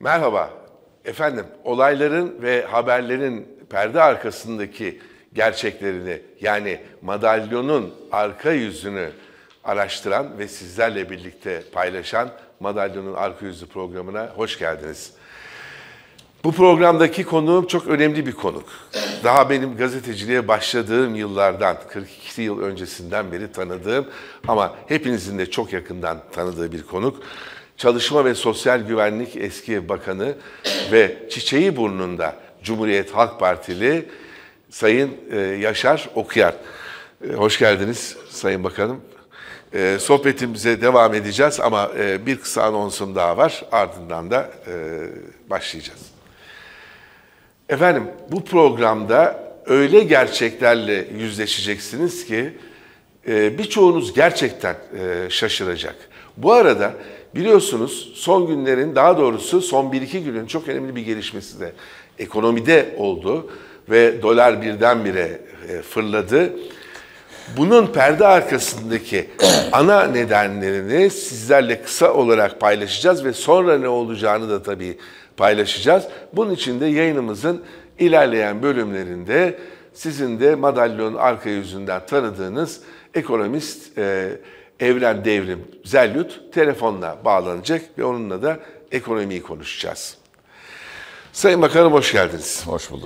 Merhaba. Efendim, olayların ve haberlerin perde arkasındaki gerçeklerini, yani madalyonun arka yüzünü araştıran ve sizlerle birlikte paylaşan Madalyonun Arka Yüzü programına hoş geldiniz. Bu programdaki konuğum çok önemli bir konuk. Daha benim gazeteciliğe başladığım yıllardan, 42 yıl öncesinden beri tanıdığım ama hepinizin de çok yakından tanıdığı bir konuk. Çalışma ve Sosyal Güvenlik eski bakanı ve Çiçeğiburnunda Cumhuriyet Halk Partili Sayın Yaşar Okyar. Hoş geldiniz Sayın Bakanım. Sohbetimize devam edeceğiz ama bir kısa anonsum daha var. Ardından da başlayacağız. Efendim, bu programda öyle gerçeklerle yüzleşeceksiniz ki birçoğunuz gerçekten şaşıracak. Bu arada biliyorsunuz son günlerin, daha doğrusu son 1-2 günün çok önemli bir gelişmesi de ekonomide oldu ve dolar birdenbire fırladı. Bunun perde arkasındaki ana nedenlerini sizlerle kısa olarak paylaşacağız ve sonra ne olacağını da tabii paylaşacağız. Bunun için de yayınımızın ilerleyen bölümlerinde sizin de Madalyonun arka yüzünden tanıdığınız ekonomist Evren Devrim Zelyut telefonla bağlanacak ve onunla da ekonomiyi konuşacağız. Sayın Bakanım hoş geldiniz. Hoş bulduk.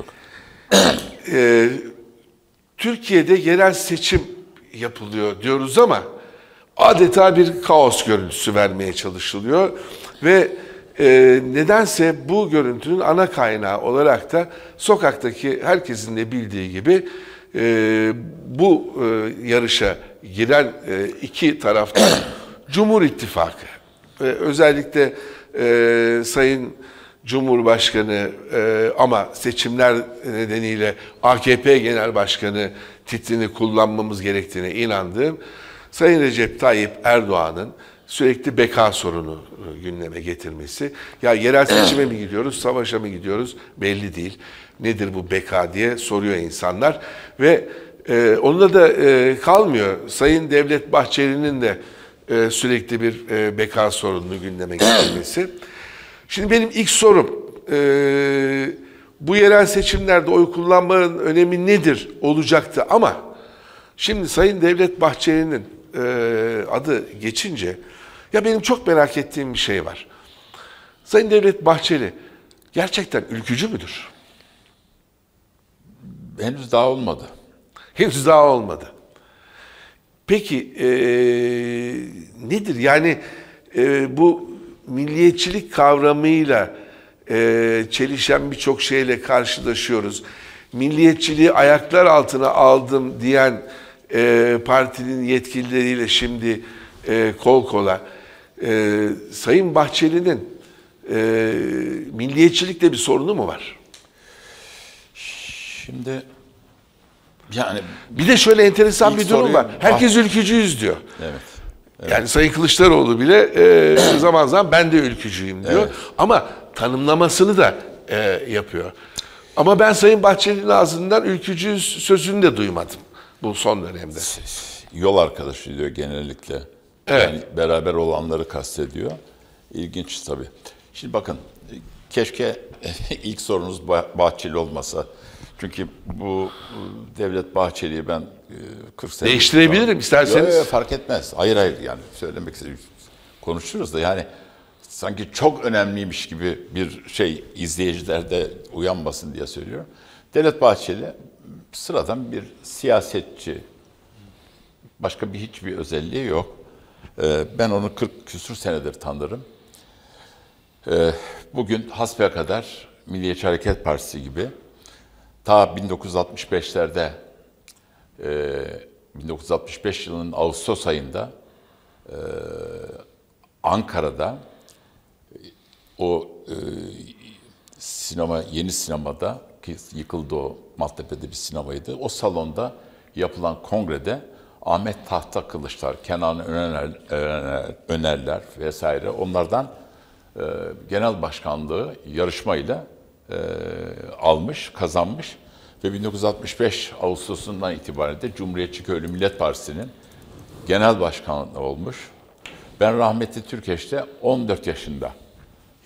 Türkiye'de yerel seçim yapılıyor diyoruz ama adeta bir kaos görüntüsü vermeye çalışılıyor ve nedense bu görüntünün ana kaynağı olarak da sokaktaki herkesin de bildiği gibi bu yarışa giren iki taraftan Cumhur İttifakı ve özellikle Sayın Cumhurbaşkanı ama seçimler nedeniyle AKP Genel Başkanı titrini kullanmamız gerektiğine inandığım Sayın Recep Tayyip Erdoğan'ın sürekli beka sorunu gündeme getirmesi. Ya yerel seçime mi gidiyoruz, savaşa mı gidiyoruz belli değil. Nedir bu beka diye soruyor insanlar ve onunla da kalmıyor. Sayın Devlet Bahçeli'nin de sürekli bir beka sorununu gündeme getirmesi. Şimdi benim ilk sorum, bu yerel seçimlerde oy kullanmanın önemi nedir olacaktı ama şimdi Sayın Devlet Bahçeli'nin adı geçince ya benim çok merak ettiğim bir şey var. Sayın Devlet Bahçeli gerçekten ülkücü müdür? Henüz daha olmadı. Henüz daha olmadı. Peki nedir? Yani bu milliyetçilik kavramıyla çelişen birçok şeyle karşılaşıyoruz. Milliyetçiliği ayaklar altına aldım diyen partinin yetkilileriyle şimdi kol kola. Sayın Bahçeli'nin milliyetçilikle bir sorunu mu var? Şimdi yani bir de şöyle enteresan bir durum var. Herkes ülkücüyüz diyor. Evet. Yani Sayın Kılıçdaroğlu bile zaman zaman ben de ülkücüyüm diyor. Evet. Ama tanımlamasını da yapıyor. Ama ben Sayın Bahçeli'nin ağzından ülkücü sözünü de duymadım bu son dönemde. Yol arkadaşı diyor genellikle. Evet. Yani beraber olanları kastediyor. İlginç tabii. Şimdi bakın, keşke ilk sorunuz Bahçeli olmasa. Çünkü bu Devlet Bahçeli'yi ben 40 sene... Değiştirebilirim isterseniz. Yok, fark etmez. Hayır yani söylemek istedim. Konuşuruz da yani sanki çok önemliymiş gibi bir şey izleyicilerde uyanmasın diye söylüyorum. Devlet Bahçeli sıradan bir siyasetçi. Başka hiçbir özelliği yok. Ben onu 40 küsur senedir tanırım. Bugün hasbelkader Milliyetçi Hareket Partisi gibi ta 1965'lerde 1965 yılının Ağustos ayında Ankara'da o sinema, yeni sinemada ki yıkıldı, o Maltepe'de bir sinemaydı. O salonda yapılan kongrede Ahmet Tahtakılıçlar, Kenan Önerler vesaire onlardan genel başkanlığı yarışmayla almış, kazanmış ve 1965 Ağustos'undan itibaren de Cumhuriyetçi Köylü Millet Partisi'nin genel başkanı olmuş. Ben rahmetli Türkeş'te 14 yaşında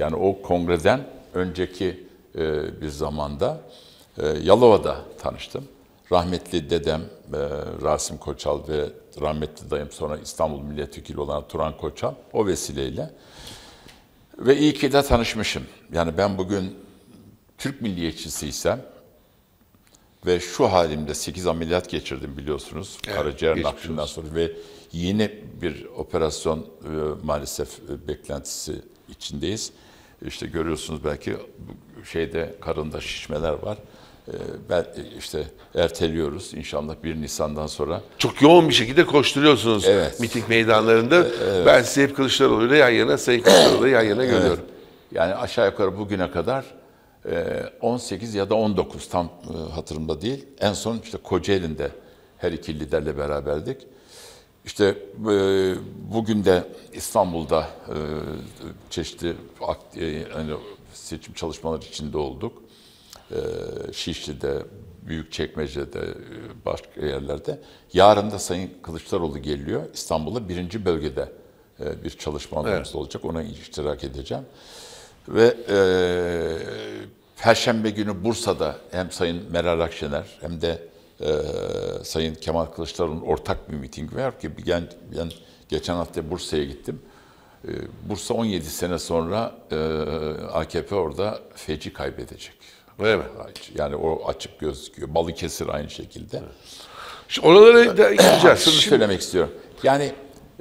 Yani o kongreden önceki bir zamanda Yalova'da tanıştım. Rahmetli dedem Rasim Koçal ve rahmetli dayım sonra İstanbul Milletvekili olan Turan Koçal o vesileyle. Ve iyi ki de tanışmışım. Yani ben bugün Türk milliyetçisiysem ve şu halimde 8 ameliyat geçirdim biliyorsunuz. Evet, karaciğer naklinden sonra ve yeni bir operasyon maalesef beklentisi içindeyiz. İşte görüyorsunuz belki şeyde karında şişmeler var. Ben işte erteliyoruz inşallah 1 Nisan'dan sonra. Çok yoğun bir şekilde koşturuyorsunuz miting meydanlarında. Evet. Ben sizi hep Kılıçdaroğlu'yla yan yana, Sayın Kılıçdaroğlu'yla yan yana görüyorum. Evet. Yani aşağı yukarı bugüne kadar 18 ya da 19 tam hatırımda değil. En son işte Kocaeli'nde her iki liderle beraberdik. İşte bugün de İstanbul'da çeşitli seçim çalışmaları içinde olduk. Şişli'de, Büyükçekmece'de, başka yerlerde. Yarın da Sayın Kılıçdaroğlu geliyor. İstanbul'da 1. bölgede bir çalışma olacak. Ona iştirak edeceğim. Ve Perşembe günü Bursa'da hem Sayın Meral Akşener hem de Sayın Kemal Kılıçdaroğlu'nun ortak bir mitingi var ki ben geçen hafta Bursa'ya gittim. Bursa 17 sene sonra AKP orada feci kaybedecek. Öyle mi? Yani o açık gözüküyor. Balıkesir aynı şekilde. Evet. Şimdi oralara da gideceğiz. Şunu söylemek istiyorum. Yani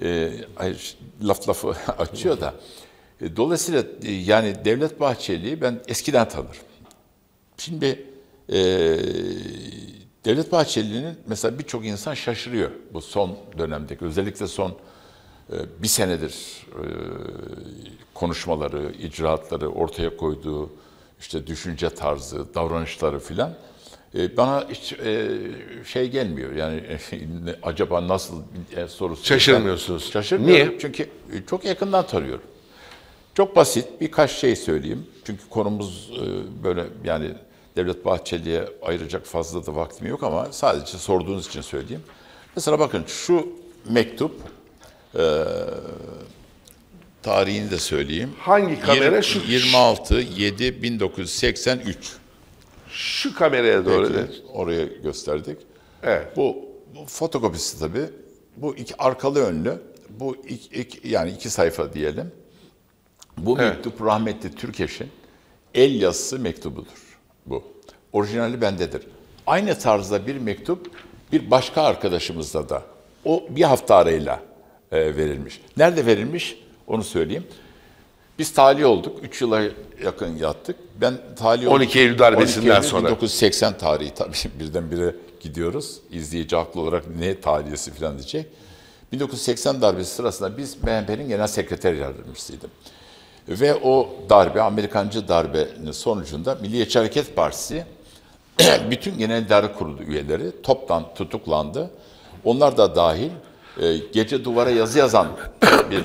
lafı açıyor da. Dolayısıyla yani Devlet Bahçeli'yi ben eskiden tanırım. Şimdi Devlet Bahçeli'nin mesela birçok insan şaşırıyor bu son dönemdeki. Özellikle son bir senedir konuşmaları, icraatları ortaya koyduğu işte düşünce tarzı, davranışları filan bana hiç şey gelmiyor. Yani acaba nasıl sorusu. Şaşırmıyorsunuz. Şaşırmıyorum. Niye? Çünkü çok yakından tanıyorum. Çok basit birkaç şey söyleyeyim. Çünkü konumuz böyle yani Devlet Bahçeli'ye ayıracak fazla da vaktim yok ama sadece sorduğunuz için söyleyeyim. Mesela bakın şu mektup tarihini de söyleyeyim. Hangi kamera? Şu 26/7/1983. Şu kameraya doğru. Oraya gösterdik. Evet. Bu fotokopisi tabii. Bu arkalı önlü. Bu yani 2 sayfa diyelim. Bu mektup rahmetli Türkeş'in el yazısı mektubudur bu. Orijinali bendedir. Aynı tarzda bir mektup bir başka arkadaşımızda da o bir hafta arayla verilmiş. Nerede verilmiş onu söyleyeyim. Biz tahliye olduk. 3 yıla yakın yattık. Ben tahliye 12 Eylül darbesinden sonra. 1980 tarihi tabii birdenbire gidiyoruz. İzleyici haklı olarak ne tahliyesi falan diyecek. 1980 darbesi sırasında biz MHP'nin genel sekreter yardımcısıydım. Ve o darbe, Amerikancı darbenin sonucunda Milliyetçi Hareket Partisi bütün Genel İdare Kurulu üyeleri toptan tutuklandı. Onlar da dahil gece duvara yazı yazan bir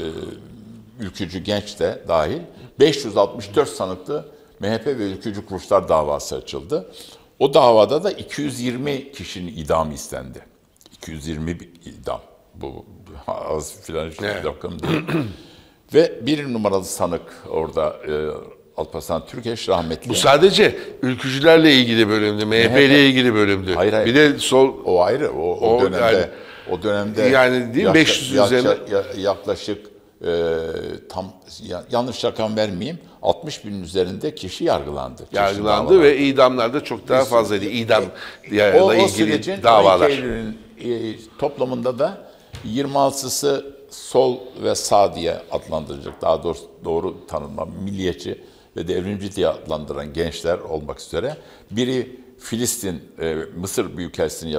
ülkücü genç de dahil 564 sanıklı MHP ve ülkücü kuruluşlar davası açıldı. O davada da 220 kişinin idamı istendi. 220 idam. Bu az filan rakam değil. Ve 1 numaralı sanık orada Alparslan Türkeş rahmetli. Bu sadece ülkücülerle ilgili bölümdü, MHP ile ilgili bölümdü. Hayır. Bir de sol o ayrı. O dönemde yani, o dönemde yani değil 500 üzerine yaklaşık tam yanlış rakam vermeyeyim. 60 bin üzerinde kişi yargılandı. Yargılandı ve idamlar da çok daha fazlaydı. İdam ile ilgili davalar. 12 Eylül'ün toplamında da 26'sı sol ve sağ diye adlandırılacak. Daha doğru tanımla milliyetçi ve devrimci diye adlandıran gençler olmak üzere. Biri Filistin, Mısır Büyükelçisi'ni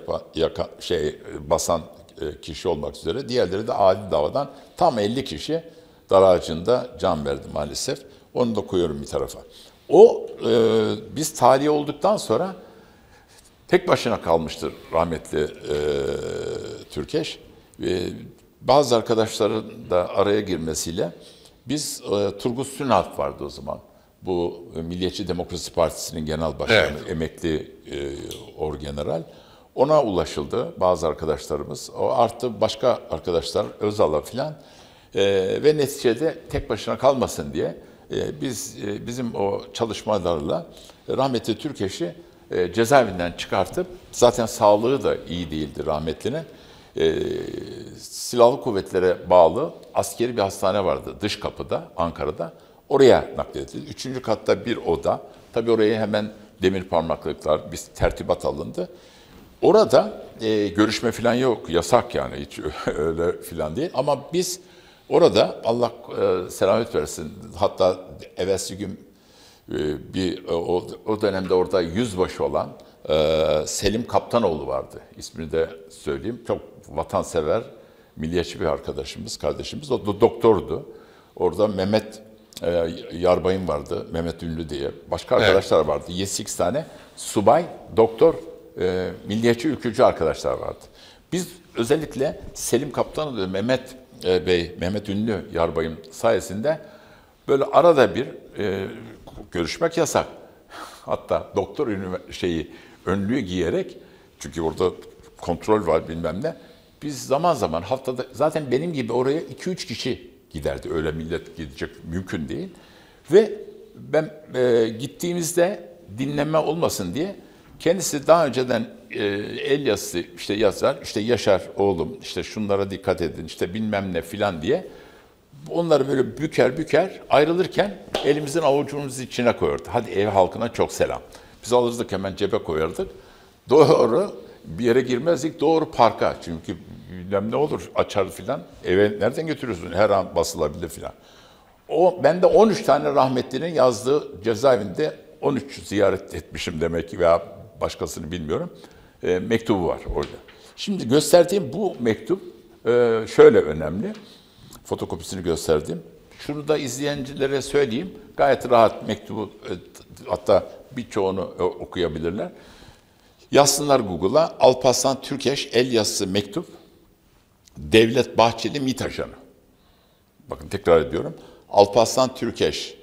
basan kişi olmak üzere. Diğerleri de adil davadan tam 50 kişi dar ağacında can verdi maalesef. Onu da koyuyorum bir tarafa. Biz tahliye olduktan sonra tek başına kalmıştır rahmetli Türkeş. Bazı arkadaşların da araya girmesiyle biz Turgut Sünalp vardı o zaman. Bu Milliyetçi Demokrasi Partisi'nin genel başkanı, emekli orgeneral. Ona ulaşıldı bazı arkadaşlarımız. O arttı başka arkadaşlar Özal'a filan. Ve neticede tek başına kalmasın diye bizim o çalışmalarla rahmetli Türkeş'i cezaevinden çıkartıp, zaten sağlığı da iyi değildi rahmetlinin. Silahlı kuvvetlere bağlı askeri bir hastane vardı dış kapıda, Ankara'da. Oraya nakledildi. 3. katta bir oda. Tabii oraya hemen demir parmaklıklar, bir tertibat alındı. Orada görüşme falan yok, yasak yani, hiç öyle falan değil. Ama biz orada, Allah selamet versin, hatta evvelsi gün o dönemde orada yüzbaşı olan Selim Kaptanoğlu vardı. İsmini de söyleyeyim. Çok vatansever, milliyetçi bir arkadaşımız, kardeşimiz. O da doktordu. Orada Mehmet Yarbay'ın vardı, Mehmet Ünlü diye. Başka arkadaşlar vardı. 7-8 tane subay, doktor, milliyetçi, ülkücü arkadaşlar vardı. Biz özellikle Selim Kaptanoğlu ve Mehmet Bey, Mehmet Ünlü Yarbay'ın sayesinde böyle arada bir görüşmek yasak. Hatta doktor önlüğü giyerek, çünkü orada kontrol var bilmem ne. Biz zaman zaman haftada, zaten benim gibi oraya 2-3 kişi giderdi. Öyle millet gidecek mümkün değil. Ve ben gittiğimizde dinleme olmasın diye kendisi daha önceden el yazısı işte yazar. İşte Yaşar oğlum, işte şunlara dikkat edin, işte bilmem ne filan diye. Onları böyle büker ayrılırken elimizin avucumuzun içine koyardı. Hadi ev halkına çok selam. Biz alırdık, hemen cebe koyardık. Doğru bir yere girmezdik, doğru parka. Çünkü bilmem ne olur, açar filan. Eve nereden götürüyorsun? Her an basılabilir filan. Ben de 13 tane rahmetlinin yazdığı cezaevinde 13 ziyaret etmişim demek ki, veya başkasını bilmiyorum. Mektubu var orada. Şimdi gösterdiğim bu mektup şöyle önemli. Fotokopisini gösterdim. Şunu da izleyicilere söyleyeyim. Gayet rahat mektubu, hatta birçoğunu okuyabilirler. Yazsınlar Google'a. Alparslan Türkeş el yazısı mektup. Devlet Bahçeli MİT ajanı. Bakın tekrar ediyorum. Alparslan Türkeş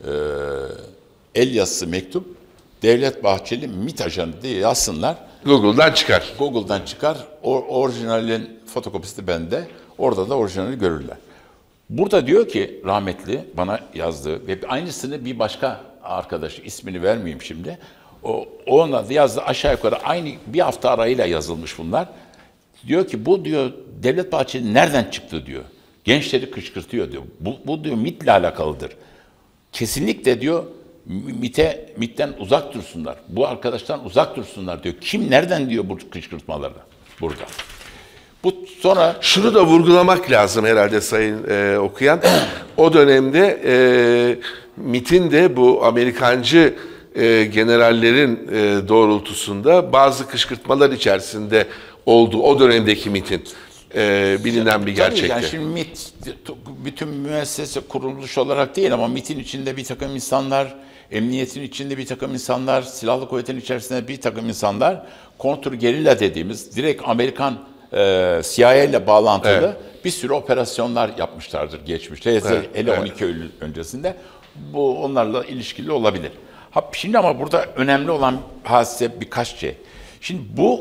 el yazısı mektup. Devlet Bahçeli MİT ajanı diye yazsınlar. Google'dan çıkar. Google'dan çıkar. Orijinalin fotokopisi de bende. Orada da orijinali görürler. Burada diyor ki rahmetli bana yazdığı ve aynısını bir başka arkadaş, ismini vermeyeyim şimdi. Ona da yazdı, aşağı yukarı aynı bir hafta arayla yazılmış bunlar. Diyor ki bu diyor Devlet Bahçeli nereden çıktı diyor. Gençleri kışkırtıyor diyor. Bu diyor MİT'le alakalıdır. Kesinlikle diyor MİT'ten uzak dursunlar. Bu arkadaştan uzak dursunlar diyor. Kim nereden diyor bu kışkırtmaları burada. Bu sonra şunu da vurgulamak lazım herhalde sayın okuyan. O dönemde MİT'in de bu Amerikancı generallerin doğrultusunda bazı kışkırtmalar içerisinde olduğu, o dönemdeki MİT'in bilinen bir gerçekti. Yani şimdi MİT bütün müessese kuruluş olarak değil, ama MİT'in içinde bir takım insanlar, emniyetin içinde bir takım insanlar, silahlı kuvvetin içerisinde bir takım insanlar, kontrgerilla dediğimiz direkt Amerikan CIA ile bağlantılı bir sürü operasyonlar yapmışlardır geçmişte. Hele 12 Eylül öncesinde bu onlarla ilişkili olabilir. Şimdi ama burada önemli olan hadise birkaç şey. Şimdi bu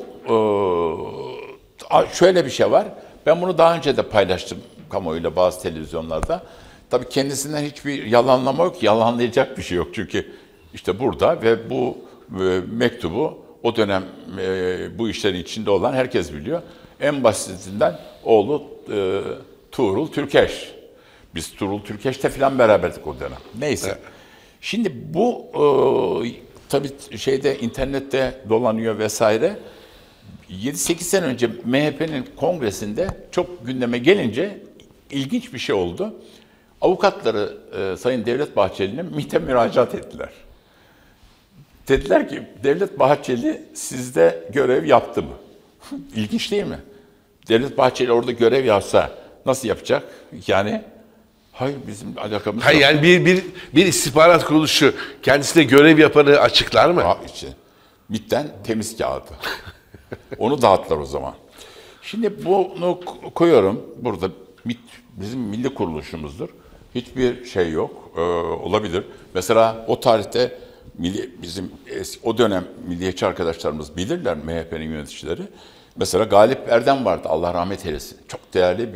şöyle bir şey var. Ben bunu daha önce de paylaştım kamuoyuyla bazı televizyonlarda. Tabii kendisinden hiçbir yalanlama yok. Yalanlayacak bir şey yok. Çünkü işte burada ve bu mektubu o dönem bu işlerin içinde olan herkes biliyor. En basitinden oğlu Tuğrul Türkeş. Biz Tuğrul Türkeş'le falan beraberdik o dönem. Neyse. Evet. Şimdi bu tabii internette dolanıyor vesaire. 7-8 sene önce MHP'nin kongresinde çok gündeme gelince ilginç bir şey oldu. Avukatları Sayın Devlet Bahçeli'nin MİT'e müracaat ettiler. Dediler ki Devlet Bahçeli sizde görev yaptı mı? İlginç değil mi? Devlet Bahçeli orada görev yapsa nasıl yapacak? Yani hayır, bizim alakamız yok. Yani bir istihbarat kuruluşu kendisine görev yapanı açıklar mı? İşte, MİT'ten temiz kağıdı. Onu dağıttılar o zaman. Şimdi bunu koyuyorum. Burada MİT bizim milli kuruluşumuzdur. Hiçbir şey yok. Olabilir. Mesela o tarihte bizim o dönem milliyetçi arkadaşlarımız bilirler, MHP'nin yöneticileri. Mesela Galip Erdem vardı, Allah rahmet eylesin. Çok değerli bir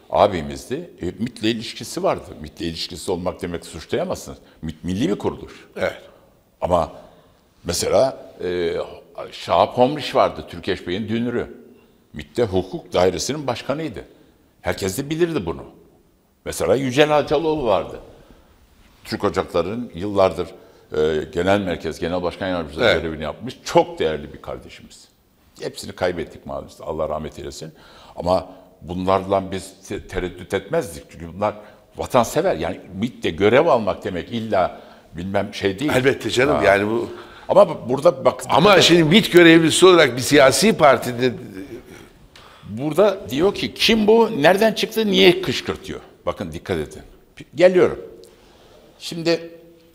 abimizdi. MİT'le ilişkisi vardı. MİT'le ilişkisi olmak demek suçlayamazsınız. MİT milli bir kuruluş. Evet. Ama mesela Şahap Homriş vardı, Türkeş Bey'in dünürü. MİT'te hukuk dairesinin başkanıydı. Herkes de bilirdi bunu. Mesela Yücel Hacaloğlu vardı. Türk Ocakları'nın yıllardır genel merkez, genel başkan yardımcısı görevini yapmış. Çok değerli bir kardeşimiz. Hepsini kaybettik maalesef. Allah rahmet eylesin. Ama bunlarla biz tereddüt etmezdik. Çünkü bunlar vatansever. Yani MİT'te görev almak demek illa bilmem şey değil. Elbette canım yani bu. Ama burada bak. Ama şimdi MİT görevlisi olarak bir siyasi partinin burada diyor ki kim bu, nereden çıktı, niye kışkırtıyor? Bakın dikkat edin. Geliyorum. Şimdi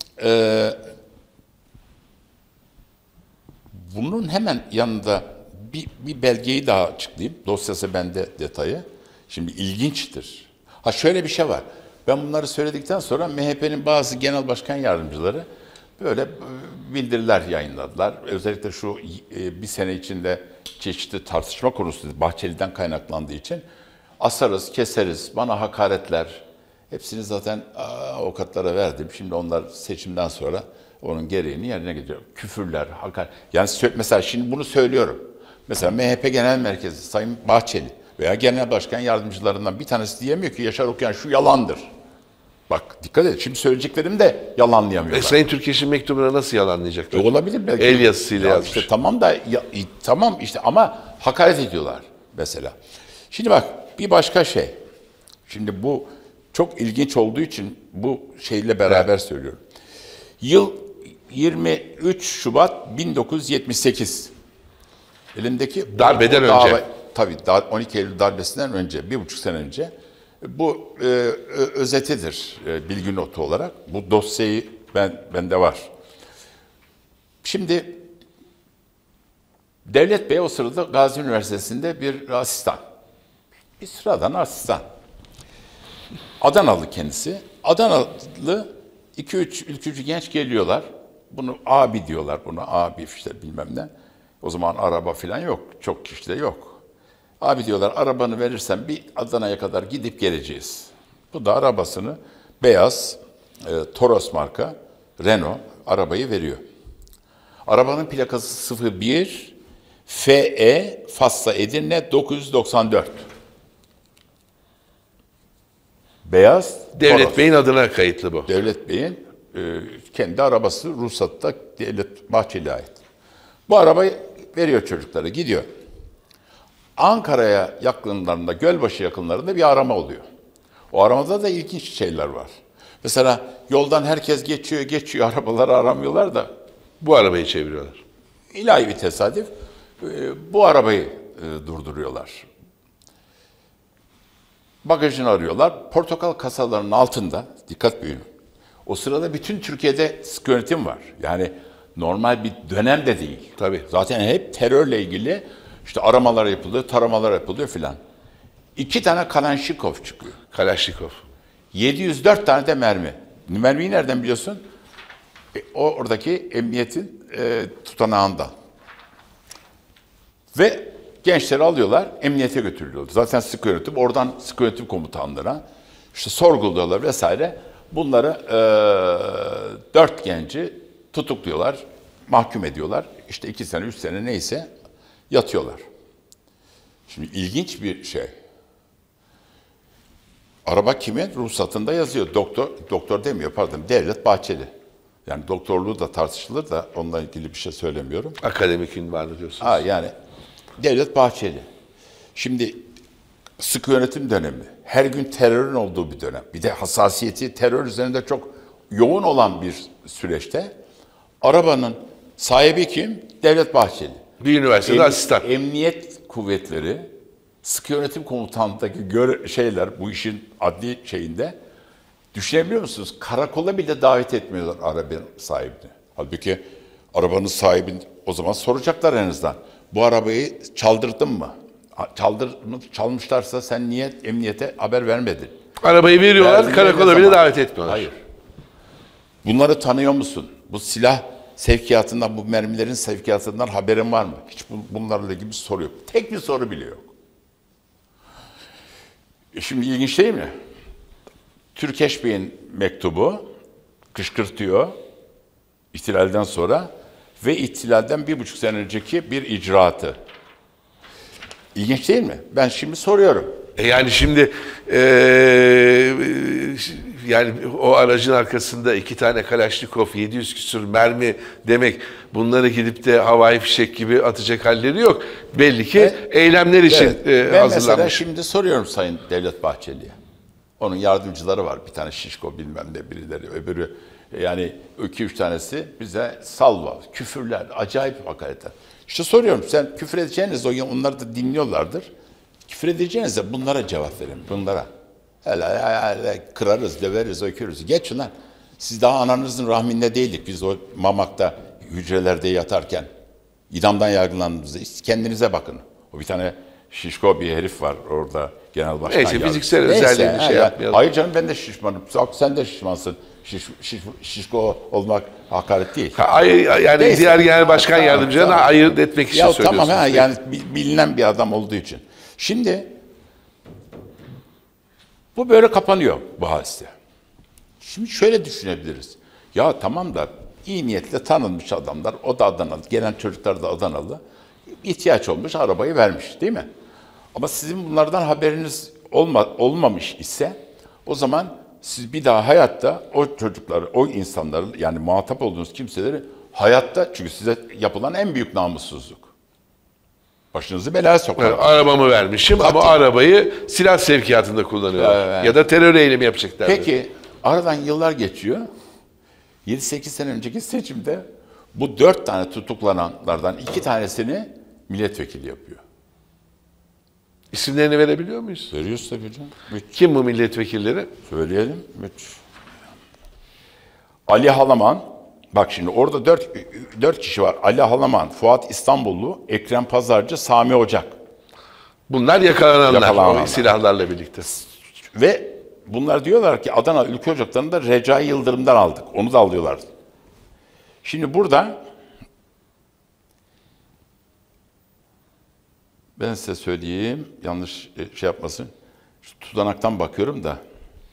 bunun hemen yanında bir belgeyi daha açıklayayım. Dosyası bende detayı. Şimdi ilginçtir. Ha şöyle bir şey var. Ben bunları söyledikten sonra MHP'nin bazı genel başkan yardımcıları böyle bildiriler yayınladılar. Özellikle şu bir sene içinde çeşitli tartışma konusu Bahçeli'den kaynaklandığı için asarız, keseriz, bana hakaretler. Hepsini zaten avukatlara verdim. Şimdi onlar seçimden sonra onun gereğini yerine getiriyor. Küfürler, hakaret. Yani mesela şimdi bunu söylüyorum. Mesela MHP Genel Merkezi Sayın Bahçeli veya Genel Başkan Yardımcılarından bir tanesi diyemiyor ki Yaşar Okuyan şu yalandır. Bak dikkat et. Şimdi söyleyeceklerim de yalanlayamıyorlar. Sayın Türkeş'in mektubuna nasıl yalanlayacaklar? Olabilir belki. El yazısıyla yazmış. İşte tamam da tamam işte ama hakaret ediyorlar mesela. Şimdi bak bir başka şey. Şimdi bu çok ilginç olduğu için bu şeyle beraber söylüyorum. Yıl 23 Şubat 1978. Elimdeki darbeden önce. Tabii 12 Eylül darbesinden önce, 1,5 sene önce. Bu özetidir bilgi notu olarak. Bu dosyayı bende var. Şimdi Devlet Bey o sırada Gazi Üniversitesi'nde bir asistan. Bir sıradan asistan. Adanalı kendisi. Adanalı 2-3 ülkücü genç geliyorlar. Bunu abi diyorlar buna. Abi işte bilmem ne. O zaman araba falan yok. Çok kişi de yok. Abi diyorlar arabanı verirsen bir Adana'ya kadar gidip geleceğiz. Bu da arabasını beyaz Toros marka Renault arabayı veriyor. Arabanın plakası 01 FE Fassa Edirne 994. Beyaz Devlet Toros. Bey'in adına kayıtlı bu. Devlet Bey'in kendi arabası ruhsatta Devlet Bahçeli'ye ait. Bu arabayı veriyor çocuklara gidiyor. Ankara'ya yakınlarında, Gölbaşı yakınlarında bir arama oluyor. O aramada da ilginç şeyler var. Mesela yoldan herkes geçiyor, arabaları aramıyorlar da. Bu arabayı çeviriyorlar. İlahi bir tesadüf. Bu arabayı durduruyorlar. Bagajını arıyorlar. Portakal kasalarının altında, dikkat buyurun. O sırada bütün Türkiye'de sıkı yönetim var. Yani normal bir dönem de değil. Tabii. Zaten hep terörle ilgili işte aramalar yapılıyor, taramalar yapılıyor filan. 2 tane Kalaşnikov çıkıyor. Kalaşnikov. 704 tane de mermi. Mermiyi nereden biliyorsun? Oradaki emniyetin tutanağından. Ve gençleri alıyorlar, emniyete götürülüyorlar. Zaten sıkı yönetim, oradan sıkı yönetim komutanlarına işte sorguluyorlar vesaire. Bunları 4 genci tutukluyorlar, mahkum ediyorlar. İşte 2 sene, 3 sene neyse yatıyorlar. Şimdi ilginç bir şey. Araba kimin? Ruhsatında yazıyor. Doktor demiyor pardon, Devlet Bahçeli. Yani doktorluğu da tartışılır da onunla ilgili bir şey söylemiyorum. Akademik ünvanı diyorsunuz. Yani Devlet Bahçeli. Şimdi sıkı yönetim dönemi. Her gün terörün olduğu bir dönem. Bir de hassasiyeti terör üzerinde çok yoğun olan bir süreçte arabanın sahibi kim? Devlet Bahçeli. Bir üniversitede asistan. Emniyet kuvvetleri, sıkı yönetim komutanlığındaki şeyler bu işin adli şeyinde düşünebiliyor musunuz? Karakola bile davet etmiyorlar arabanın sahibini. Halbuki arabanın sahibini o zaman soracaklar en azından. Bu arabayı çaldırdın mı? Çalmışlarsa sen niye emniyete haber vermedin? Arabayı veriyorlar, karakola bile davet etmiyorlar. Hayır. Bunları tanıyor musun? Bu silah sevkiyatından, bu mermilerin sevkiyatından haberin var mı? Hiç bunlarla ilgili bir soru yok. Tek bir soru bile yok. Şimdi ilginç değil mi? Türkeş Bey'in mektubu kışkırtıyor ihtilalden sonra ve ihtilalden 1,5 sene önceki bir icraatı. İlginç değil mi? Ben şimdi soruyorum. Yani şimdi yani o aracın arkasında 2 tane Kalaşnikov, 700 küsur mermi demek, bunları gidip de havai fişek gibi atacak halleri yok. Belli ki eylemler için Ben hazırlanmış. mesela şimdi soruyorum Sayın Devlet Bahçeli'ye. Onun yardımcıları var. Bir tane şişko bilmem ne birileri, öbürü yani 2-3 tanesi bize salva, küfürler, acayip hakaretler. İşte soruyorum, sen küfür edeceğiniz onlar da dinliyorlardır. Küfür edeceğinizde bunlara cevap verin, bunlara. Hele kırarız, döveriz, ökürüz. Geçin lan. Siz daha ananızın rahminde değildik. Biz o Mamak'ta hücrelerde yatarken idamdan yargılandığımızda. Kendinize bakın. O bir tane şişko bir herif var orada, genel başkan. Neyse fiziksel özelliğini şey yapmayalım. Hayır canım, ben de şişmanım. Sen de şişmansın. Şişko olmak hakaret değil. Yani neyse, diğer genel başkan yardımcılarına ayırt etmek için söylüyorsunuz. Tamam yani bilinen bir adam olduğu için. Şimdi bu böyle kapanıyor bu hadise. Şimdi şöyle düşünebiliriz. Ya tamam da iyi niyetle tanınmış adamlar, o da Adanalı, gelen çocuklar da Adanalı, ihtiyaç olmuş, arabayı vermiş değil mi? Ama sizin bunlardan haberiniz olmamış ise o zaman siz bir daha hayatta o çocukları, o insanları, yani muhatap olduğunuz kimseleri hayatta, çünkü size yapılan en büyük namussuzluk. Başınızı belaya sokar. Yani arabamı vermişim ama arabayı silah sevkiyatında kullanıyorlar. Evet. Ya da terör eylemi yapacaklar. Peki aradan yıllar geçiyor. 7-8 sene önceki seçimde bu 4 tane tutuklananlardan 2 tanesini milletvekili yapıyor. İsimlerini verebiliyor muyuz? Veriyoruz tabii canım. Kim bu milletvekilleri? Söyleyelim. Ali Halaman, bak şimdi orada 4 kişi var. Ali Halaman, Fuat İstanbullu, Ekrem Pazarcı, Sami Ocak. Bunlar yakalananlar. O silahlarla birlikte. Ve bunlar diyorlar ki Adana Ülke Ocakları'nı da Recai Yıldırım'dan aldık. Onu da alıyorlar. Şimdi burada ben size söyleyeyim, yanlış şey yapmasın. Şu tutanaktan bakıyorum da.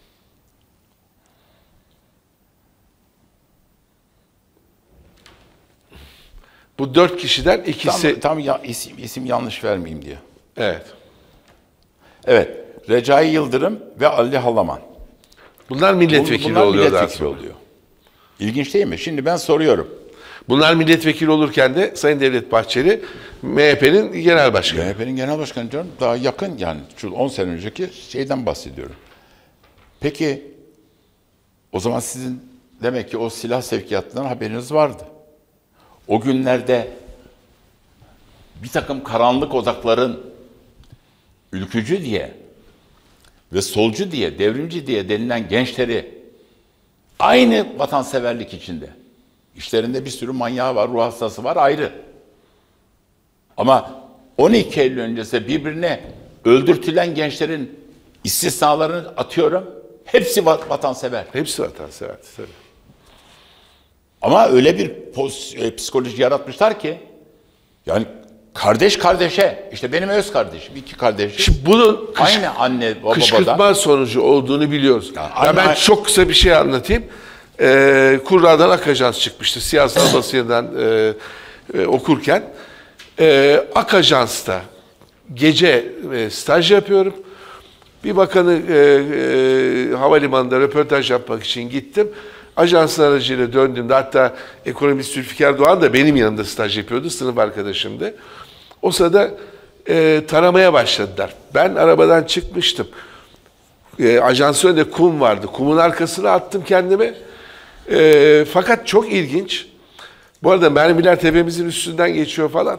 Bu 4 kişiden ikisi... Tam isim yanlış vermeyeyim diye. Evet. Evet. Recai Yıldırım ve Ali Halaman. Bunlar milletvekili Bunlar oluyorlar. milletvekili oluyor. İlginç değil mi? Şimdi ben soruyorum. Bunlar milletvekili olurken de Sayın Devlet Bahçeli MHP'nin genel başkanı. MHP'nin genel başkanı canım, daha yakın, yani şu 10 sene önceki şeyden bahsediyorum. Peki o zaman sizin demek ki o silah sevkiyatından haberiniz vardı. O günlerde bir takım karanlık odakların ülkücü diye ve solcu diye, devrimci diye denilen gençleri aynı vatanseverlik içinde. İşlerinde bir sürü manyağı var, ruh hastası var, ayrı. Ama 12 Eylül öncesi birbirine öldürtülen gençlerin istisnalarını atıyorum. Hepsi vatansever. Hepsi vatansever. Tabii. Ama öyle bir psikoloji yaratmışlar ki, yani kardeş kardeşe, işte benim öz kardeşim, 2 kardeşim. Şimdi bunun aynı anne babadan. Kışkırtma sonucu olduğunu biliyoruz. Ben çok kısa bir şey anlatayım. Kurra'dan Akajans çıkmıştı. Siyasal basından okurken. Akajans'ta gece staj yapıyorum. Bir bakanı havalimanında röportaj yapmak için gittim. Ajansın aracıyla döndüğümde, hatta ekonomist Zülfikar Doğan da benim yanımda staj yapıyordu, sınıf arkadaşımdı. O sırada taramaya başladılar. Ben arabadan çıkmıştım. Ajansın önünde kum vardı. Kumun arkasına attım kendimi. Fakat çok ilginç. Bu arada mermiler tepemizin üstünden geçiyor falan.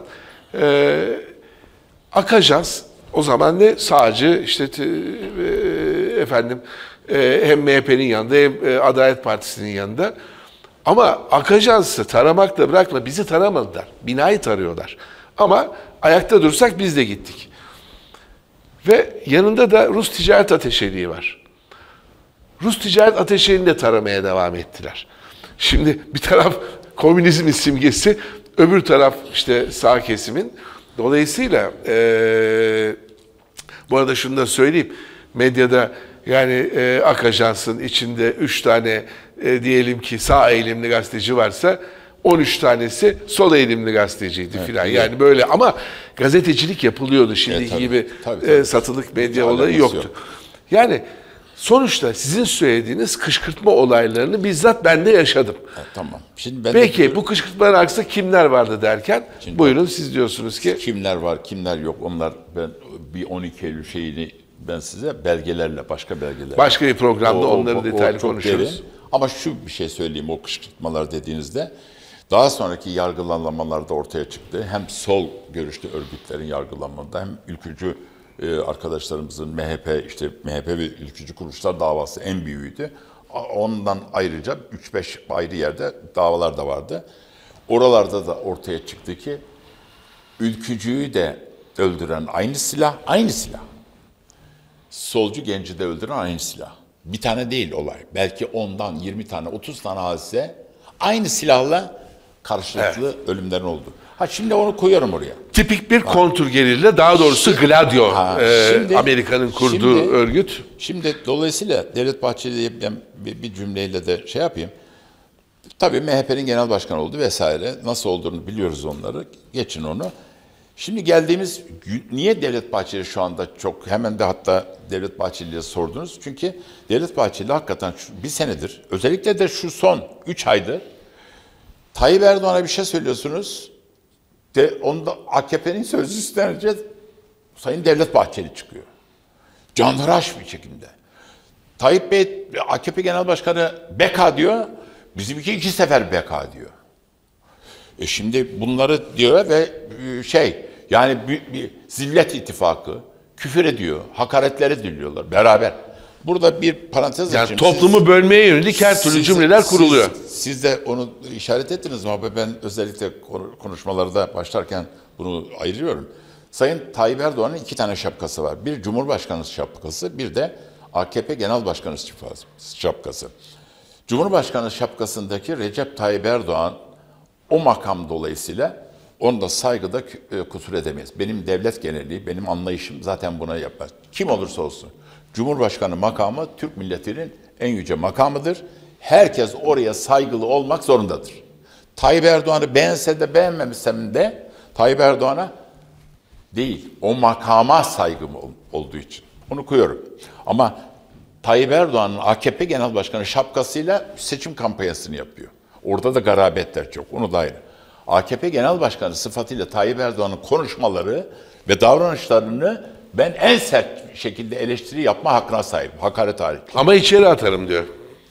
Akajans o zaman ne sağcı, işte efendim hem MHP'nin yanında hem Adalet Partisi'nin yanında. Ama Akajans'ı taramakla bırakma, bizi taramadılar. Binayı tarıyorlar. Ama ayakta dursak biz de gittik. Ve yanında da Rus Ticaret Ateşeliği var. Rus Ticaret Ateşeliğini de taramaya devam ettiler. Şimdi bir taraf komünizmin simgesi, öbür taraf işte sağ kesimin. Dolayısıyla bu arada şunu da söyleyeyim. medyada yani Ak Ajans'ın içinde 3 tane diyelim ki sağ eğilimli gazeteci varsa 13 tanesi sol eğilimli gazeteciydi filan. Yani böyle ama gazetecilik yapılıyordu şimdiki tabii, gibi tabii. Satılık medya olayı yoktu. Yani sonuçta sizin söylediğiniz kışkırtma olaylarını bizzat ben de yaşadım. Tamam. Şimdi ben Peki bu kışkırtmaların arkasında kimler vardı derken buyurun siz diyorsunuz ki. Kimler var, kimler yok onlar ben bir 12 Eylül şeyini ben size belgelerle, başka belgelerle. Başka bir programda onları detaylı çok konuşuruz. derin. Ama şu bir şey söyleyeyim o kışkırtmalar dediğinizde daha sonraki yargılanmalarda ortaya çıktı. Hem sol görüşlü örgütlerin yargılanmalarında hem ülkücü arkadaşlarımızın MHP ve ülkücü kuruluşlar davası en büyüğüydü. Ondan ayrıca 3-5 ayrı yerde davalar da vardı. Oralarda da ortaya çıktı ki ülkücüyü de öldüren aynı silah. Solcu genci de öldüren aynı silah. Bir tane değil olay. Belki 10'dan 20 tane, 30 tane hadise aynı silahla karşılıklı ölümlerin oldu. Şimdi onu koyuyorum oraya. Tipik bir kontrgerilla, daha doğrusu Gladio, Amerika'nın kurduğu örgüt. Şimdi dolayısıyla Devlet Bahçeli'ye ben bir cümleyle de şey yapayım. Tabii MHP'nin genel başkanı oldu vesaire. Nasıl olduğunu biliyoruz onları. Geçin onu. Şimdi geldiğimiz niye Devlet Bahçeli şu anda çok hemen de hatta Devlet Bahçeli'ye sordunuz. Çünkü Devlet Bahçeli hakikaten bir senedir özellikle de şu son 3 aydır Tayyip Erdoğan'a bir şey söylüyorsunuz. Onda AKP'nin sözcüsünden önce Sayın Devlet Bahçeli çıkıyor. Canhıraş bir şekilde. Tayyip Bey, AKP Genel Başkanı BK diyor, bizimki 2 sefer BK diyor. Şimdi bunları diyor ve yani bir zillet ittifakı, küfür ediyor, hakaretleri diliyorlar beraber. Burada bir parantez açayım. Yani toplumu bölmeye yönelik her türlü cümleler kuruluyor. Siz de onu işaret ettiniz ama ben özellikle konuşmalarda başlarken bunu ayırıyorum. Sayın Tayyip Erdoğan'ın 2 tane şapkası var. Bir Cumhurbaşkanı şapkası, bir de AKP Genel Başkanı şapkası. Cumhurbaşkanı şapkasındaki Recep Tayyip Erdoğan o makam dolayısıyla onda saygıda kusur edemeyiz. Benim devlet genelliği, benim anlayışım zaten buna yapar. Kim olursa olsun. Cumhurbaşkanı makamı Türk milletinin en yüce makamıdır. Herkes oraya saygılı olmak zorundadır. Tayyip Erdoğan'ı beğense de beğenmemişsem de Tayyip Erdoğan'a değil, o makama saygım olduğu için. Onu koyuyorum. Ama Tayyip Erdoğan'ın AKP Genel Başkanı şapkasıyla seçim kampanyasını yapıyor. Orada da garabetler çok, onu da ayrı. AKP Genel Başkanı sıfatıyla Tayyip Erdoğan'ın konuşmaları ve davranışlarını ben en sert şekilde eleştiri yapma hakkına sahibim. Hakaret hariç. Ama içeri atarım diyor.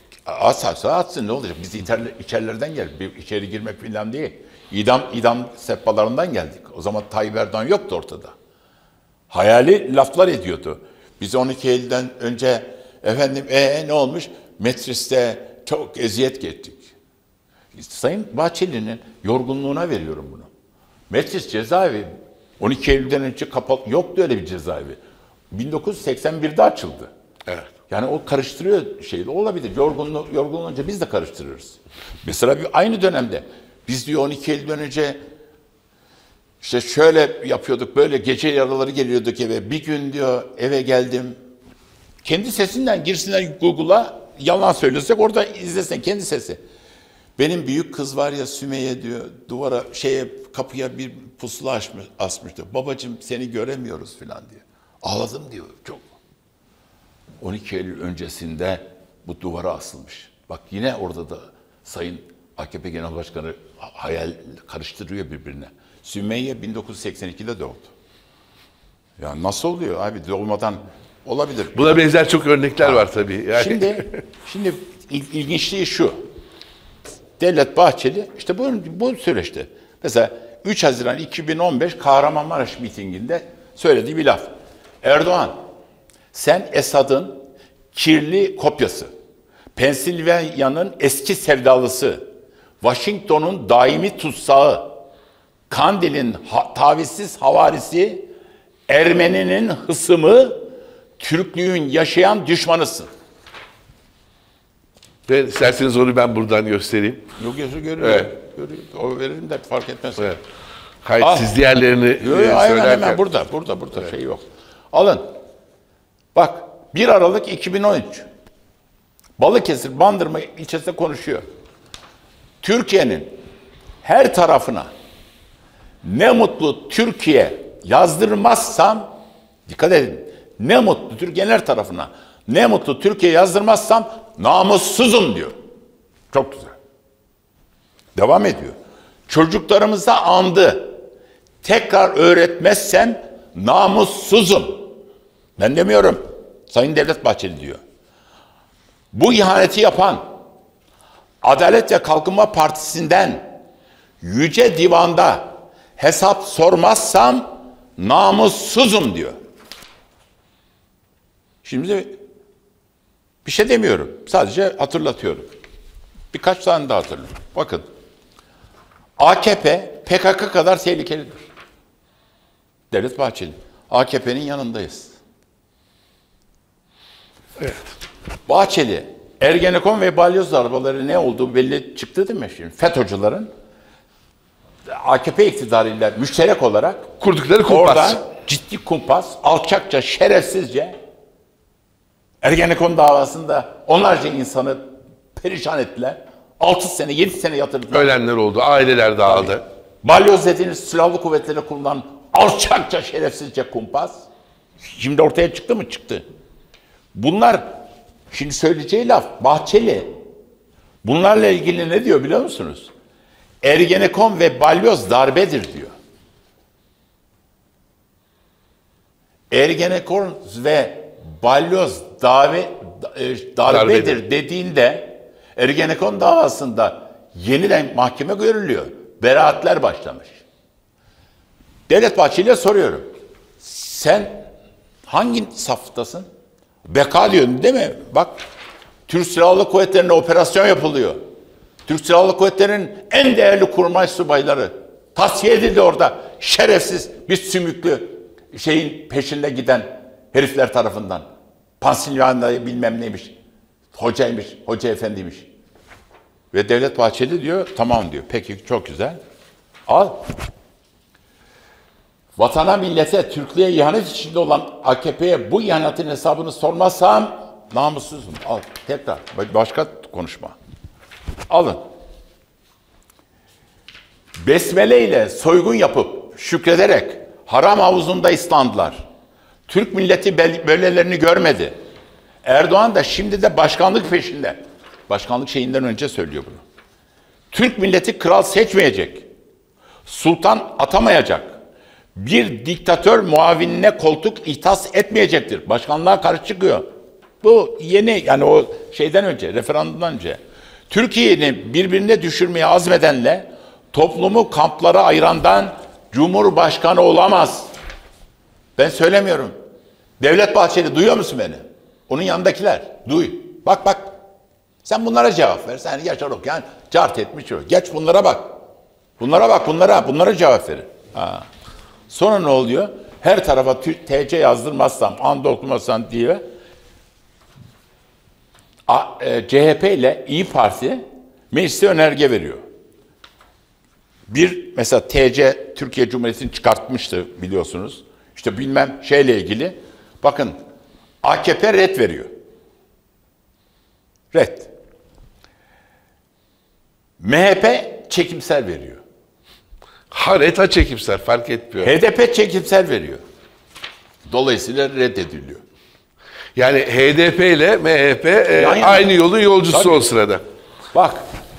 Atsa atsın ne olacak? Biz içerilerden geldik. Bir içeri girmek falan değil. İdam sehpalarından geldik. O zaman Tayyip Erdoğan yoktu ortada. Hayali laflar ediyordu. Biz 12 Eylül'den önce efendim ne olmuş? Metris'te çok eziyet ettik. Sayın Bahçeli'nin yorgunluğuna veriyorum bunu. Metris cezaevi 12 Eylül'den önce kapalı, yoktu öyle bir cezaevi. 1981'de açıldı. Evet. Yani o karıştırıyor şeyi. Olabilir. Yorgunluğunca biz de karıştırıyoruz. Mesela aynı dönemde biz diyor 12 Eylül'den önce işte şöyle yapıyorduk, böyle gece yarıları geliyorduk eve. Bir gün diyor eve geldim. Kendi sesinden girsinler Google'a, yalan söylesek orada izlesin kendi sesi. Benim büyük kız var ya Sümeyye diyor, duvara kapıya bir pusula asmıştı. Babacığım seni göremiyoruz falan diyor. Ağladım diyor çok. 12 Eylül öncesinde bu duvara asılmış. Bak yine orada da Sayın AKP Genel Başkanı hayal karıştırıyor birbirine. Sümeyye 1982'de doğdu. Ya nasıl oluyor abi doğmadan olabilir. Buna benzer çok örnekler var tabii. Yani. Şimdi ilginçliği şu. Devlet Bahçeli işte bu süreçte mesela 3 Haziran 2015 Kahramanmaraş mitinginde söylediği bir laf. Erdoğan sen Esad'ın kirli kopyası, Pensilvanya'nın eski sevdalısı, Washington'un daimi tutsağı, Kandil'in tavizsiz havarisi, Ermeninin hısımı, Türklüğün yaşayan düşmanısın. İsterseniz onu ben buradan göstereyim. Yok görüyor. Evet. Görüyor. O veririm de fark etmez. Evet. Hayır siz diğerlerini söylerken. Hemen burada şey yok. Alın. Bak 1 Aralık 2013. Balıkesir Bandırma ilçesinde konuşuyor. Türkiye'nin her tarafına ne mutlu Türkiye yazdırmazsam, dikkat edin, ne mutlu Türkiye'nin her tarafına ne mutlu Türkiye yazdırmazsam namussuzum diyor. Çok güzel. Devam ediyor. Çocuklarımıza andı. Tekrar öğretmezsem namussuzum. Ben demiyorum. Sayın Devlet Bahçeli diyor. Bu ihaneti yapan Adalet ve Kalkınma Partisi'nden Yüce Divan'da hesap sormazsam namussuzum diyor. Şimdi bir şey demiyorum. Sadece hatırlatıyorum. Birkaç tane daha hatırlıyorum. Bakın. AKP PKK kadar tehlikelidir. Devlet Bahçeli. AKP'nin yanındayız. Evet. Bahçeli, Ergenekon ve balyoz darbeleri ne olduğu belli çıktı değil mi şimdi? FETÖ'cülerin AKP iktidarıyla müşterek olarak Kurdukları kumpas. orada ciddi kumpas, alçakça, şerefsizce Ergenekon davasında onlarca insanı perişan ettiler. 6 sene, 7 sene yatırdılar. Ölenler oldu, aileler dağıldı. Balyoz dediğiniz silahlı kuvvetlere kurulan alçakça, şerefsizce kumpas. Şimdi ortaya çıktı mı? Çıktı. Bunlar, şimdi söyleyeceği laf, Bahçeli bunlarla ilgili ne diyor biliyor musunuz? Ergenekon ve balyoz darbedir diyor. Ergenekon ve balyoz darbedir dediğinde Ergenekon davasında yeniden mahkeme görülüyor. Beraatler başlamış. Devlet Bahçeli'ye soruyorum. Sen hangi saftasın? Beka diyorsun değil mi? Bak, Türk Silahlı Kuvvetleri'ne operasyon yapılıyor. Türk Silahlı Kuvvetleri'nin en değerli kurmay subayları tasfiye edildi orada. Şerefsiz bir sümüklü şeyin peşinde giden herifler tarafından. Pansilyonda bilmem neymiş. Hocaymış, hoca efendiymiş. Ve Devlet Bahçeli diyor, tamam diyor. Peki, çok güzel. Al. Vatana, millete, Türklüğe ihanet içinde olan AKP'ye bu ihanetin hesabını sormazsam namussuzum. Al, tekrar. Başka konuşma. Alın. Besmele ile soygun yapıp şükrederek haram havuzunda ıslandılar. Türk milleti böylelerini görmedi. Erdoğan da şimdi de başkanlık peşinde. Başkanlık şeyinden önce söylüyor bunu. Türk milleti kral seçmeyecek. Sultan atamayacak. Bir diktatör muavinine koltuk ihtas etmeyecektir. Başkanlığa karşı çıkıyor. Bu yeni, yani o şeyden önce, referandumdan önce. Türkiye'yi birbirine düşürmeye azmedenle toplumu kamplara ayırandan Cumhurbaşkanı olamaz. Ben söylemiyorum. Devlet Bahçeli, duyuyor musun beni? Onun yanındakiler, duy. Bak bak. Sen bunlara cevap ver. Sen Yaşar Okuyan cart etmiş o. Geç bunlara bak. Bunlara bak, bunlara cevap verin. Ha. Sonra ne oluyor? Her tarafa TC yazdırmazsam, anda okumazsam diye CHP ile İyi Parti meclise önerge veriyor. Bir mesela TC Türkiye Cumhuriyeti'ni çıkartmıştı biliyorsunuz. İşte bilmem şeyle ilgili. Bakın, AKP ret veriyor. Ret. MHP çekimsel veriyor. Hareta çekimsel, fark etmiyor. HDP çekimsel veriyor. Dolayısıyla reddediliyor. Yani HDP ile MHP yana. aynı yolun yolcusu Tabii. o sırada. Bak.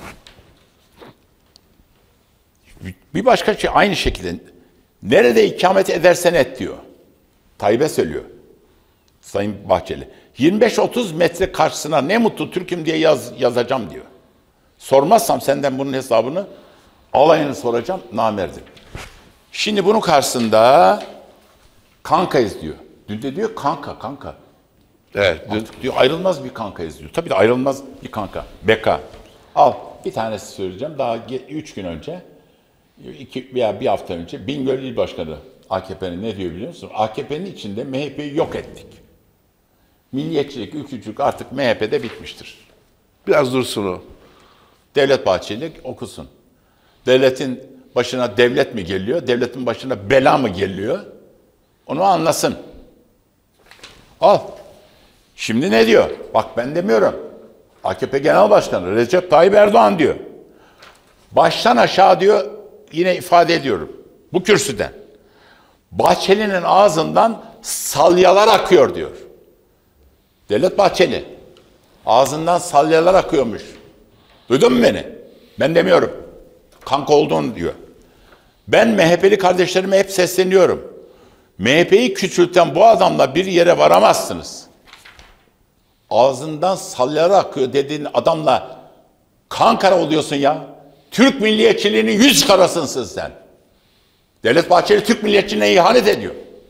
Bir başka şey aynı şekilde. Nerede ikamet edersen et diyor. Tayyip'e söylüyor. Sayın Bahçeli. 25-30 metre karşısına ne mutlu Türk'üm diye yazacağım diyor. Sormazsam senden bunun hesabını alayını soracağım, namerdim. Şimdi bunun karşısında kankayız diyor. Dün de diyor kanka. Evet. Artık diyor ayrılmaz bir kankayız diyor. Tabii de ayrılmaz bir kanka. Beka. Al bir tanesi söyleyeceğim. Daha 3 gün önce, bir hafta önce Bingöl İl Başkanı AKP'nin ne diyor biliyor musun? AKP'nin içinde MHP'yi yok ettik. Milliyetçilik, ülkücülük artık MHP'de bitmiştir. Biraz dursun o. Devlet Bahçeli okusun. Devletin başına devlet mi geliyor? Devletin başına bela mı geliyor? Onu anlasın. Al. Şimdi ne diyor? Bak ben demiyorum. AKP Genel Başkanı Recep Tayyip Erdoğan diyor. Baştan aşağı diyor, yine ifade ediyorum. Bu kürsüden. Bahçeli'nin ağzından salyalar akıyor diyor. Devlet Bahçeli. Ağzından salyalar akıyormuş. Duydun mu beni? Ben demiyorum. Kanka olduğunu diyor. Ben MHP'li kardeşlerime hep sesleniyorum. MHP'yi küçülten bu adamla bir yere varamazsınız. Ağzından salyalar akıyor dediğin adamla kankara oluyorsun ya. Türk milliyetçiliğinin yüz karasısın sen. Devlet Bahçeli Türk milliyetçiliğine ihanet ediyor.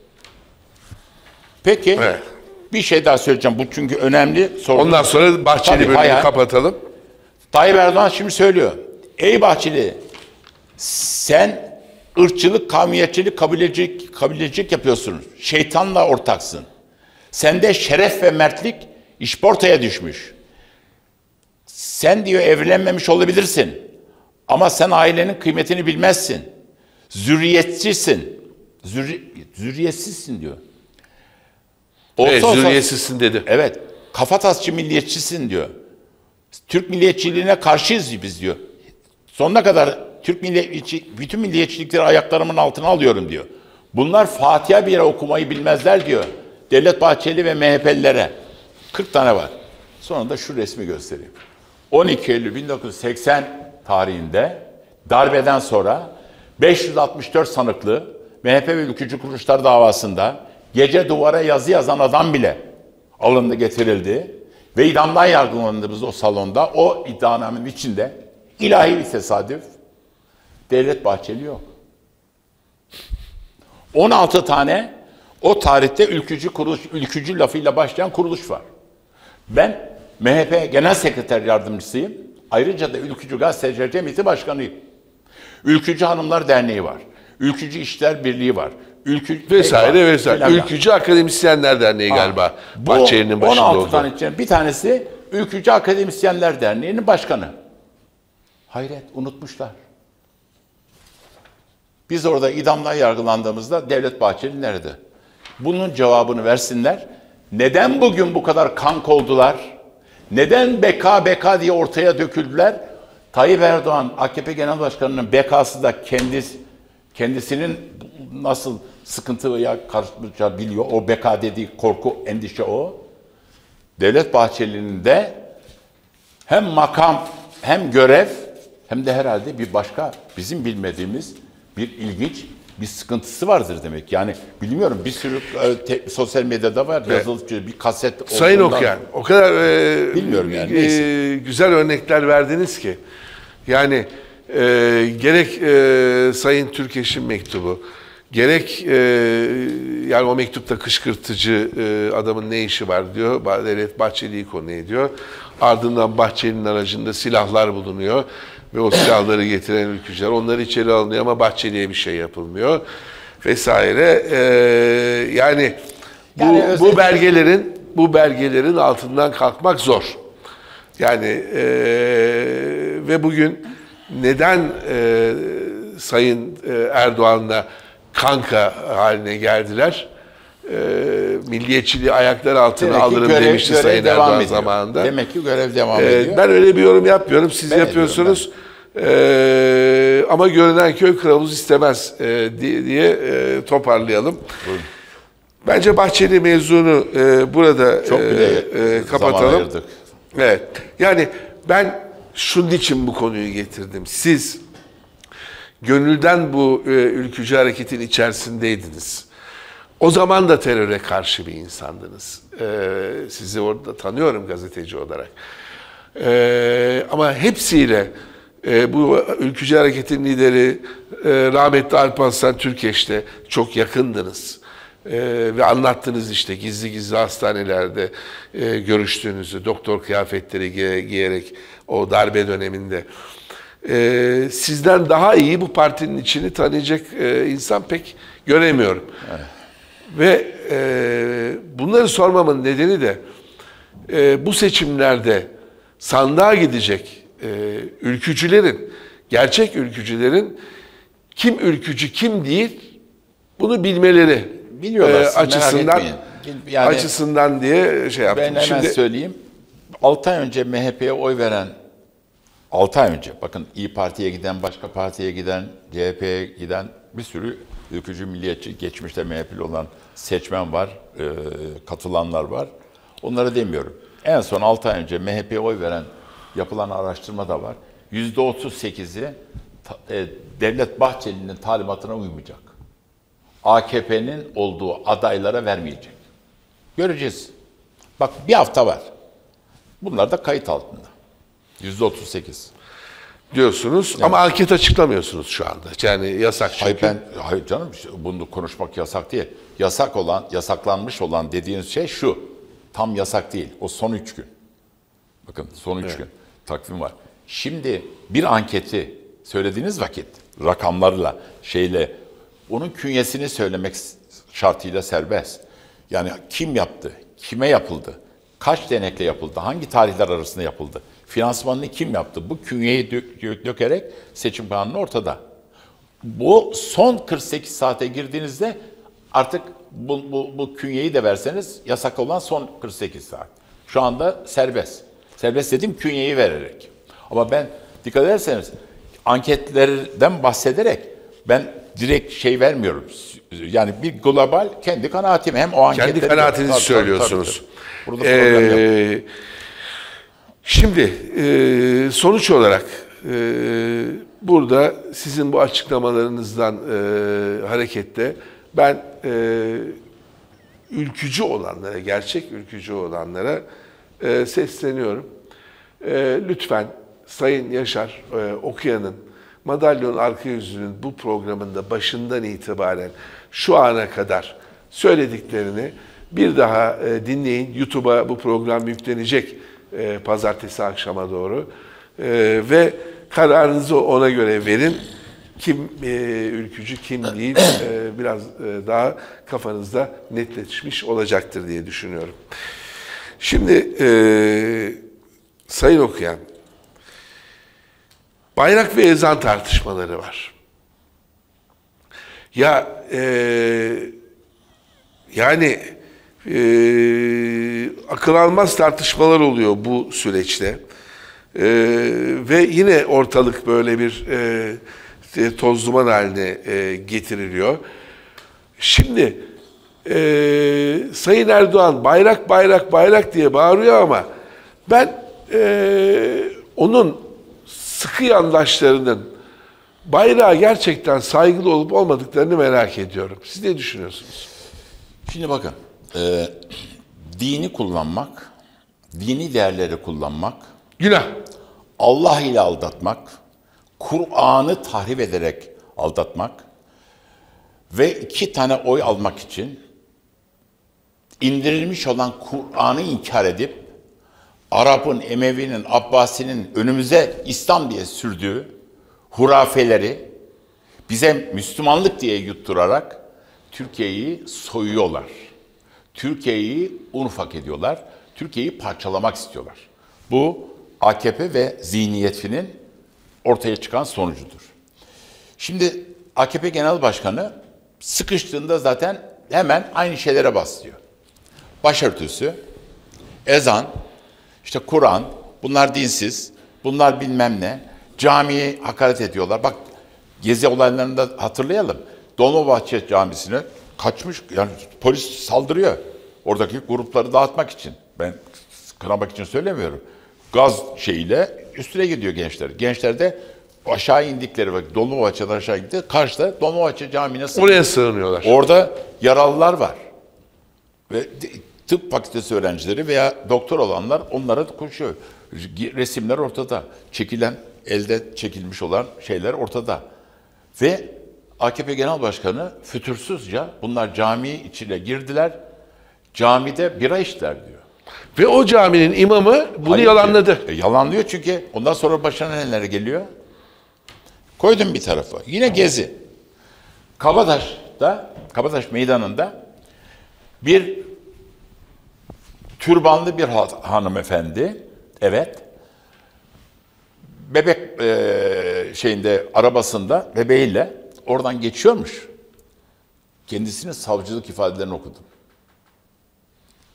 Peki, evet. Bir şey daha söyleyeceğim. Bu çünkü önemli. Ondan sonra Bahçeli bölümünü kapatalım. Tayyip Erdoğan şimdi söylüyor. Ey Bahçeli, sen ırkçılık, kavmiyetçilik, kabilecilik yapıyorsun. Şeytanla ortaksın. Sende şeref ve mertlik işportaya düşmüş. Sen diyor evlenmemiş olabilirsin. Ama sen ailenin kıymetini bilmezsin. Zürriyetsizsin. Zürriyetsizsin diyor. Zürriyetsizsin dedi. Evet. Kafatasçı milliyetçisin diyor. Türk milliyetçiliğine karşıyız biz diyor. Sonuna kadar bütün milliyetçilikleri ayaklarımın altına alıyorum diyor. Bunlar Fatiha bir yere okumayı bilmezler diyor. Devlet Bahçeli ve MHP'lilere. 40 tane var. Sonra da şu resmi göstereyim. 12 Eylül 1980 tarihinde darbeden sonra 564 sanıklı MHP ve ülkücü kuruluşlar davasında gece duvara yazı yazan adam bile alındı, getirildi ve idamdan yargılandığımız o salonda, o iddianamenin içinde ilahi bir tesadüf Devlet Bahçeli yok. 16 tane o tarihte ülkücü lafıyla başlayan kuruluş var. Ben MHP Genel Sekreter Yardımcısıyım. Ayrıca da Ülkücü Gazeteciler Cemiyeti Başkanıyım. Ülkücü Hanımlar Derneği var. Ülkücü İşler Birliği var. Vesaire. Ülkücü Akademisyenler Derneği galiba. Bahçeli'nin başında 16 oldu. tane içinde bir tanesi Ülkücü Akademisyenler Derneği'nin başkanı. Hayret, unutmuşlar. Biz orada idamdan yargılandığımızda Devlet Bahçeli nerede? Bunun cevabını versinler. Neden bugün bu kadar kank oldular? Neden beka diye ortaya döküldüler? Tayyip Erdoğan, AKP Genel Başkanı'nın bekası da kendisinin nasıl sıkıntıya karşılaşacağını biliyor. O beka dediği korku, endişe o. Devlet Bahçeli'nin de hem makam hem görev hem de herhalde bir başka bizim bilmediğimiz bir ilginç bir sıkıntısı vardır demek. Yani bilmiyorum, bir sürü sosyal medyada var, yazılı bir kaset. Sayın Okuyan, o kadar bilmiyorum yani. Güzel örnekler verdiniz ki. Yani gerek Sayın Türkeş'in mektubu, gerek yani o mektupta kışkırtıcı adamın ne işi var diyor. Devlet Bahçeli'yi konu ediyor. Ardından Bahçeli'nin aracında silahlar bulunuyor. Ve o silahları getiren ülkücüler, onları içeri alınıyor ama Bahçeli'ye bir şey yapılmıyor vesaire. Yani bu belgelerin altından kalkmak zor. Yani ve bugün neden Sayın Erdoğan'la kanka haline geldiler? Milliyetçiliği ayaklar altına alırım demişti Sayın Erdoğan zamanında. Demek ki görev devam ediyor. Ben öyle bir yorum yapmıyorum. Siz yapıyorsunuz. Ama görünen köy kılavuz istemez diye toparlayalım. Buyurun. Bence Bahçeli mevzunu burada çok kapatalım. Evet. Yani ben şunun için bu konuyu getirdim. Siz gönülden bu ülkücü hareketin içerisindeydiniz. O zaman da teröre karşı bir insandınız. Sizi orada tanıyorum gazeteci olarak. Ama hepsiyle bu ülkücü hareketin lideri rahmetli Alparslan Türkeş'le çok yakındınız. Ve anlattınız işte gizli hastanelerde görüştüğünüzü, doktor kıyafetleri giyerek o darbe döneminde. Sizden daha iyi bu partinin içini tanıyacak insan pek göremiyorum. Evet. Ve bunları sormamın nedeni de bu seçimlerde sandığa gidecek ülkücülerin, gerçek ülkücülerin kim ülkücü kim değil bunu bilmeleri açısından Yani açısından diye şey yaptım. ben hemen söyleyeyim. 6 ay önce MHP'ye oy veren, 6 ay önce bakın İyi Parti'ye giden, başka partiye giden, CHP'ye giden bir sürü ülkücü, milliyetçi, geçmişte MHP'li olan seçmen var, katılanlar var. Onları demiyorum. En son 6 ay önce MHP'ye oy veren yapılan araştırma da var. %38'i Devlet Bahçeli'nin talimatına uymayacak. AKP'nin olduğu adaylara vermeyecek. Göreceğiz. Bak bir hafta var. Bunlar da kayıt altında. %38. Diyorsunuz Evet. ama anket açıklamıyorsunuz şu anda. Yani yasak çünkü. Hayır canım, bunu konuşmak yasak değil. Yasaklanmış olan dediğiniz şey şu. Tam yasak değil. O son 3 gün. Bakın son 3 gün takvim var. Şimdi bir anketi söylediğiniz vakit rakamlarla onun künyesini söylemek şartıyla serbest. Yani kim yaptı, kime yapıldı, kaç denekle yapıldı, hangi tarihler arasında yapıldı, finansmanını kim yaptı, bu künyeyi dökerek seçim kanunu ortada. Bu son 48 saate girdiğinizde artık bu künyeyi de verseniz yasak olan son 48 saat. Şu anda serbest. Serbest dediğim künyeyi vererek. Ama ben dikkat ederseniz anketlerden bahsederek ben direkt vermiyorum. Yani bir global kendi kanaatim. Hem o anketleri... Kendi kanaatinizi söylüyorsunuz. Burada problem yok. Şimdi sonuç olarak burada sizin bu açıklamalarınızdan hareketle ben ülkücü olanlara, gerçek ülkücü olanlara sesleniyorum. Lütfen Sayın Yaşar Okuyan'ın Madalyonun Arka Yüzü'nün bu programında başından itibaren şu ana kadar söylediklerini bir daha dinleyin. YouTube'a bu program yüklenecek pazartesi akşama doğru. Ve kararınızı ona göre verin. Kim ülkücü, kim değil biraz daha kafanızda netleşmiş olacaktır diye düşünüyorum. Şimdi Sayın Okuyan, bayrak ve ezan tartışmaları var. Ya yani akıl almaz tartışmalar oluyor bu süreçte. Ve yine ortalık böyle bir toz duman haline getiriliyor. Şimdi Sayın Erdoğan bayrak bayrak bayrak diye bağırıyor ama ben onun sıkı yandaşlarının bayrağa gerçekten saygılı olup olmadıklarını merak ediyorum. Siz ne düşünüyorsunuz? Şimdi bakın, dini kullanmak, dini değerleri kullanmak, günah. Allah ile aldatmak, Kur'an'ı tahrip ederek aldatmak ve 2 tane oy almak için indirilmiş olan Kur'an'ı inkar edip Arap'ın, Emevi'nin, Abbasi'nin önümüze İslam diye sürdüğü hurafeleri bize Müslümanlık diye yutturarak Türkiye'yi soyuyorlar. Türkiye'yi un ufak ediyorlar. Türkiye'yi parçalamak istiyorlar. Bu AKP ve zihniyetinin ortaya çıkan sonucudur. Şimdi AKP Genel Başkanı sıkıştığında zaten hemen aynı şeylere başlıyor. Başörtüsü, ezan, işte Kur'an, bunlar dinsiz, bunlar bilmem ne, camiye hakaret ediyorlar. Bak Gezi olaylarını da hatırlayalım. Dolmabahçe Camisi'ne kaçmış, yani polis saldırıyor. Oradaki grupları dağıtmak için. Ben kınamak için söylemiyorum. Gaz şeyiyle üstüne gidiyor gençler. Gençler de aşağı indikleri vakit, Dolmabahçe'den aşağı gitti. Karşıda Dolmabahçe Camii'ne sığınıyor. Oraya sığınıyorlar. Orada yaralılar var. Ve tıp fakültesi öğrencileri veya doktor olanlar onlara koşuyor. Resimler ortada. Çekilen, elde çekilmiş olan şeyler ortada. Ve AKP Genel Başkanı fütursuzca bunlar cami içine girdiler. Camide bira içtiler diyor. Ve o caminin imamı bunu Hayır yalanladı. Yalanlıyor çünkü ondan sonra başına neler geliyor? Koydum bir tarafa. Yine Gezi. Kabataş Meydanı'nda bir türbanlı bir hanımefendi, evet, bebek arabasında bebeğiyle oradan geçiyormuş. Kendisinin savcılık ifadelerini okudum.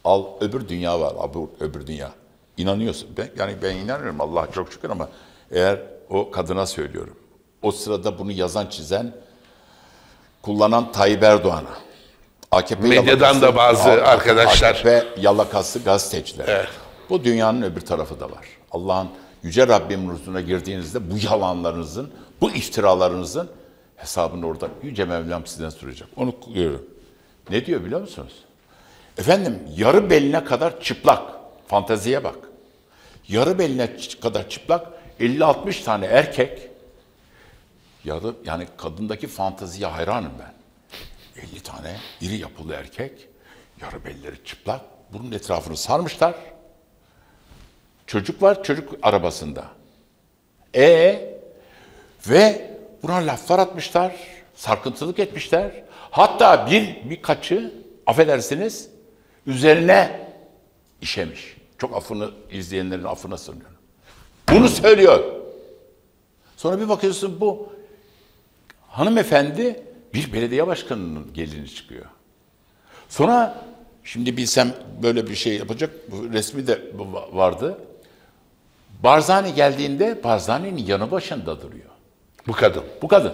Al öbür dünya var, öbür dünya. İnanıyorsun. Ben inanıyorum Allah'a çok şükür ama eğer o kadına söylüyorum. O sırada bunu yazan, çizen, kullanan Tayyip Erdoğan'a. AKP Medyadan da bazı arkadaşlar. AKP yalakası gazeteciler. Evet. Bu dünyanın öbür tarafı da var. Allah'ın Yüce Rabbimin huzuruna girdiğinizde bu yalanlarınızın, bu iftiralarınızın hesabını orada Yüce Mevlam sizden soracak. Onu kılıyorum. Ne diyor biliyor musunuz? Efendim yarı beline kadar çıplak. Fanteziye bak. Yarı beline kadar çıplak 50-60 tane erkek. Yani kadındaki fanteziye hayranım ben. 50 tane iri yapılı erkek. Yarı belleri çıplak. Bunun etrafını sarmışlar. Çocuk var çocuk arabasında. Ve buna laflar atmışlar. Sarkıntılık etmişler. Hatta birkaçı affedersiniz üzerine işemiş. Çok affını izleyenlerin affına sığınıyorum. Bunu söylüyor. Sonra bir bakıyorsun bu hanımefendi bir belediye başkanının gelini çıkıyor. Sonra şimdi bilsem böyle bir şey yapacak bu resmi de vardı. Barzani geldiğinde Barzani'nin yanı başında duruyor. Bu kadın. Bu kadın.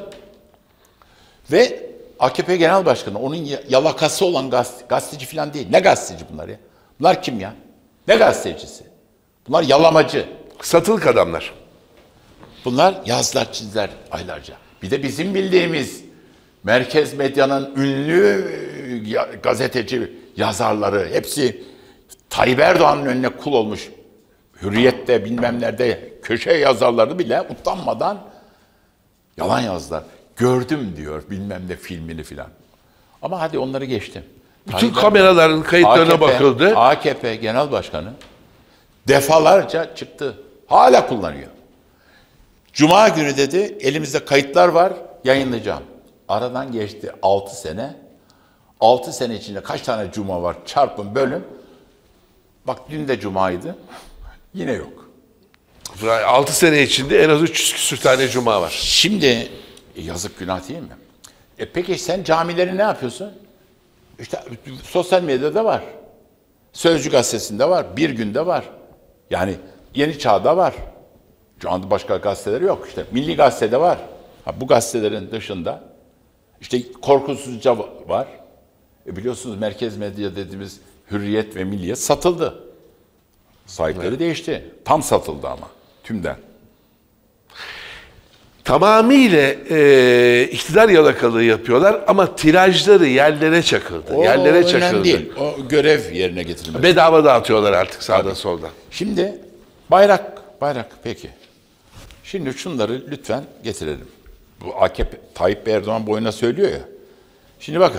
Ve AKP Genel Başkanı onun yalakası olan gazeteci falan değil. Ne gazeteci bunlar ya? Bunlar kim ya? Ne gazetecisi? Bunlar yalamacı. Satılık adamlar. Bunlar yazlar çizler aylarca. Bir de bizim bildiğimiz merkez medyanın ünlü gazeteci yazarları hepsi Tayyip Erdoğan'ın önüne kul olmuş. Hürriyet'te bilmem nerede köşe yazarları bile utanmadan yalan yazdılar. Gördüm diyor bilmem ne filmini filan. Ama hadi onları geçtim. Bütün kameraların kayıtlarına bakıldı. AKP Genel Başkanı defalarca çıktı. Hala kullanıyor. Cuma günü dedi elimizde kayıtlar var yayınlayacağım. Aradan geçti 6 sene. 6 sene içinde kaç tane cuma var çarpın bölün. Bak dün de cumaydı. Yine yok. 6 sene içinde en az 300 küsür tane cuma var. Şimdi yazık günah değil mi? Peki sen camileri ne yapıyorsun? İşte sosyal medyada var. Sözcü gazetesinde var. Bir Günde var. Yani Yeni Çağ'da var. Şu anda başka gazeteleri yok. İşte Milli Gazete'de var. Bu gazetelerin dışında işte Korkusuzca var. Biliyorsunuz merkez medya dediğimiz Hürriyet ve Milliyet satıldı. Sahipleri değişti. Tam satıldı ama tümden. Tamamıyla iktidar yalakalığı yapıyorlar ama tirajları yerlere çakıldı. O yerlere çakıldı. önemli değil. O görev yerine getirilmesi. Bedava dağıtıyorlar artık sağda solda. Şimdi bayrak peki. Şimdi şunları lütfen getirelim. Bu AKP, Tayyip Erdoğan boyuna söylüyor ya. Şimdi bakın.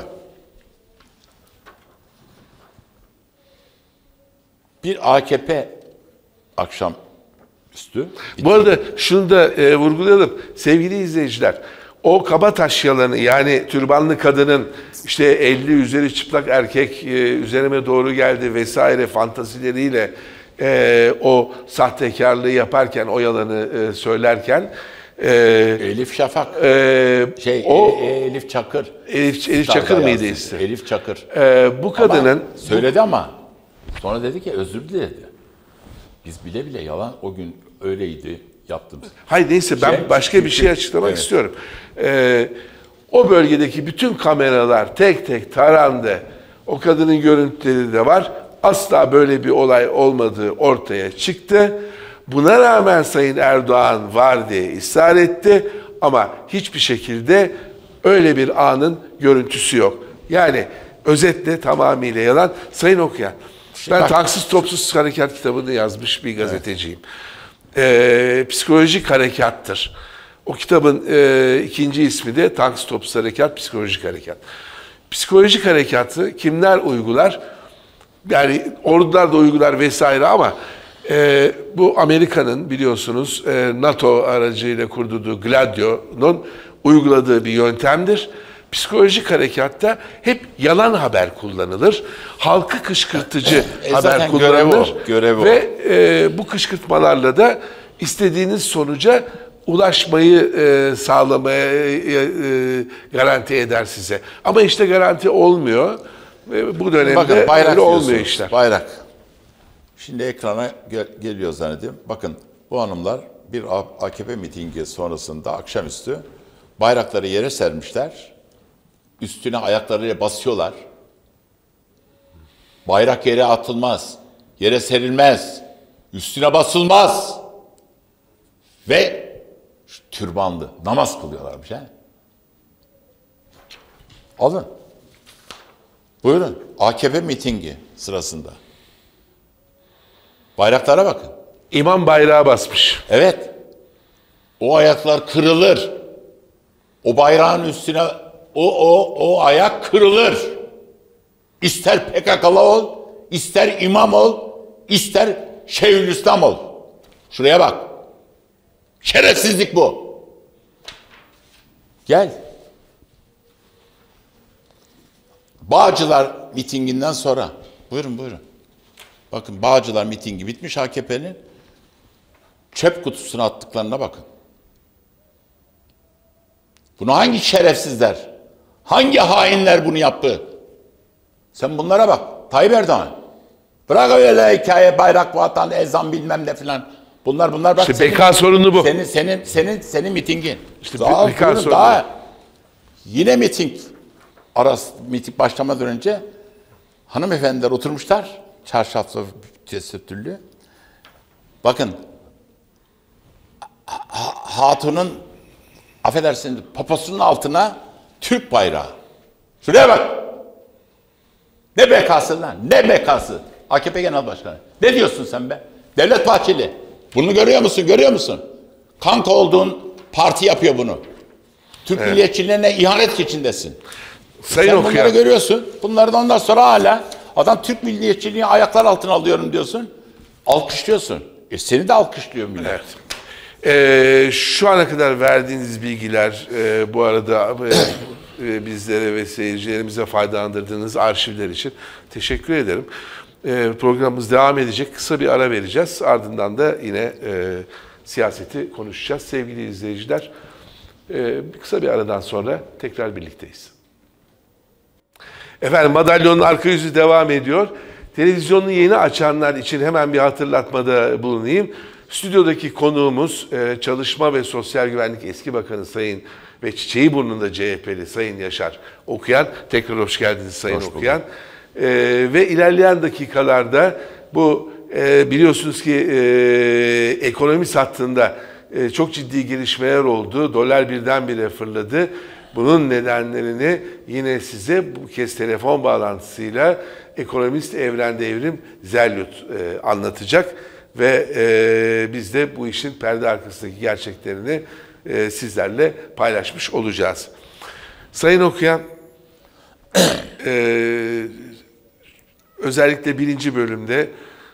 Bir AKP akşam üstü. Bu arada şunu da vurgulayalım sevgili izleyiciler. O kabataş yalanı yani türbanlı kadının işte 50 üzeri çıplak erkek üzerime doğru geldi vesaire fantazileriyle o sahtekarlığı yaparken o yalanı söylerken Elif Şafak. Elif Çakır. Elif Çakır mıydı ismi? Elif Çakır. Bu kadının söyledi ama sonra dedi ki özür diledi. Biz bile bile yalan o gün öyleydi yaptım. Hayır neyse ben başka bir şey açıklamak istiyorum. O bölgedeki bütün kameralar tek tek tarandı. O kadının görüntüleri de var. Asla böyle bir olay olmadığı ortaya çıktı. Buna rağmen Sayın Erdoğan var diye ısrar etti. Ama hiçbir şekilde öyle bir anın görüntüsü yok. Yani özetle tamamıyla yalan. Sayın Okuyan, ben Tanksız Topsuz Harekat kitabını yazmış bir gazeteciyim. Psikolojik harekattır. O kitabın ikinci ismi de Tanksız Topsuz Harekat, Psikolojik Harekat. Psikolojik harekatı kimler uygular? Yani ordular da uygular vesaire ama bu Amerika'nın biliyorsunuz NATO aracıyla kurduğu Gladio'nun uyguladığı bir yöntemdir. Psikolojik harekatta hep yalan haber kullanılır. Halkı kışkırtıcı haber kullanılır. Görev o. Ve bu kışkırtmalarla da istediğiniz sonuca ulaşmayı sağlamaya garanti eder size. Ama işte garanti olmuyor. Ve bu dönemde Bakın, bayrak öyle olmuyor diyorsunuz, işler. bayrak. Şimdi ekrana geliyor zannediyorum. Bakın, bu hanımlar bir AKP mitingi sonrasında akşamüstü bayrakları yere sermişler. Üstüne ayaklarıyla basıyorlar. Bayrak yere atılmaz. Yere serilmez. Üstüne basılmaz. Ve türbanlı namaz kılıyorlarmış. He? Alın. Buyurun. AKP mitingi sırasında. Bayraklara bakın. İmam bayrağı basmış. Evet. O ayaklar kırılır. O bayrağın üstüne o ayak kırılır. İster PKK'lı ol, ister imam ol, ister Şeyhülislam ol. Şuraya bak. Şerefsizlik bu. Gel. Bağcılar mitinginden sonra. Buyurun. Bakın, Bağcılar mitingi bitmiş AKP'nin. Çöp kutusuna attıklarına bakın. Bunu hangi şerefsizler, hangi hainler bunu yaptı? Sen bunlara bak. Tayyip Erdoğan. Bırak öyle hikaye, bayrak, vatan, ezan bilmem ne filan. Bunlar bak. İşte BK sorunu bu. Senin mitingin. İşte Daha, BK sorunu. daha yine miting başlamadan önce hanımefendiler oturmuşlar. Çarşaflı, tesettürlü. Bakın, hatunun, affedersiniz, poposunun altına Türk bayrağı. Şuraya bak. Ne BK'sı lan? Ne BK'sı? AKP Genel Başkanı. Ne diyorsun sen be? Devlet Bahçeli. Bunu görüyor musun? Kanka olduğun parti yapıyor bunu. Türk milliyetçiliğine ihanet içindesin. Sayın Sen Okuyan. bunları görüyorsun. Bunları da ondan sonra hala adam Türk milliyetçiliğini ayaklar altına alıyorum diyorsun. Alkışlıyorsun. Seni de alkışlıyor millet. Evet. Şu ana kadar verdiğiniz bilgiler, bu arada bizlere ve seyircilerimize faydalandırdığınız arşivler için teşekkür ederim. Programımız devam edecek. Kısa bir ara vereceğiz. Ardından da yine siyaseti konuşacağız. Sevgili izleyiciler, kısa bir aradan sonra tekrar birlikteyiz. Efendim, Madalyonun arka yüzü devam ediyor. Televizyonunu yeni açanlar için hemen bir hatırlatmada bulunayım. Stüdyodaki konuğumuz Çalışma ve Sosyal Güvenlik Eski Bakanı Sayın ve Çiçeğiburnu'nda CHP'li Sayın Yaşar Okuyan. Tekrar hoş geldiniz Sayın Okuyan. Ve ilerleyen dakikalarda bu biliyorsunuz ki ekonomi hattında çok ciddi gelişmeler oldu. Dolar birdenbire fırladı. Bunun nedenlerini yine size bu kez telefon bağlantısıyla ekonomist Evren Devrim Zerlut anlatacak. Ve biz de bu işin perde arkasındaki gerçeklerini sizlerle paylaşmış olacağız. Sayın Okuyan, özellikle birinci bölümde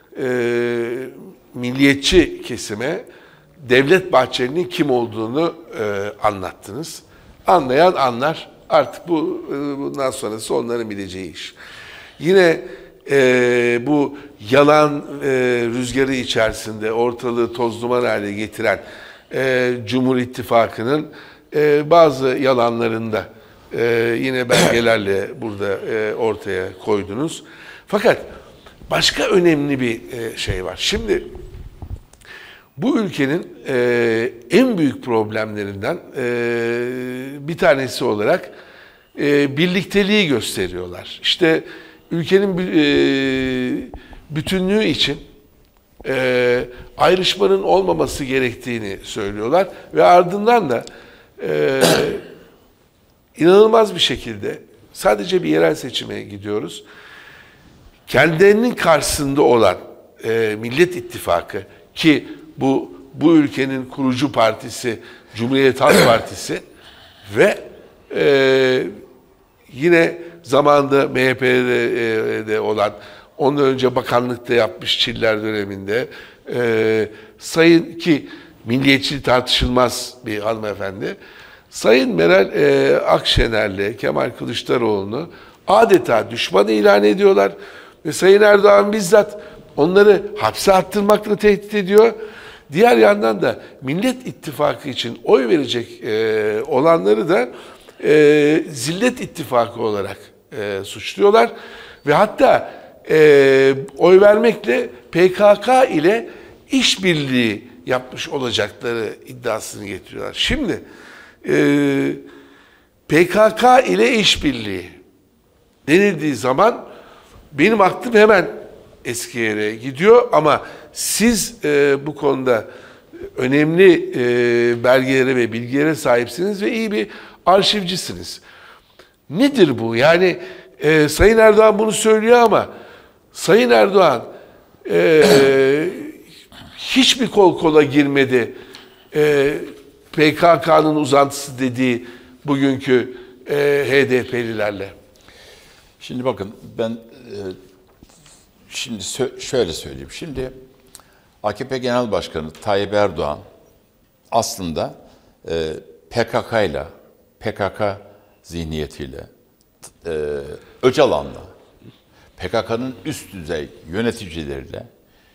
milliyetçi kesime Devlet Bahçeli'nin kim olduğunu anlattınız. Anlayan anlar. Artık bundan sonrası onların bileceği iş. Yine bu yalan rüzgarı içerisinde ortalığı toz duman hale getiren Cumhur İttifakı'nın bazı yalanlarını da yine belgelerle burada ortaya koydunuz. Fakat başka önemli bir şey var. Şimdi bu ülkenin en büyük problemlerinden bir tanesi olarak birlikteliği gösteriyorlar. İşte ülkenin bütünlüğü için ayrışmanın olmaması gerektiğini söylüyorlar ve ardından da inanılmaz bir şekilde sadece bir yerel seçime gidiyoruz. Kendilerinin karşısında olan Millet İttifakı ki bu ülkenin kurucu partisi Cumhuriyet Halk Partisi ve yine zamanında MHP'de olan, ondan önce bakanlıkta yapmış Çiller döneminde sayın ki milliyetçi tartışılmaz bir hanımefendi, Sayın Meral Akşener'le Kemal Kılıçdaroğlu'nu adeta düşman ilan ediyorlar ve Sayın Erdoğan bizzat onları hapse attırmakla tehdit ediyor. Diğer yandan da Millet İttifakı için oy verecek olanları da Zillet İttifakı olarak suçluyorlar. Ve hatta oy vermekle PKK ile işbirliği yapmış olacakları iddiasını getiriyorlar. Şimdi PKK ile işbirliği denildiği zaman benim aklım hemen Eskişehir'e gidiyor ama siz bu konuda önemli belgelere ve bilgilere sahipsiniz ve iyi bir arşivcisiniz. Nedir bu? Yani Sayın Erdoğan bunu söylüyor ama Sayın Erdoğan hiçbir kol kola girmedi. PKK'nın uzantısı dediği bugünkü HDP'lilerle. Şimdi bakın ben şimdi şöyle söyleyeyim. Şimdi AKP Genel Başkanı Tayyip Erdoğan aslında PKK'yla, PKK zihniyetiyle, Öcalan'la, PKK'nın üst düzey yöneticileriyle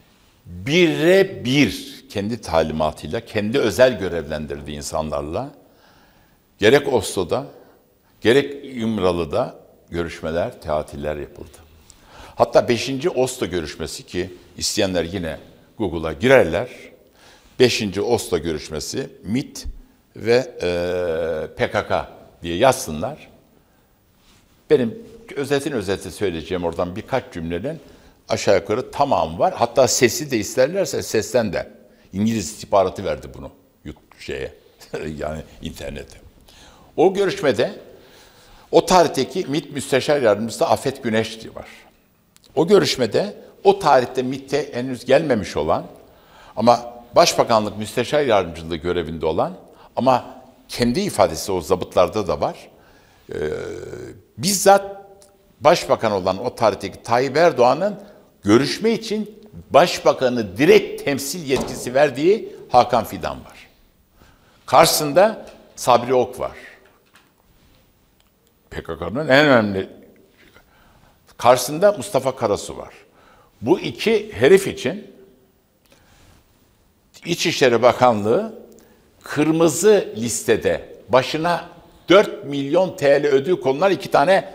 birebir kendi talimatıyla, kendi özel görevlendirdiği insanlarla gerek Oslo'da, gerek İmralı'da görüşmeler, teatiller yapıldı. Hatta 5. Oslo görüşmesi ki isteyenler yine Google'a girerler. 5. Oslo görüşmesi MİT ve PKK diye yazsınlar. Benim özeti söyleyeceğim oradan birkaç cümlenin aşağı yukarı tamamı var. Hatta sesi de isterlerse sesten de. İngiliz istihbaratı verdi bunu yani internete. O görüşmede o tarihteki MİT Müsteşar Yardımcısı Afet Güneş var. O görüşmede o tarihte MİT'e henüz gelmemiş olan ama Başbakanlık Müsteşar Yardımcılığı görevinde olan ama kendi ifadesi o zabıtlarda da var. Bizzat Başbakan olan o tarihteki Tayyip Erdoğan'ın görüşme için Başbakanı direkt temsil yetkisi verdiği Hakan Fidan var. Karşısında Sabri Ok var. PKK'nın en önemli. Karşısında Mustafa Karasu var. Bu iki herif için İçişleri Bakanlığı kırmızı listede başına 4 milyon TL ödül konulan iki tane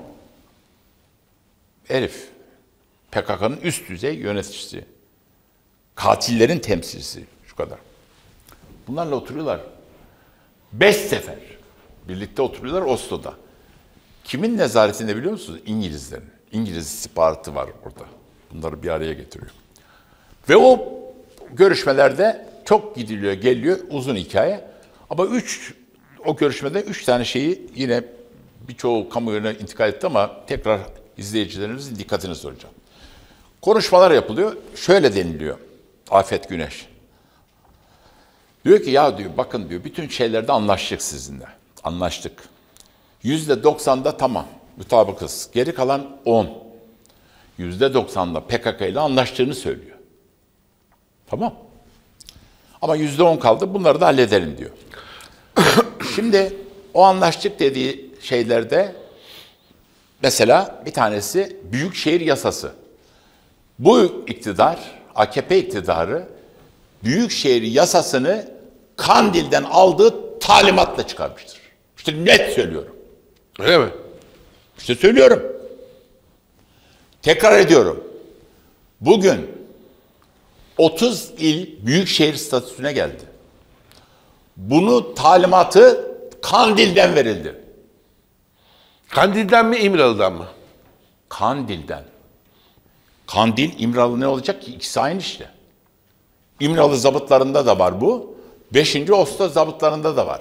herif. PKK'nın üst düzey yöneticisi. Katillerin temsilcisi. Şu kadar. Bunlarla oturuyorlar. 5 sefer. Birlikte oturuyorlar Oslo'da. Kimin nezaretinde biliyor musunuz? İngilizlerin. İngiliz istihbaratı var orada. Bunları bir araya getiriyor. Ve o görüşmelerde çok gidiliyor, geliyor. Uzun hikaye. Ama o görüşmede 3 tane şeyi yine birçoğu kamuoyuna intikal etti ama tekrar izleyicilerimizin dikkatini soracağım. Konuşmalar yapılıyor. Şöyle deniliyor. Afet Güneş. Diyor ki ya diyor bakın diyor bütün şeylerde anlaştık sizinle. Anlaştık. %90'da tamam. Mutabıkız. Geri kalan 10. %90'da PKK ile anlaştığını söylüyor. Tamam. Ama %10 kaldı. Bunları da halledelim diyor. Şimdi o anlaştık dediği şeylerde mesela bir tanesi Büyükşehir Yasası. Bu iktidar, AKP iktidarı Büyükşehir Yasasını Kandil'den aldığı talimatla çıkarmıştır. İşte net söylüyorum. Öyle mi? İşte söylüyorum. Tekrar ediyorum. Bugün 30 il büyükşehir statüsüne geldi. Bunu talimatı Kandil'den verildi. Kandil'den mi İmralı'dan mı? Kandil'den. Kandil, İmralı ne olacak ki? İkisi aynı işte. İmralı zabıtlarında da var bu. 5. Oslo zabıtlarında da var.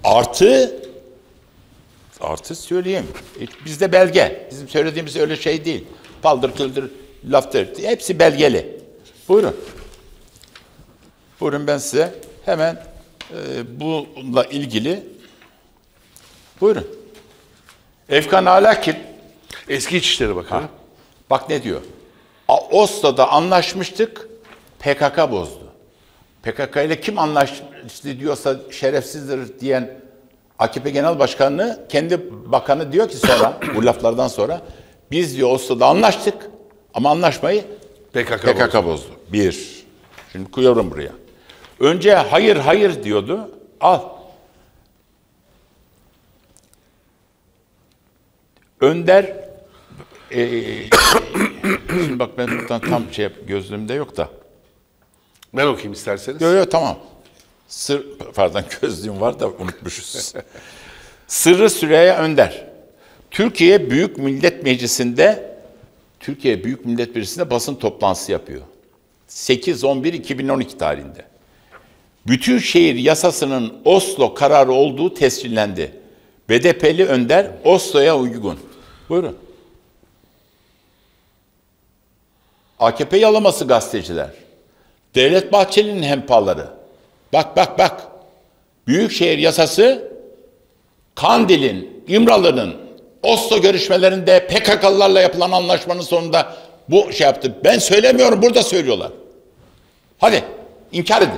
Artı söyleyeyim. Bizde belge. Bizim söylediğimiz öyle şey değil. Paldır küldür laftır. Hepsi belgeli. Buyurun. Buyurun ben size hemen bununla ilgili buyurun. Efkan Ala kim? Eski İçişleri Bakanı. Bak ne diyor. Oslo'da anlaşmıştık. PKK bozdu. PKK ile kim anlaştı diyorsa şerefsizdir diyen AKP Genel Başkanı kendi bakanı diyor ki sonra bu laflardan sonra biz diyor Oslo'da anlaştık ama anlaşmayı PKK bozdu. Bir. Şimdi koyuyorum buraya. Önce hayır diyordu. Al. Önder Şimdi bak ben buradan tam gözlüğümde yok da. Ben okuyayım isterseniz. Yok tamam. Pardon gözlüğüm var da unutmuşuz. Sırrı Süreyya Önder. Türkiye Büyük Millet Meclisi'nde basın toplantısı yapıyor. 8-11-2012 tarihinde. Bütün şehir yasasının Oslo kararı olduğu tescillendi. BDP'li Önder Oslo'ya uygun. Buyurun. AKP yalaması gazeteciler. Devlet Bahçeli'nin hempaları. Bak. Büyükşehir yasası Kandil'in, İmralı'nın Oslo görüşmelerinde PKK'lılarla yapılan anlaşmanın sonunda bu şey yaptı. Ben söylemiyorum, burada söylüyorlar. Hadi inkar edin.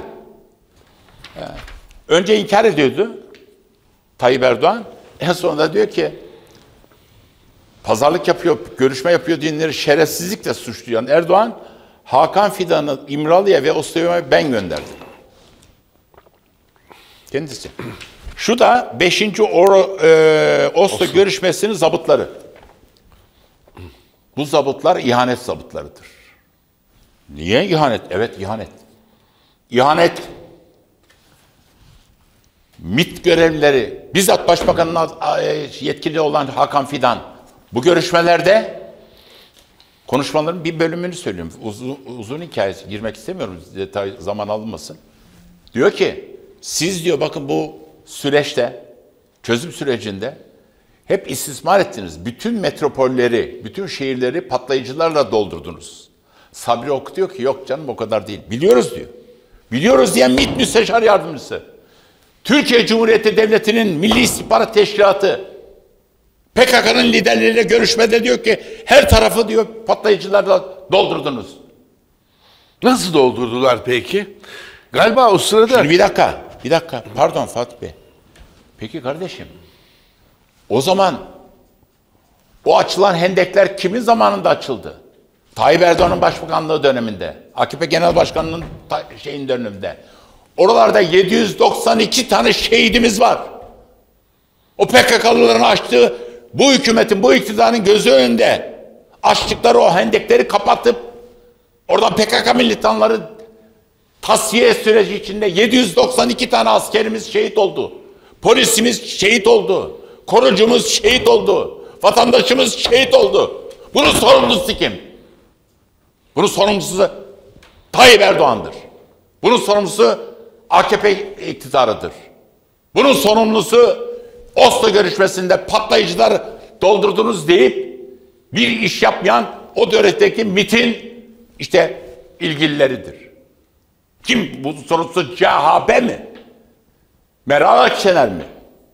Önce inkar ediyordu Tayyip Erdoğan. En sonunda diyor ki pazarlık yapıyor, görüşme yapıyor diyenleri şerefsizlikle suçlayan Erdoğan, Hakan Fidan'ı İmralı'ya ve Oslo'ya ben gönderdim. Kendisi. Şu da 5. Oslo görüşmesinin zabıtları. Bu zabıtlar ihanet zabıtlarıdır. Niye ihanet? Evet ihanet. İhanet. MİT görevlileri, bizzat Başbakan'ın yetkili olan Hakan Fidan, bu görüşmelerde konuşmaların bir bölümünü söylüyorum. Uzun hikayesi, girmek istemiyorum, detay zaman alınmasın. Diyor ki, siz diyor bakın bu süreçte, çözüm sürecinde hep istismar ettiniz. Bütün metropolleri, bütün şehirleri patlayıcılarla doldurdunuz. Sabri Ok diyor ki yok canım o kadar değil. Biliyoruz diyor. Biliyoruz diyen MİT Müsteşar Yardımcısı. Türkiye Cumhuriyeti Devleti'nin Milli İstihbarat Teşkilatı PKK'nın liderleriyle görüşmede diyor ki her tarafı diyor patlayıcılarla doldurdunuz. Nasıl doldurdular peki? Galiba o sırada... Şimdi bir dakika. Pardon Fatih Bey. Peki kardeşim, o zaman o açılan hendekler kimin zamanında açıldı? Tayyip Erdoğan'ın başbakanlığı döneminde, AKP Genel Başkanı'nın döneminde. Oralarda 792 tane şehidimiz var. O PKK'lıların açtığı, bu hükümetin, bu iktidarın gözü önünde açtıkları o hendekleri kapatıp oradan PKK militanları tasfiye süreci içinde 792 tane askerimiz şehit oldu. Polisimiz şehit oldu. Korucumuz şehit oldu. Vatandaşımız şehit oldu. Bunun sorumlusu kim? Bunun sorumlusu Tayyip Erdoğan'dır. Bunun sorumlusu AKP iktidarıdır. Bunun sorumlusu Oslo görüşmesinde patlayıcılar doldurdunuz deyip bir iş yapmayan o dönemdeki MİT'in işte ilgilileridir. Kim bu sorumlusu? CHP mi? Meral Akşener mi?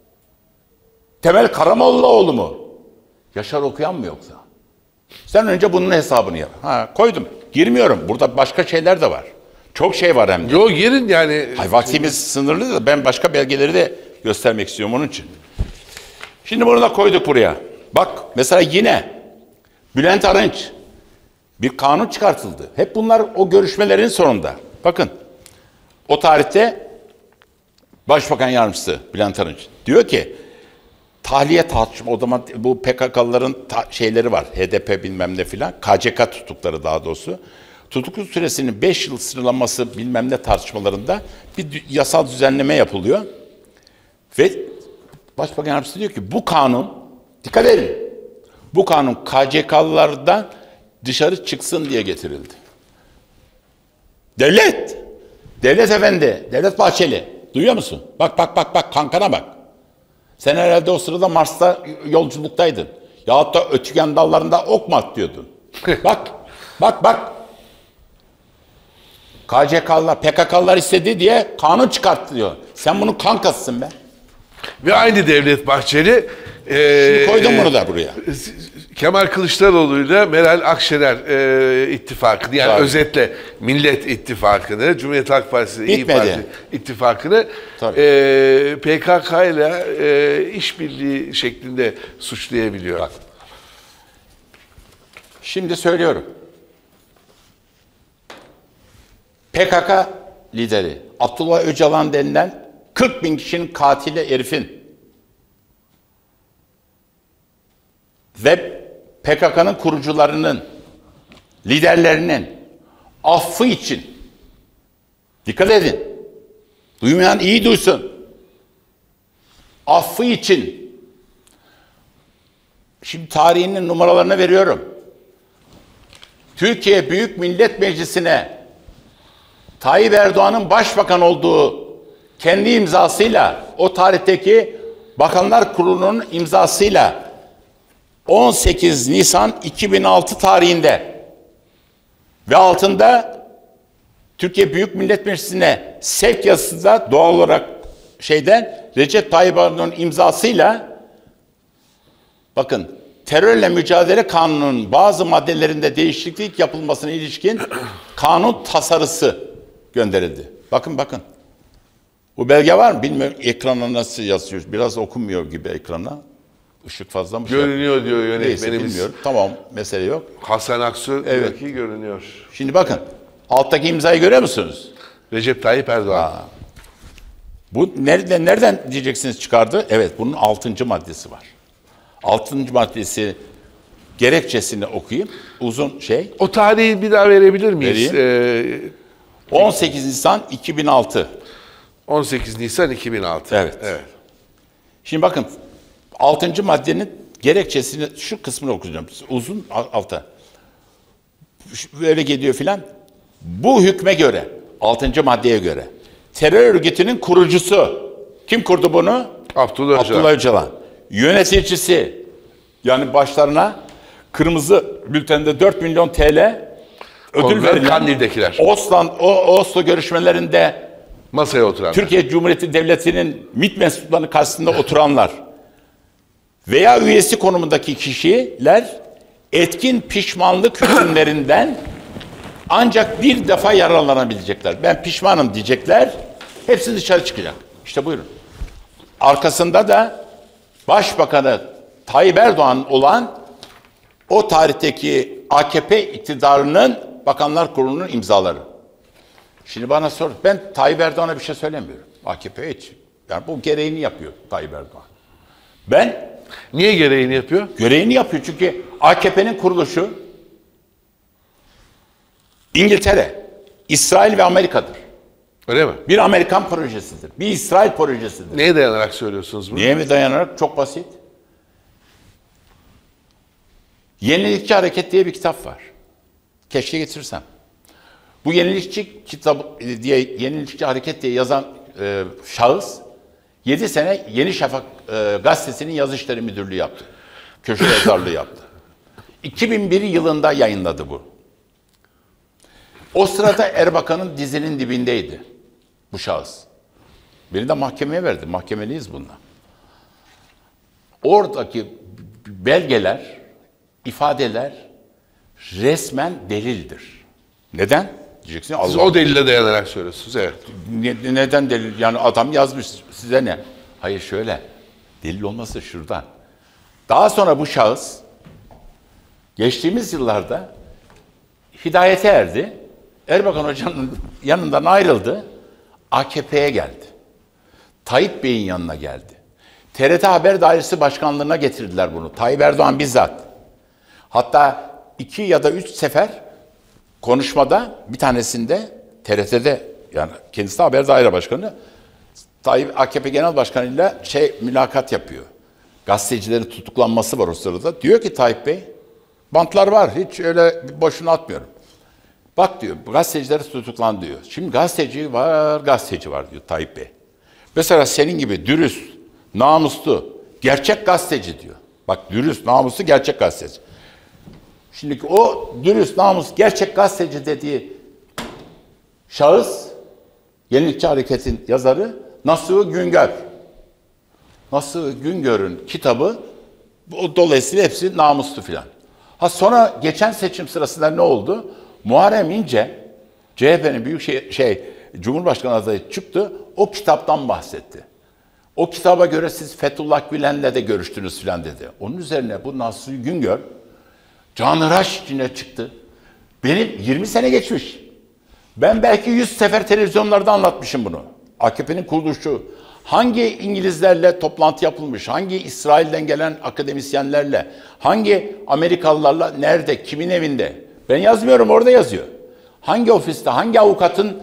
Temel Karamollaoğlu mu? Yaşar Okuyan mı yoksa? Sen önce bunun hesabını yap. Koydum. Girmiyorum. Burada başka şeyler de var. Çok şey var hem de. Yok girin yani. Vaktimiz sınırlı da ben başka belgeleri de göstermek istiyorum onun için. Şimdi bunu da koyduk buraya. Bak mesela yine Bülent Arınç bir kanun çıkartıldı. Hep bunlar o görüşmelerin sonunda. Bakın o tarihte Başbakan Yardımcısı Bülent Arınç diyor ki tahliye tartışma, o zaman bu PKK'lıların şeyleri var. HDP bilmem ne filan. KCK tutukları daha doğrusu. Tutukluk süresinin 5 yıl sınırlanması bilmem ne tartışmalarında bir yasal düzenleme yapılıyor. Ve Başbakan Yardımcısı diyor ki bu kanun, dikkat edin, bu kanun KCK'lılardan dışarı çıksın diye getirildi. Devlet efendi, Devlet Bahçeli, duyuyor musun? Bak, kankana bak. Sen herhalde o sırada Mars'ta yolculuktaydın. Yahut da Ötüken dallarında ok mu atıyordun? Bak. KCK'lılar, PKK'lılar istedi diye kanun çıkarttı diyor. Sen bunun kankasısın be. Ve aynı Devlet Bahçeli şimdi koydum bunu da buraya. Kemal Kılıçdaroğlu'yla Meral Akşener ittifakını yani Tabii. özetle Millet İttifakı'nı, Cumhuriyet Halk Partisi, İYİ Parti ittifakını PKK ile işbirliği şeklinde suçlayabiliyor. Bak. Şimdi söylüyorum. PKK lideri Abdullah Öcalan denilen 40 bin kişinin katili herifin ve PKK'nın kurucularının, liderlerinin affı için, dikkat edin, duymayan iyi duysun, affı için, şimdi tarihinin numaralarını veriyorum. Türkiye Büyük Millet Meclisi'ne Tayyip Erdoğan'ın başbakan olduğu kendi imzasıyla, o tarihteki Bakanlar Kurulu'nun imzasıyla 18 Nisan 2006 tarihinde ve altında Türkiye Büyük Millet Meclisi'ne sevk yazısında doğal olarak Recep Tayyip Erdoğan'ın imzasıyla, bakın, terörle mücadele kanununun bazı maddelerinde değişiklik yapılmasına ilişkin kanun tasarısı gönderildi. Bakın. Bu belge var mı? Bilmiyorum. Ekrana nasıl yazıyor? Biraz okunmuyor gibi ekrana. Işık fazla mı? Görünüyor diyor yönetmenimiz. Neyse, bilmiyorum. Tamam, mesele yok. Hasan Aksu diyor ki görünüyor. Şimdi bakın. Alttaki imzayı görüyor musunuz? Recep Tayyip Erdoğan. Bu nereden diyeceksiniz çıkardı? Evet, bunun 6. maddesi var. 6. maddesi gerekçesini okuyayım. Uzun şey. O tarihi bir daha verebilir miyiz? 18 Nisan 2006. 18 Nisan 2006. Evet. Şimdi bakın, 6. maddenin gerekçesini, şu kısmını okuyacağım. Uzun alta. Böyle gidiyor filan. Bu hükme göre, 6. maddeye göre terör örgütünün kurucusu, kim kurdu bunu? Abdullah Öcalan. Yöneticisi, yani başlarına kırmızı bültende 4 milyon TL ödül verilen, Kandil'dekiler. Oslo görüşmelerinde Masaya oturanlar. Türkiye Cumhuriyeti Devleti'nin MİT mensuplarının karşısında oturanlar veya üyesi konumundaki kişiler etkin pişmanlık hükümlerinden ancak bir defa yararlanabilecekler. Ben pişmanım diyecekler, hepsi dışarı çıkacak. İşte buyurun. Arkasında da Başbakanı Tayyip Erdoğan olan o tarihteki AKP iktidarının Bakanlar Kurulu'nun imzaları. Şimdi bana sor, ben Tayyip Erdoğan'a bir şey söylemiyorum. AKP hiç. Yani bu gereğini yapıyor Tayyip Erdoğan. Ben niye gereğini yapıyor? Gereğini yapıyor çünkü AKP'nin kuruluşu İngiltere, İsrail ve Amerika'dır. Öyle mi? Bir Amerikan projesidir. Bir İsrail projesidir. Neye dayanarak söylüyorsunuz bunu? Neye mi dayanarak? Çok basit. Yenilikçi Hareket diye bir kitap var. Keşke getirsem. Bu Yenilikçi kitap diye, Yenilikçi Hareket diye yazan şahıs 7 sene Yeni Şafak gazetesinin yazı işleri müdürlüğü yaptı. Köşe yazarlığı yaptı. 2001 yılında yayınladı bu. O sırada Erbakan'ın dizinin dibindeydi bu şahıs. Beni de mahkemeye verdi. Mahkemeliyiz bununla. Oradaki belgeler, ifadeler resmen delildir. Neden? Diyeceksin. Siz o delile dayanarak söylüyorsunuz. Evet. Neden delil? Yani adam yazmış, size ne? Hayır, şöyle. Delil olması şuradan. Daha sonra bu şahıs geçtiğimiz yıllarda hidayete erdi. Erbakan Hoca'nın yanından ayrıldı. AKP'ye geldi. Tayyip Bey'in yanına geldi. TRT Haber Dairesi Başkanlığı'na getirdiler bunu. Tayyip Erdoğan bizzat. Hatta 2 ya da 3 sefer konuşmada, bir tanesinde TRT'de, yani kendisi de Haber Daire Başkanı, Tayyip AKP Genel Başkanı'yla mülakat yapıyor. Gazetecilerin tutuklanması var o sırada. Diyor ki Tayyip Bey, bantlar var, hiç öyle boşuna atmıyorum. Bak diyor, gazetecileri tutuklan diyor. Şimdi gazeteci var diyor Tayyip Bey. Mesela senin gibi dürüst, namuslu, gerçek gazeteci diyor. Bak, dürüst, namuslu, gerçek gazeteci. Şimdi o dürüst, namus, gerçek gazeteci dediği şahıs, Yenilikçi Hareket'in yazarı Nasuh Güngör. Nasuh Güngör'ün kitabı, dolayısıyla hepsi namuslu filan. Sonra geçen seçim sırasında ne oldu? Muharrem İnce, CHP'nin büyük Cumhurbaşkanı adayı çıktı, o kitaptan bahsetti. O kitaba göre siz Fethullah Gülen'le de görüştünüz filan dedi. Onun üzerine bu Nasuh Güngör canhıraş içine çıktı. Benim 20 sene geçmiş. Ben belki 100 sefer televizyonlarda anlatmışım bunu. AKP'nin kuruluşu, Hangi İngilizlerle toplantı yapılmış, hangi İsrail'den gelen akademisyenlerle, hangi Amerikalılarla, nerede, kimin evinde? Ben yazmıyorum, orada yazıyor. Hangi ofiste, hangi avukatın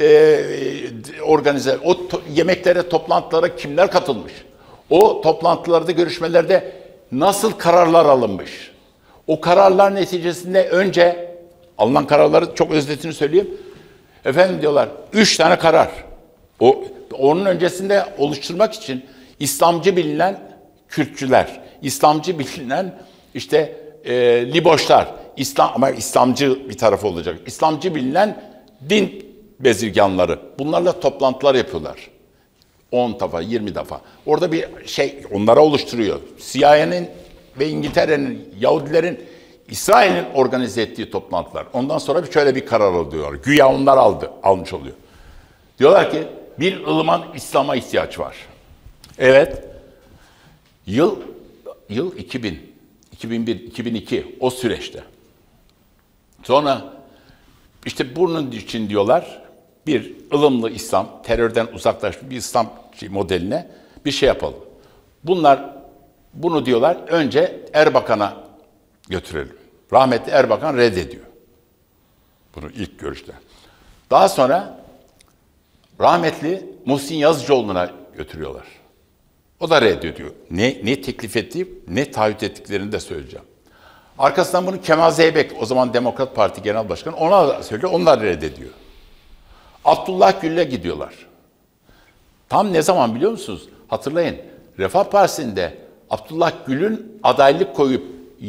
organize, yemeklere, toplantılara kimler katılmış? O toplantılarda, görüşmelerde nasıl kararlar alınmış? O kararlar neticesinde önce alınan kararları çok özetini söyleyeyim. Efendim diyorlar 3 tane karar. Onun öncesinde oluşturmak için İslamcı bilinen Kürtçüler, İslamcı bilinen işte Liboşlar, ama İslamcı bir tarafı olacak. İslamcı bilinen din bezirganları. Bunlarla toplantılar yapıyorlar. 10 defa, 20 defa. Orada bir şey onlara oluşturuyor. CIA'nin ve İngiltere'nin, Yahudilerin, İsrail'in organize ettiği toplantılar. Ondan sonra şöyle bir karar alıyorlar. Güya onlar almış oluyor. Diyorlar ki bir ılıman İslam'a ihtiyaç var. Evet. Yıl 2000, 2001, 2002 o süreçte. Sonra işte bunun için diyorlar bir ılımlı İslam, terörden uzaklaşmış bir İslam modeline bir şey yapalım. Bunu diyorlar önce Erbakan'a götürelim. Rahmetli Erbakan reddediyor. Bunu ilk görüşte. Daha sonra rahmetli Muhsin Yazıcıoğlu'na götürüyorlar. O da reddediyor. Ne teklif ettiği, ne taahhüt ettiklerini de söyleyeceğim. Arkasından bunu Kemal Zeybek, o zaman Demokrat Parti Genel Başkanı, ona da söylüyor, onlar reddediyor. Abdullah Gül'le gidiyorlar. Tam ne zaman biliyor musunuz? Hatırlayın, Refah Partisi'nde Abdullah Gül'ün adaylık koyup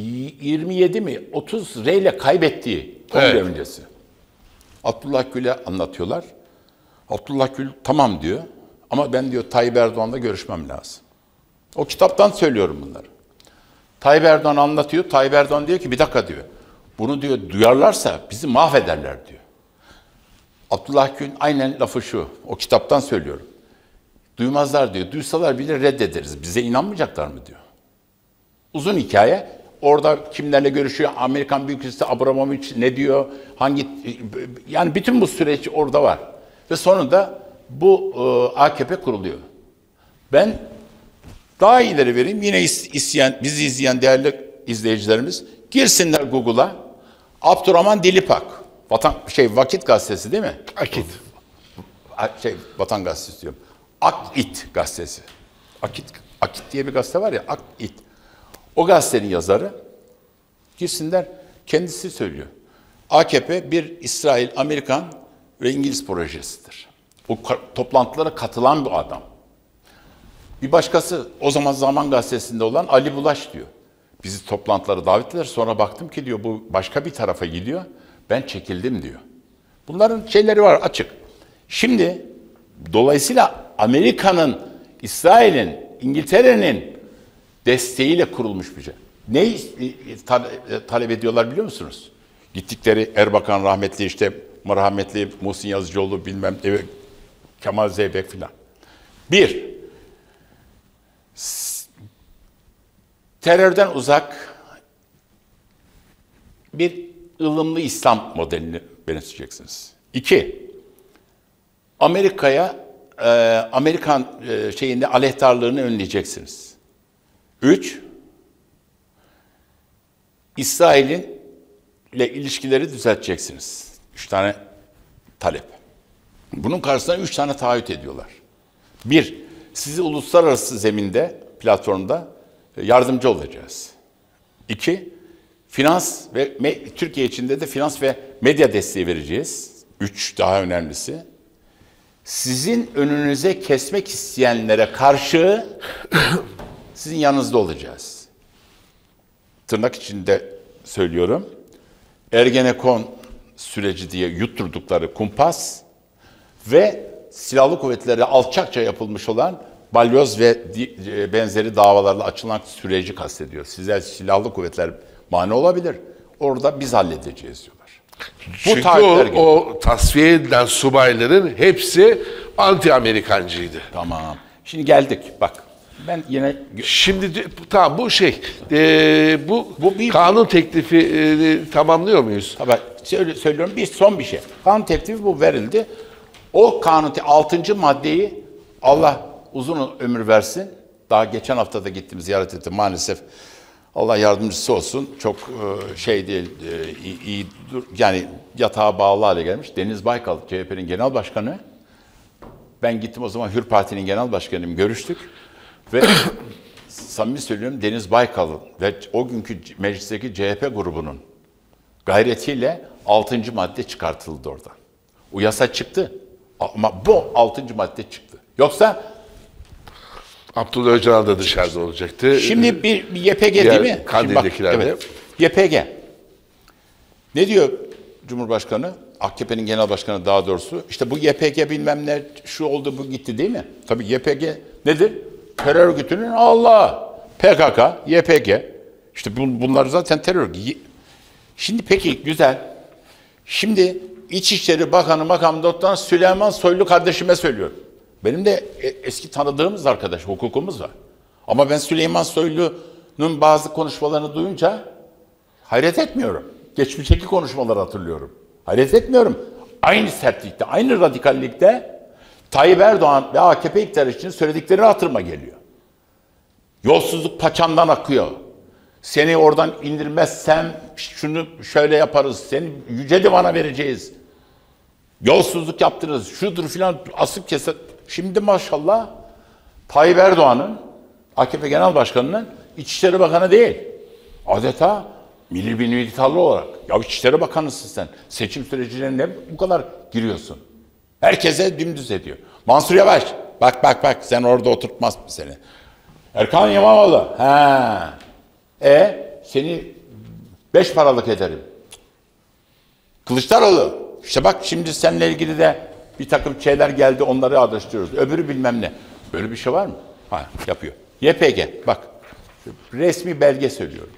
27 mi 30 reyle kaybettiği kongre öncesi. Abdullah Gül'e anlatıyorlar. Abdullah Gül tamam diyor ama ben diyor Tayyip Erdoğan'la görüşmem lazım. O kitaptan söylüyorum bunları. Tayyip Erdoğan anlatıyor. Tayyip Erdoğan diyor ki bir dakika diyor. Bunu diyor duyarlarsa bizi mahvederler diyor. Abdullah Gül aynen lafı şu. O kitaptan söylüyorum. Duymazlar diyor. Duysalar bile reddederiz. Bize inanmayacaklar mı diyor. Uzun hikaye. Orada kimlerle görüşüyor? Amerikan Büyükelçisi Abramovich ne diyor? Yani bütün bu süreç orada var. Ve sonunda bu AKP kuruluyor. Ben daha ileri vereyim. Yine bizi izleyen değerli izleyicilerimiz girsinler Google'a. Abdurrahman Dilipak. Vakit Gazetesi değil mi? Akit. Vatan Gazetesi diyorum. Akit Gazetesi. Akit diye bir gazete var ya, Akit. O gazetenin yazarı girsinler, kendisi söylüyor. AKP bir İsrail, Amerikan ve İngiliz projesidir. O toplantılara katılan bir adam. Bir başkası o zaman Zaman Gazetesi'nde olan Ali Bulaş diyor. Bizi toplantılara davet ettiler. Sonra baktım ki diyor bu başka bir tarafa gidiyor. Ben çekildim diyor. Bunların şeyleri var açık. Şimdi dolayısıyla Amerika'nın, İsrail'in, İngiltere'nin desteğiyle kurulmuş bir şey. Ne talep ediyorlar biliyor musunuz? Gittikleri Erbakan rahmetli, işte merhametli Muhsin Yazıcıoğlu, bilmem Kemal Zeybek filan. Bir, terörden uzak bir ılımlı İslam modelini benimseyeceksiniz. İki, Amerikan şeyinde aleyhtarlığını önleyeceksiniz. Üç, İsrail'in ile ilişkileri düzelteceksiniz. 3 tane talep. Bunun karşısına 3 tane taahhüt ediyorlar. Bir, sizi uluslararası zeminde, platformda yardımcı olacağız. 2, finans ve Türkiye içinde de finans ve medya desteği vereceğiz. 3, daha önemlisi. Sizin önünüze kesmek isteyenlere karşı sizin yanınızda olacağız. Tırnak içinde söylüyorum. Ergenekon süreci diye yutturdukları kumpas ve silahlı kuvvetlere alçakça yapılmış olan balyoz ve benzeri davalarla açılan süreci kastediyor. Size silahlı kuvvetler mani olabilir. Orada biz halledeceğiz diyorlar. Çünkü o tasfiye edilen subayların hepsi anti-Amerikancıydı. Tamam. Şimdi geldik. Bak. Ben yine... Şimdi tamam bu bu bir kanun teklifi tamamlıyor muyuz? Tabii söylüyorum son bir şey. Kanun teklifi bu verildi. O kanun 6. maddeyi Allah uzun ömür versin. Daha geçen hafta da gittim, ziyaret ettim. Maalesef Allah yardımcısı olsun. Çok şey değil, iyi yani yatağa bağlı hale gelmiş. Deniz Baykal, CHP'nin genel başkanı. Ben gittim o zaman Hür Parti'nin genel başkanıyım, görüştük. Ve samimi söylüyorum, Deniz Baykal ve o günkü meclisteki CHP grubunun gayretiyle 6. madde çıkartıldı oradan. O yasa çıktı ama bu 6. madde çıktı. Yoksa Abdullah Öcalan da dışarıda olacaktı. şimdi bir YPG değil mi? Kandil'dekilerde. Evet, YPG. Ne diyor Cumhurbaşkanı? AKP'nin genel başkanı daha doğrusu. İşte bu YPG bilmem ne, şu oldu bu gitti değil mi? Tabii YPG nedir? Terör örgütünün Allah. PKK, YPG. İşte bunlar zaten terör örgütü. Şimdi peki güzel. Şimdi İçişleri Bakanı makamında oturan Süleyman Soylu kardeşime söylüyorum. Benim de eski tanıdığımız arkadaş, hukukumuz var. Ama ben Süleyman Soylu'nun bazı konuşmalarını duyunca hayret etmiyorum. Geçmişteki konuşmaları hatırlıyorum. Hayret etmiyorum. Aynı sertlikte, aynı radikallikte Tayyip Erdoğan ve AKP iktidarı için söyledikleri hatırıma geliyor. Yolsuzluk paçandan akıyor. Seni oradan indirmezsem şunu şöyle yaparız. Seni yüce divana vereceğiz. Yolsuzluk yaptınız. Şudur filan asıp keser. Şimdi maşallah Tayyip Erdoğan'ın AKP Genel Başkanı'nın İçişleri Bakanı değil. Adeta milli bir militarlı olarak. Ya İçişleri Bakanısın sen. Seçim sürecine bu kadar giriyorsun? Herkese dümdüz ediyor. Mansur Yavaş. Bak sen orada oturtmaz mı seni? Erkan İmamoğlu. Seni 5 paralık ederim. Kılıçdaroğlu. İşte bak şimdi seninle ilgili de bir takım şeyler geldi, onları araştırıyoruz. Öbürü bilmem ne. Böyle bir şey var mı? Yapıyor. YPG. Bak. Resmi belge söylüyorum.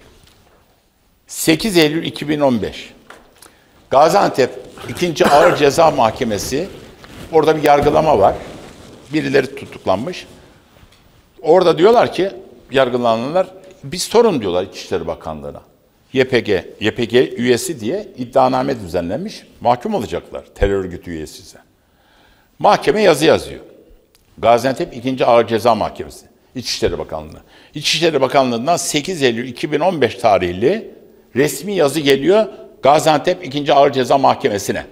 8 Eylül 2015. Gaziantep 2. Ağır Ceza Mahkemesi. Orada bir yargılama var. Birileri tutuklanmış. Orada diyorlar ki yargılananlar bir sorun diyorlar İçişleri Bakanlığı'na. YPG üyesi diye iddianame düzenlenmiş. Mahkum olacaklar terör örgütü üyesi ise. Mahkeme yazı yazıyor. Gaziantep 2. Ağır Ceza Mahkemesi. İçişleri Bakanlığı. İçişleri Bakanlığı'ndan 8 Eylül 2015 tarihli resmi yazı geliyor Gaziantep 2. Ağır Ceza Mahkemesi'ne.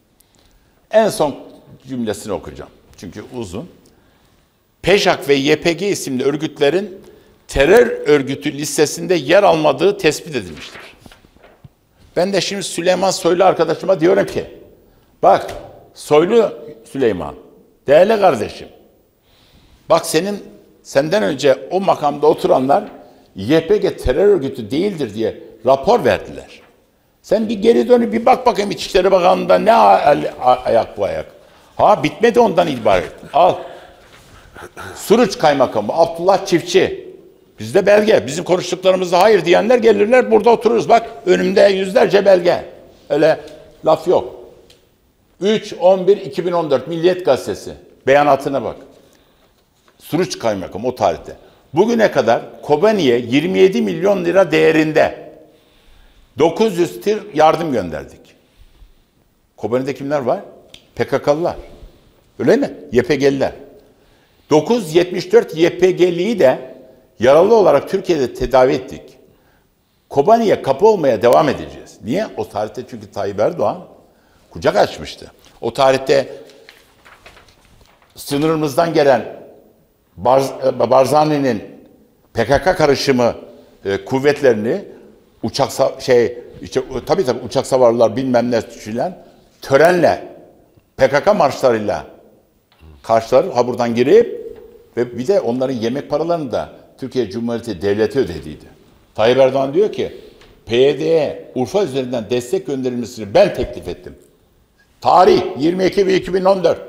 En son cümlesini okuyacağım. Çünkü uzun. PEJAK ve YPG isimli örgütlerin terör örgütü listesinde yer almadığı tespit edilmiştir. Ben de şimdi Süleyman Soylu arkadaşıma diyorum ki, bak Soylu Süleyman, değerli kardeşim, bak senden önce o makamda oturanlar YPG terör örgütü değildir diye rapor verdiler. Sen bir geri dönüp bir bak bakayım İçişleri Bakanlığı'nda ne ayak bu ayak. Bitmedi ondan ibaret. Al. Suruç Kaymakamı Abdullah Çiftçi. Bizde belge. Bizim konuştuklarımızda hayır diyenler gelirler burada otururuz. Bak önümde yüzlerce belge. Öyle laf yok. 3-11-2014 Milliyet Gazetesi. Beyanatına bak. Suruç Kaymakamı o tarihte. Bugüne kadar Kobani'ye 27 milyon lira değerinde 900 tır yardım gönderdik. Kobani'de kimler var? PKK'lılar. Öyle mi? YPG'liler. 974 YPG'liyi de yaralı olarak Türkiye'de tedavi ettik. Kobani'ye kapı olmaya devam edeceğiz. Niye? O tarihte çünkü Tayyip Erdoğan kucak açmıştı. O tarihte sınırımızdan gelen Barzani'nin PKK karışımı kuvvetlerini tabii uçak savarlar bilmem ne düşünülen törenle PKK marşlarıyla karşılar buradan girip ve bir de onların yemek paralarını da Türkiye Cumhuriyeti Devleti ödediydi. Tayyip Erdoğan diyor ki PYD'ye Urfa üzerinden destek gönderilmesini ben teklif ettim. Tarih 20 Ekim 2014.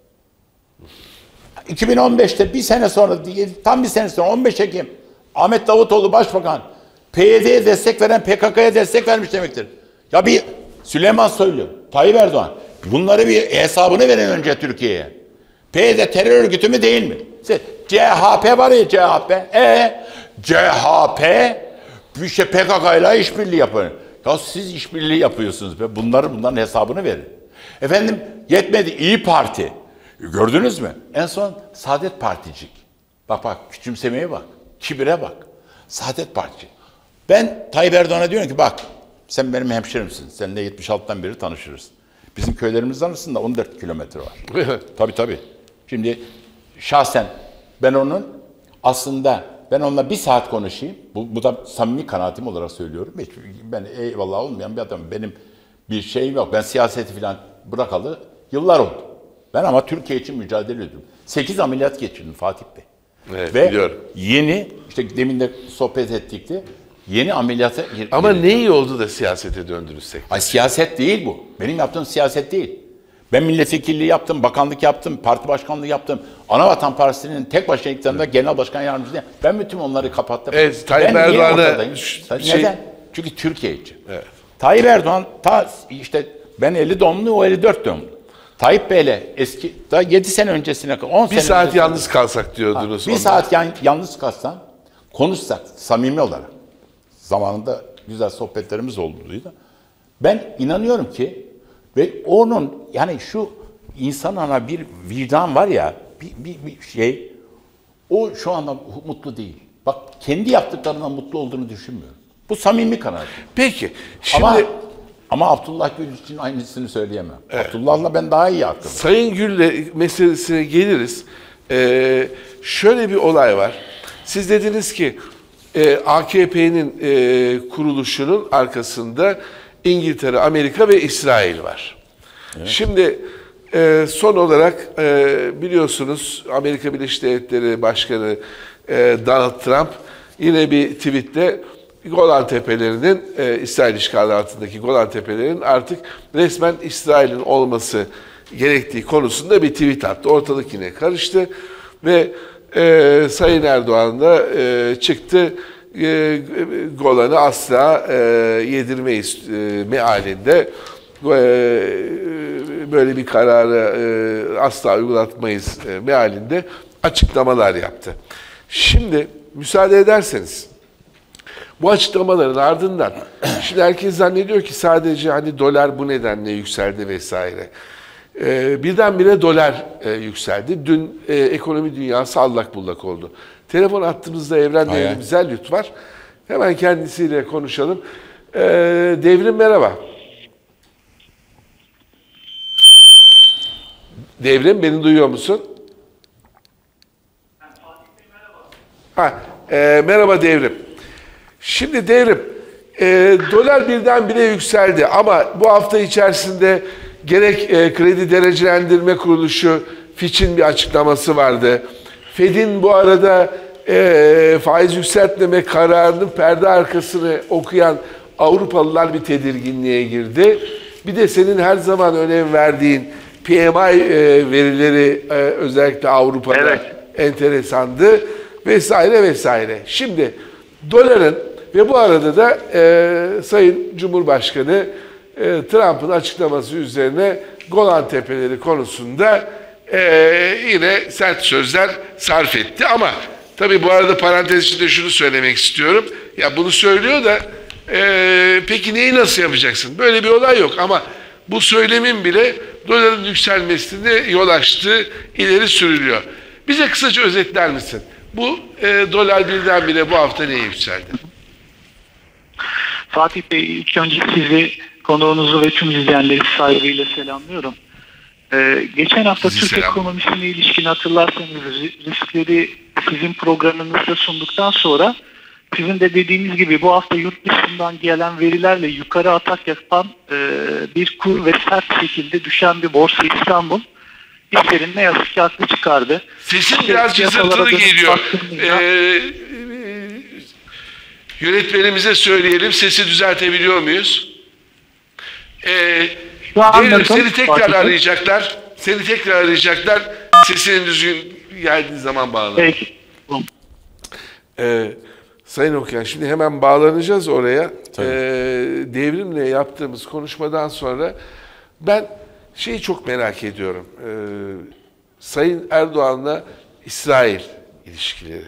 2015'te bir sene sonra, tam bir sene sonra 15 Ekim Ahmet Davutoğlu Başbakan PYD'ye destek veren PKK'ya destek vermiş demektir. Ya bir Süleyman Soylu, Tayyip Erdoğan bunları bir hesabını verin önce Türkiye'ye. PYD terör örgütü mü değil mi? CHP var ya CHP. CHP işte PKK ile işbirliği yapıyor. Ya siz işbirliği yapıyorsunuz be. Bunların hesabını verin. Efendim yetmedi İyi Parti. Gördünüz mü? En son Saadet Particik. Bak küçümsemeye bak. Kibire bak. Saadet Partisi. Ben Tayyip Erdoğan'a diyorum ki bak sen benim hemşerimsin. Seninle 76'dan beri tanışırız. Bizim köylerimiz arasında 14 kilometre var. Tabii. Şimdi şahsen ben onunla bir saat konuşayım. Bu da samimi kanaatim olarak söylüyorum. Ben eyvallah olmayan bir adamım. Benim bir şeyim yok. Ben siyaseti falan bırakalı yıllar oldu. Ben ama Türkiye için mücadele ediyorum. 8 ameliyat geçirdim Fatih Bey. Evet, ve biliyorum. yeni, işte demin de sohbet ettikti, yeni ameliyata girdim. Ama ne iyi oldu da siyasete döndünüz tek. Ay, siyaset değil bu. Benim yaptığım siyaset değil. Ben milletvekilliği yaptım, bakanlık yaptım, parti başkanlığı yaptım. Anavatan Partisi'nin tek başına iktidarında genel başkan yardımcısı. Ben bütün onları kapattım. Evet, Tayyip Ben niye Erdoğan'a ortadayım? Neden? Çünkü Türkiye için. Evet. Tayyip Erdoğan işte ben 50 doğumlu, o 54 doğumlu. Tayyip Bey'le eski, daha 7 sene öncesine kadar, 10 Bir sene saat öncesine yalnız kalsak diyordunuz. bir saat yalnız kalsam, konuşsak samimi olarak, zamanında güzel sohbetlerimiz olduydu. Ben inanıyorum ki ve onun yani şu insana bir vicdan var ya, bir şey, o şu anda mutlu değil. Bak kendi yaptıklarından mutlu olduğunu düşünmüyorum. Bu samimi kanaat. Peki. Şimdi Ama Abdullah Gül için aynısını söyleyemem. Evet. Abdullah'la ben daha iyi arkadaşım. Sayın Gül'le meselesine geliriz. Şöyle bir olay var. Siz dediniz ki AKP'nin kuruluşunun arkasında İngiltere, Amerika ve İsrail var. Evet. Şimdi son olarak biliyorsunuz Amerika Birleşik Devletleri Başkanı Donald Trump yine bir tweette Golan Tepelerinin, İsrail işgali altındaki Golan Tepelerinin artık resmen İsrail'in olması gerektiği konusunda bir tweet attı. Ortalık yine karıştı ve Sayın Erdoğan da çıktı, Golan'ı asla yedirmeyiz mealinde, böyle bir kararı asla uygulatmayız mealinde açıklamalar yaptı. Şimdi müsaade ederseniz bu açıklamaların ardından şimdi herkes zannediyor ki sadece hani dolar bu nedenle yükseldi vesaire. Birdenbire dolar yükseldi. Dün ekonomi dünyası allak bullak oldu. Telefon attığımızda Evren Güzel Lüt var. Hemen kendisiyle konuşalım. Devrim merhaba. Devrim beni duyuyor musun? Merhaba Devrim. Şimdi Devrim, dolar birdenbire yükseldi ama bu hafta içerisinde gerek kredi derecelendirme kuruluşu Fitch'in bir açıklaması vardı. Fed'in bu arada faiz yükseltmeme kararının perde arkasını okuyan Avrupalılar bir tedirginliğe girdi. Bir de senin her zaman önem verdiğin PMI verileri özellikle Avrupa'da enteresandı vesaire vesaire. Şimdi doların ve bu arada da Sayın Cumhurbaşkanı Trump'ın açıklaması üzerine Golan Tepeleri konusunda yine sert sözler sarf etti. Ama tabii bu arada parantez içinde şunu söylemek istiyorum. Ya bunu söylüyor da peki neyi nasıl yapacaksın? Böyle bir olay yok ama bu söylemin bile doların yükselmesine yol açtığı ileri sürülüyor. Bize kısaca özetler misin? Bu dolar birdenbire bu hafta neye yükseldi? Fatih Bey, ilk önce sizi, konuğunuzu ve tüm izleyenleri saygıyla selamlıyorum. Geçen hafta Türk ekonomisine ilişkin hatırlarsanız riskleri sizin programınızda sunduktan sonra sizin de dediğiniz gibi bu hafta yurt dışından gelen verilerle yukarı atak yapan bir kur ve sert şekilde düşen bir borsa İstanbul işlerin ne yazık ki haklı çıkardı. Sesin biraz cızırtılı geliyor. Yönetmenimize söyleyelim, sesi düzeltebiliyor muyuz? Seni tekrar arayacaklar. Seni tekrar arayacaklar. Sesinin düzgün geldiği zaman bağlanın. Peki. Sayın Okuyan, şimdi hemen bağlanacağız oraya. Devrimle yaptığımız konuşmadan sonra ben şeyi çok merak ediyorum. Sayın Erdoğan'la İsrail ilişkileri.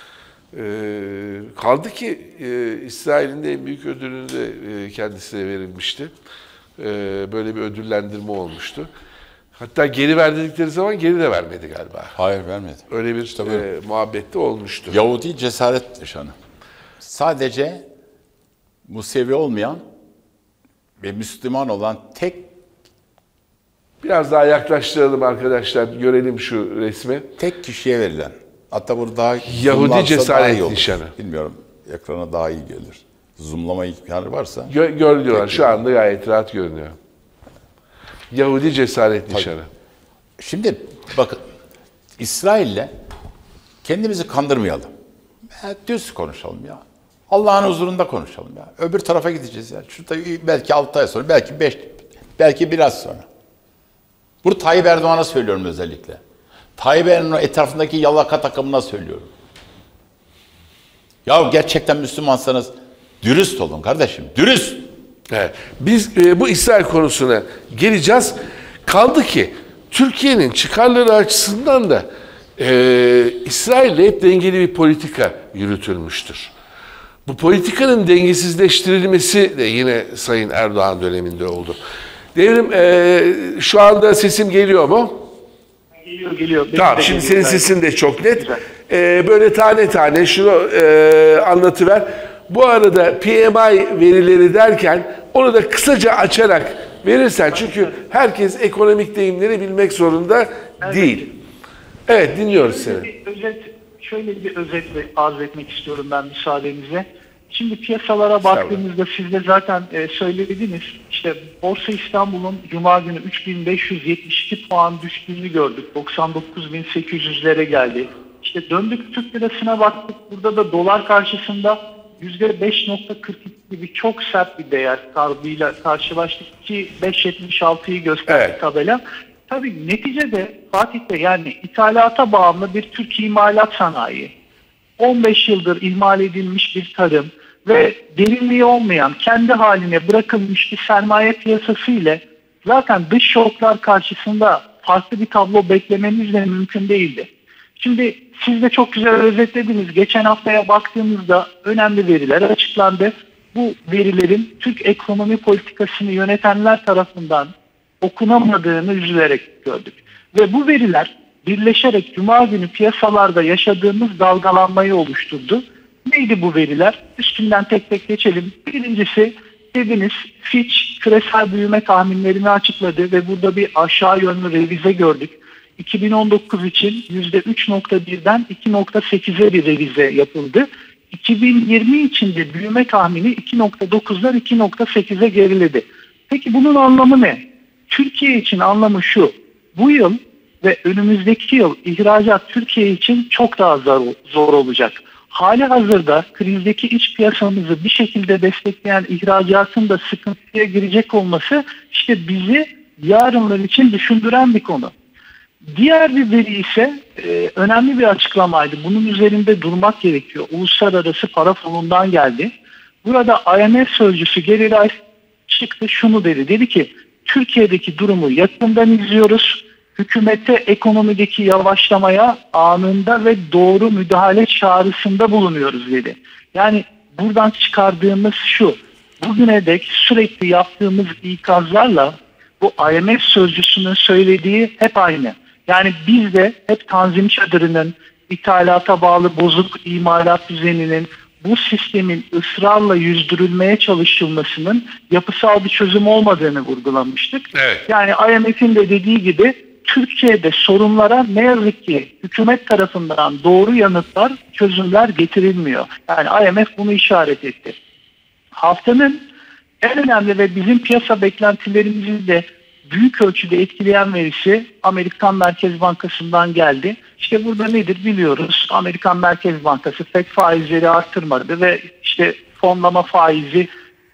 Kaldı ki İsrail'in de en büyük ödülünü de kendisine verilmişti. Böyle bir ödüllendirme olmuştu. Hatta geri ver dedikleri zaman geri de vermedi galiba. Hayır, vermedi. Öyle bir İşte muhabbet de olmuştu. Yahudi cesaret nişanı. Sadece Musevi olmayan ve Müslüman olan tek, Biraz daha yaklaştıralım arkadaşlar, görelim şu resmi. tek kişiye verilen. Hatta burada daha Yahudi zoomlarsa cesaret daha iyi olur. nişanı. Bilmiyorum, ekrana daha iyi gelir. Zoomlama imkanı varsa. Gör diyorlar, şu anda gayet rahat görünüyor. Yahudi cesaret nişanı. Şimdi bakın, İsrail'le kendimizi kandırmayalım. Düz konuşalım ya. Allah'ın huzurunda konuşalım ya. Öbür tarafa gideceğiz ya. Şurada belki 6 ay sonra, belki 5, belki biraz sonra. Bunu Tayyip Erdoğan'a söylüyorum özellikle. Tayyip Erdoğan'ın etrafındaki yalaka takımına söylüyorum. Ya gerçekten Müslümansanız dürüst olun kardeşim, dürüst. Evet. Biz bu İsrail konusuna geleceğiz. Kaldı ki Türkiye'nin çıkarları açısından da İsrail'le hep dengeli bir politika yürütülmüştür. Bu politikanın dengesizleştirilmesi de yine Sayın Erdoğan döneminde oldu. Devrim, şu anda sesim geliyor mu? Geliyor. Tamam, şimdi senin sesin de çok net. Böyle tane tane şunu anlatıver. Bu arada PMI verileri derken onu da kısaca açarak verirsen, çünkü herkes ekonomik deyimleri bilmek zorunda değil. Evet, dinliyoruz seni. Şöyle bir özetle arz etmek istiyorum ben müsaadenizle. Şimdi piyasalara baktığımızda siz de zaten söylediniz. İşte Borsa İstanbul'un Cuma günü 3572 puan düştüğünü gördük. 99.800'lere geldi. İşte döndük Türk lirasına baktık. Burada da dolar karşısında %5.42 gibi çok sert bir değer kaybıyla karşılaştık ki 5.76'yı gösterdi tabela. Tabii neticede Fatih'te, yani ithalata bağımlı bir Türk imalat sanayi, 15 yıldır ihmal edilmiş bir tarım ve derinliği olmayan, kendi haline bırakılmış bir sermaye piyasası ile zaten dış şoklar karşısında farklı bir tablo beklememiz de mümkün değildi. Şimdi siz de çok güzel özetlediniz. Geçen haftaya baktığımızda önemli veriler açıklandı. Bu verilerin Türk ekonomi politikasını yönetenler tarafından okunamadığını üzülerek gördük. Ve bu veriler birleşerek Cuma günü piyasalarda yaşadığımız dalgalanmayı oluşturdu. Neydi bu veriler? Üstünden tek tek geçelim. Birincisi, dediniz, Fitch küresel büyüme tahminlerini açıkladı ve burada bir aşağı yönlü revize gördük. 2019 için %3.1'den 2.8'e bir revize yapıldı. 2020 için de büyüme tahmini 2.9'dan 2.8'e geriledi. Peki bunun anlamı ne? Türkiye için anlamı şu: bu yıl ve önümüzdeki yıl ihracat Türkiye için çok daha zor olacak. Hali hazırda krizdeki iç piyasamızı bir şekilde destekleyen ihracatın da sıkıntıya girecek olması işte bizi yarınlar için düşündüren bir konu. Diğer bir veri ise önemli bir açıklamaydı. Bunun üzerinde durmak gerekiyor. Uluslararası Para Fonu'ndan geldi. Burada IMF sözcüsü Gary Rice çıktı, şunu dedi. Dedi ki Türkiye'deki durumu yakından izliyoruz. Hükümete ekonomideki yavaşlamaya anında ve doğru müdahale çağrısında bulunuyoruz dedi. Yani buradan çıkardığımız şu: bugüne dek sürekli yaptığımız ikazlarla bu IMF sözcüsünün söylediği hep aynı. Yani biz de hep Tanzim Çadırı'nın, ithalata bağlı bozuk imalat düzeninin, bu sistemin ısrarla yüzdürülmeye çalışılmasının yapısal bir çözüm olmadığını vurgulamıştık. Evet. Yani IMF'in de dediği gibi Türkiye'de sorunlara ne yazık ki hükümet tarafından doğru yanıtlar, çözümler getirilmiyor. Yani IMF bunu işaret etti. Haftanın en önemli ve bizim piyasa beklentilerimizi de büyük ölçüde etkileyen verisi Amerikan Merkez Bankası'ndan geldi. İşte burada nedir biliyoruz. Amerikan Merkez Bankası FED faizleri arttırmadı ve işte fonlama faizi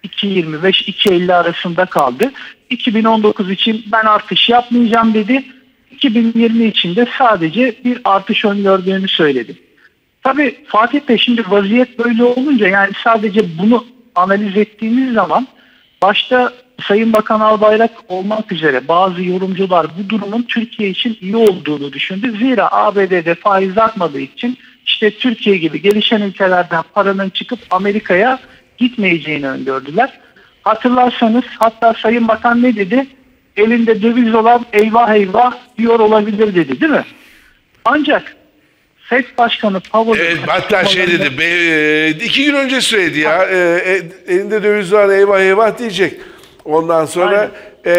2.25-2.50 arasında kaldı. 2019 için ben artış yapmayacağım dedi. 2020 için de sadece bir artış öngördüğünü söyledi. Tabii Fatih Bey, şimdi vaziyet böyle olunca, yani sadece bunu analiz ettiğimiz zaman başta Sayın Bakan Albayrak olmak üzere bazı yorumcular bu durumun Türkiye için iyi olduğunu düşündü. Zira ABD'de faiz artmadığı için işte Türkiye gibi gelişen ülkelerden paranın çıkıp Amerika'ya gitmeyeceğini öngördüler. Hatırlarsanız hatta Sayın Bakan ne dedi? elinde döviz olan eyvah eyvah diyor olabilir dedi, değil mi? Ancak FED Başkanı Powell... Evet, hatta şey dedi, 2 gün önce söyledi ya, elinde döviz var eyvah eyvah diyecek. Ondan sonra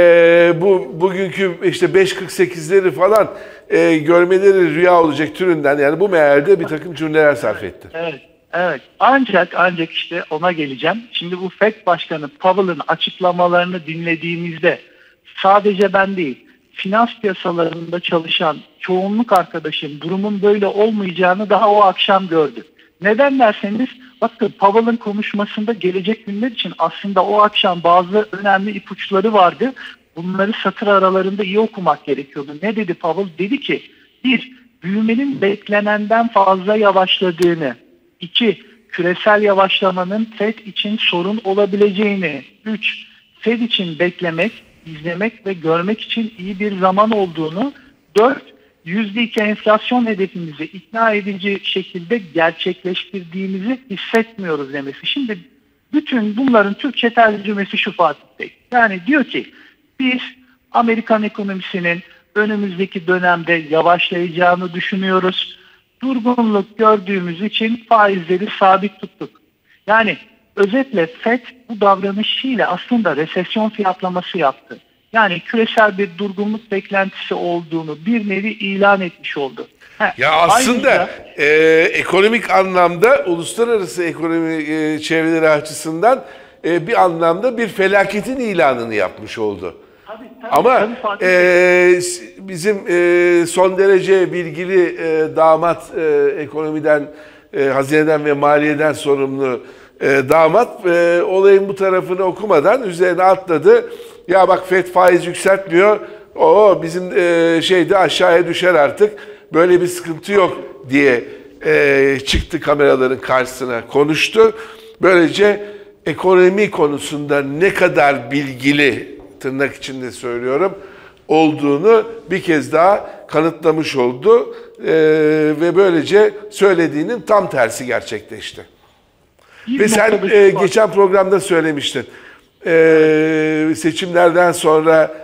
bugünkü işte 5.48'leri falan görmeleri rüya olacak türünden, yani bu mealde bir takım cümleler sarf etti. Evet. Ancak işte ona geleceğim. Şimdi bu FED Başkanı Powell'ın açıklamalarını dinlediğimizde sadece ben değil, finans piyasalarında çalışan çoğunluk arkadaşım durumun böyle olmayacağını daha o akşam gördü. Neden derseniz, bakın Powell'ın konuşmasında gelecek günler için aslında o akşam bazı önemli ipuçları vardı. Bunları satır aralarında iyi okumak gerekiyordu. Ne dedi Powell? Dedi ki, 1. Büyümenin beklenenden fazla yavaşladığını. 2. Küresel yavaşlamanın FED için sorun olabileceğini. 3. FED için beklemek, izlemek ve görmek için iyi bir zaman olduğunu. 4. %2 enflasyon hedefimizi ikna edici şekilde gerçekleştirdiğimizi hissetmiyoruz demesi. Şimdi bütün bunların Türkçe tercümesi şu Fatih Bey. Yani diyor ki biz Amerikan ekonomisinin önümüzdeki dönemde yavaşlayacağını düşünüyoruz. Durgunluk gördüğümüz için faizleri sabit tuttuk. Yani özetle FED bu davranışıyla aslında resesyon fiyatlaması yaptı. Yani küresel bir durgunluk beklentisi olduğunu bir nevi ilan etmiş oldu. Ya aslında ekonomik anlamda uluslararası ekonomi çevreleri açısından bir anlamda bir felaketin ilanını yapmış oldu. Tabii, ama bizim son derece bilgili damat, ekonomiden, hazineden ve maliyeden sorumlu damat olayın bu tarafını okumadan üzerine atladı. Ya bak FED faiz yükseltmiyor, bizim şeyde aşağıya düşer artık, böyle bir sıkıntı yok diye çıktı kameraların karşısına, konuştu. Böylece ekonomi konusunda ne kadar bilgili, tırnak içinde söylüyorum, olduğunu bir kez daha kanıtlamış oldu. Ve böylece söylediğinin tam tersi gerçekleşti. Ve sen geçen programda söylemiştin. Seçimlerden sonra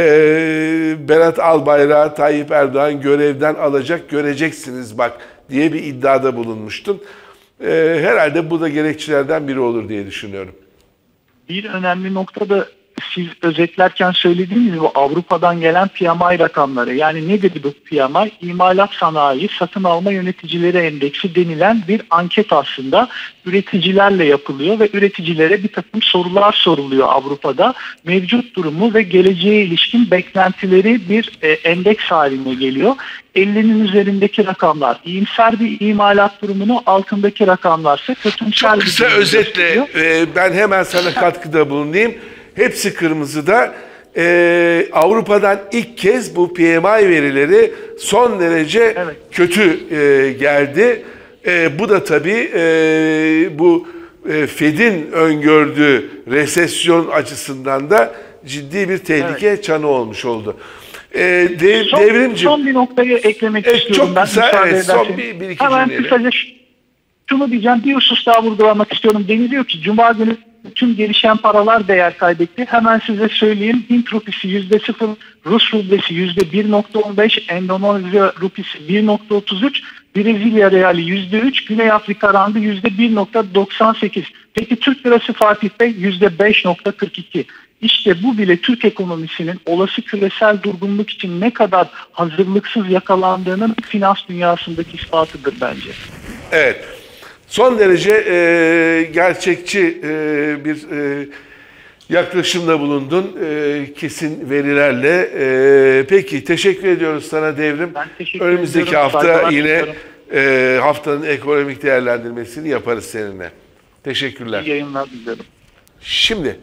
Berat Albayrak'ı Tayyip Erdoğan görevden alacak, göreceksiniz bak diye bir iddiada bulunmuştun. Herhalde bu da gerekçelerden biri olur diye düşünüyorum. Bir önemli nokta da siz özetlerken söylediğiniz gibi Avrupa'dan gelen PMI rakamları. Yani ne dedi bu PMI? İmalat sanayi satın alma yöneticileri endeksi denilen bir anket aslında üreticilerle yapılıyor ve üreticilere bir takım sorular soruluyor Avrupa'da. Mevcut durumu ve geleceğe ilişkin beklentileri bir endeks haline geliyor. 50'nin üzerindeki rakamlar iyimser bir imalat durumunu, altındaki rakamlarsa kötümser bir durum. Kısa özetle ben hemen sana katkıda bulunayım. Hepsi kırmızıda. Avrupa'dan ilk kez bu PMI verileri son derece kötü geldi. Bu da tabii bu FED'in öngördüğü resesyon açısından da ciddi bir tehlike çanı olmuş oldu. Devrimciğim. Son bir noktayı eklemek istiyorum. Çok kısa, son bir iki hemen cümleyle. Kısaca şunu diyeceğim, bir husus daha vurgulamak istiyorum. Deniliyor ki Cuma günü tüm gelişen paralar değer kaybetti. Hemen size söyleyeyim. Hint rupisi %0, Rus rublesi %1.15, Endonezya rupisi 1.33, Brezilya reali %3, Güney Afrika randı %1.98. Peki Türk lirası Fatih Bey %5.42. İşte bu bile Türk ekonomisinin olası küresel durgunluk için ne kadar hazırlıksız yakalandığının finans dünyasındaki ispatıdır bence. Evet. Son derece gerçekçi bir yaklaşımda bulundun, kesin verilerle. Peki, teşekkür ediyoruz sana Devrim. Ben teşekkür Önümüzdeki ediyorum. hafta yine haftanın ekonomik değerlendirmesini yaparız seninle. Teşekkürler. İyi yayınlar diliyorum. Şimdi,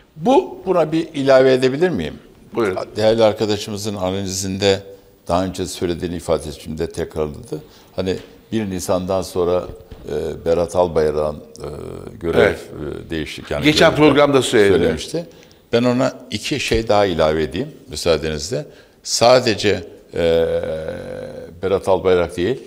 buna bir ilave edebilir miyim? Buyurun. Değerli arkadaşımızın analizinde daha önce söylediğini ifade ettiğimde tekrarladı. Hani 1 Nisan'dan sonra Berat Albayrak'ın görev değişikliği. Yani geçen programda söylemişti. Ben ona 2 şey daha ilave edeyim müsaadenizle. Sadece Berat Albayrak değil,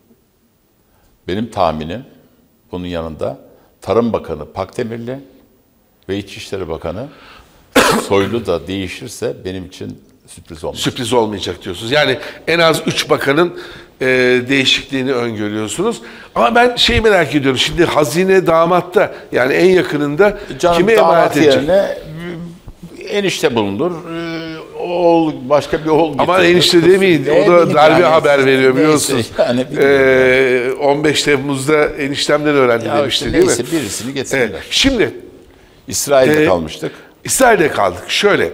benim tahminim bunun yanında Tarım Bakanı Pakdemirli ve İçişleri Bakanı Soylu da değişirse benim için sürpriz olmaz. Sürpriz olmayacak diyorsunuz. Yani en az 3 bakanın değişikliğini öngörüyorsunuz. Ama ben merak ediyorum. Şimdi hazine damatta, yani en yakınında kime emanet edecek? Yerine enişte bulunur. Oğul, başka bir oğul Ama getirir. enişte demeyin. O da darbe haber veriyor biliyorsunuz. Yani 15 Temmuz'da eniştemden öğrendi demişti değil mi? Neyse birisini getirdiler. Evet. Şimdi İsrail'de kalmıştık. İsrail'de kaldık. Şöyle,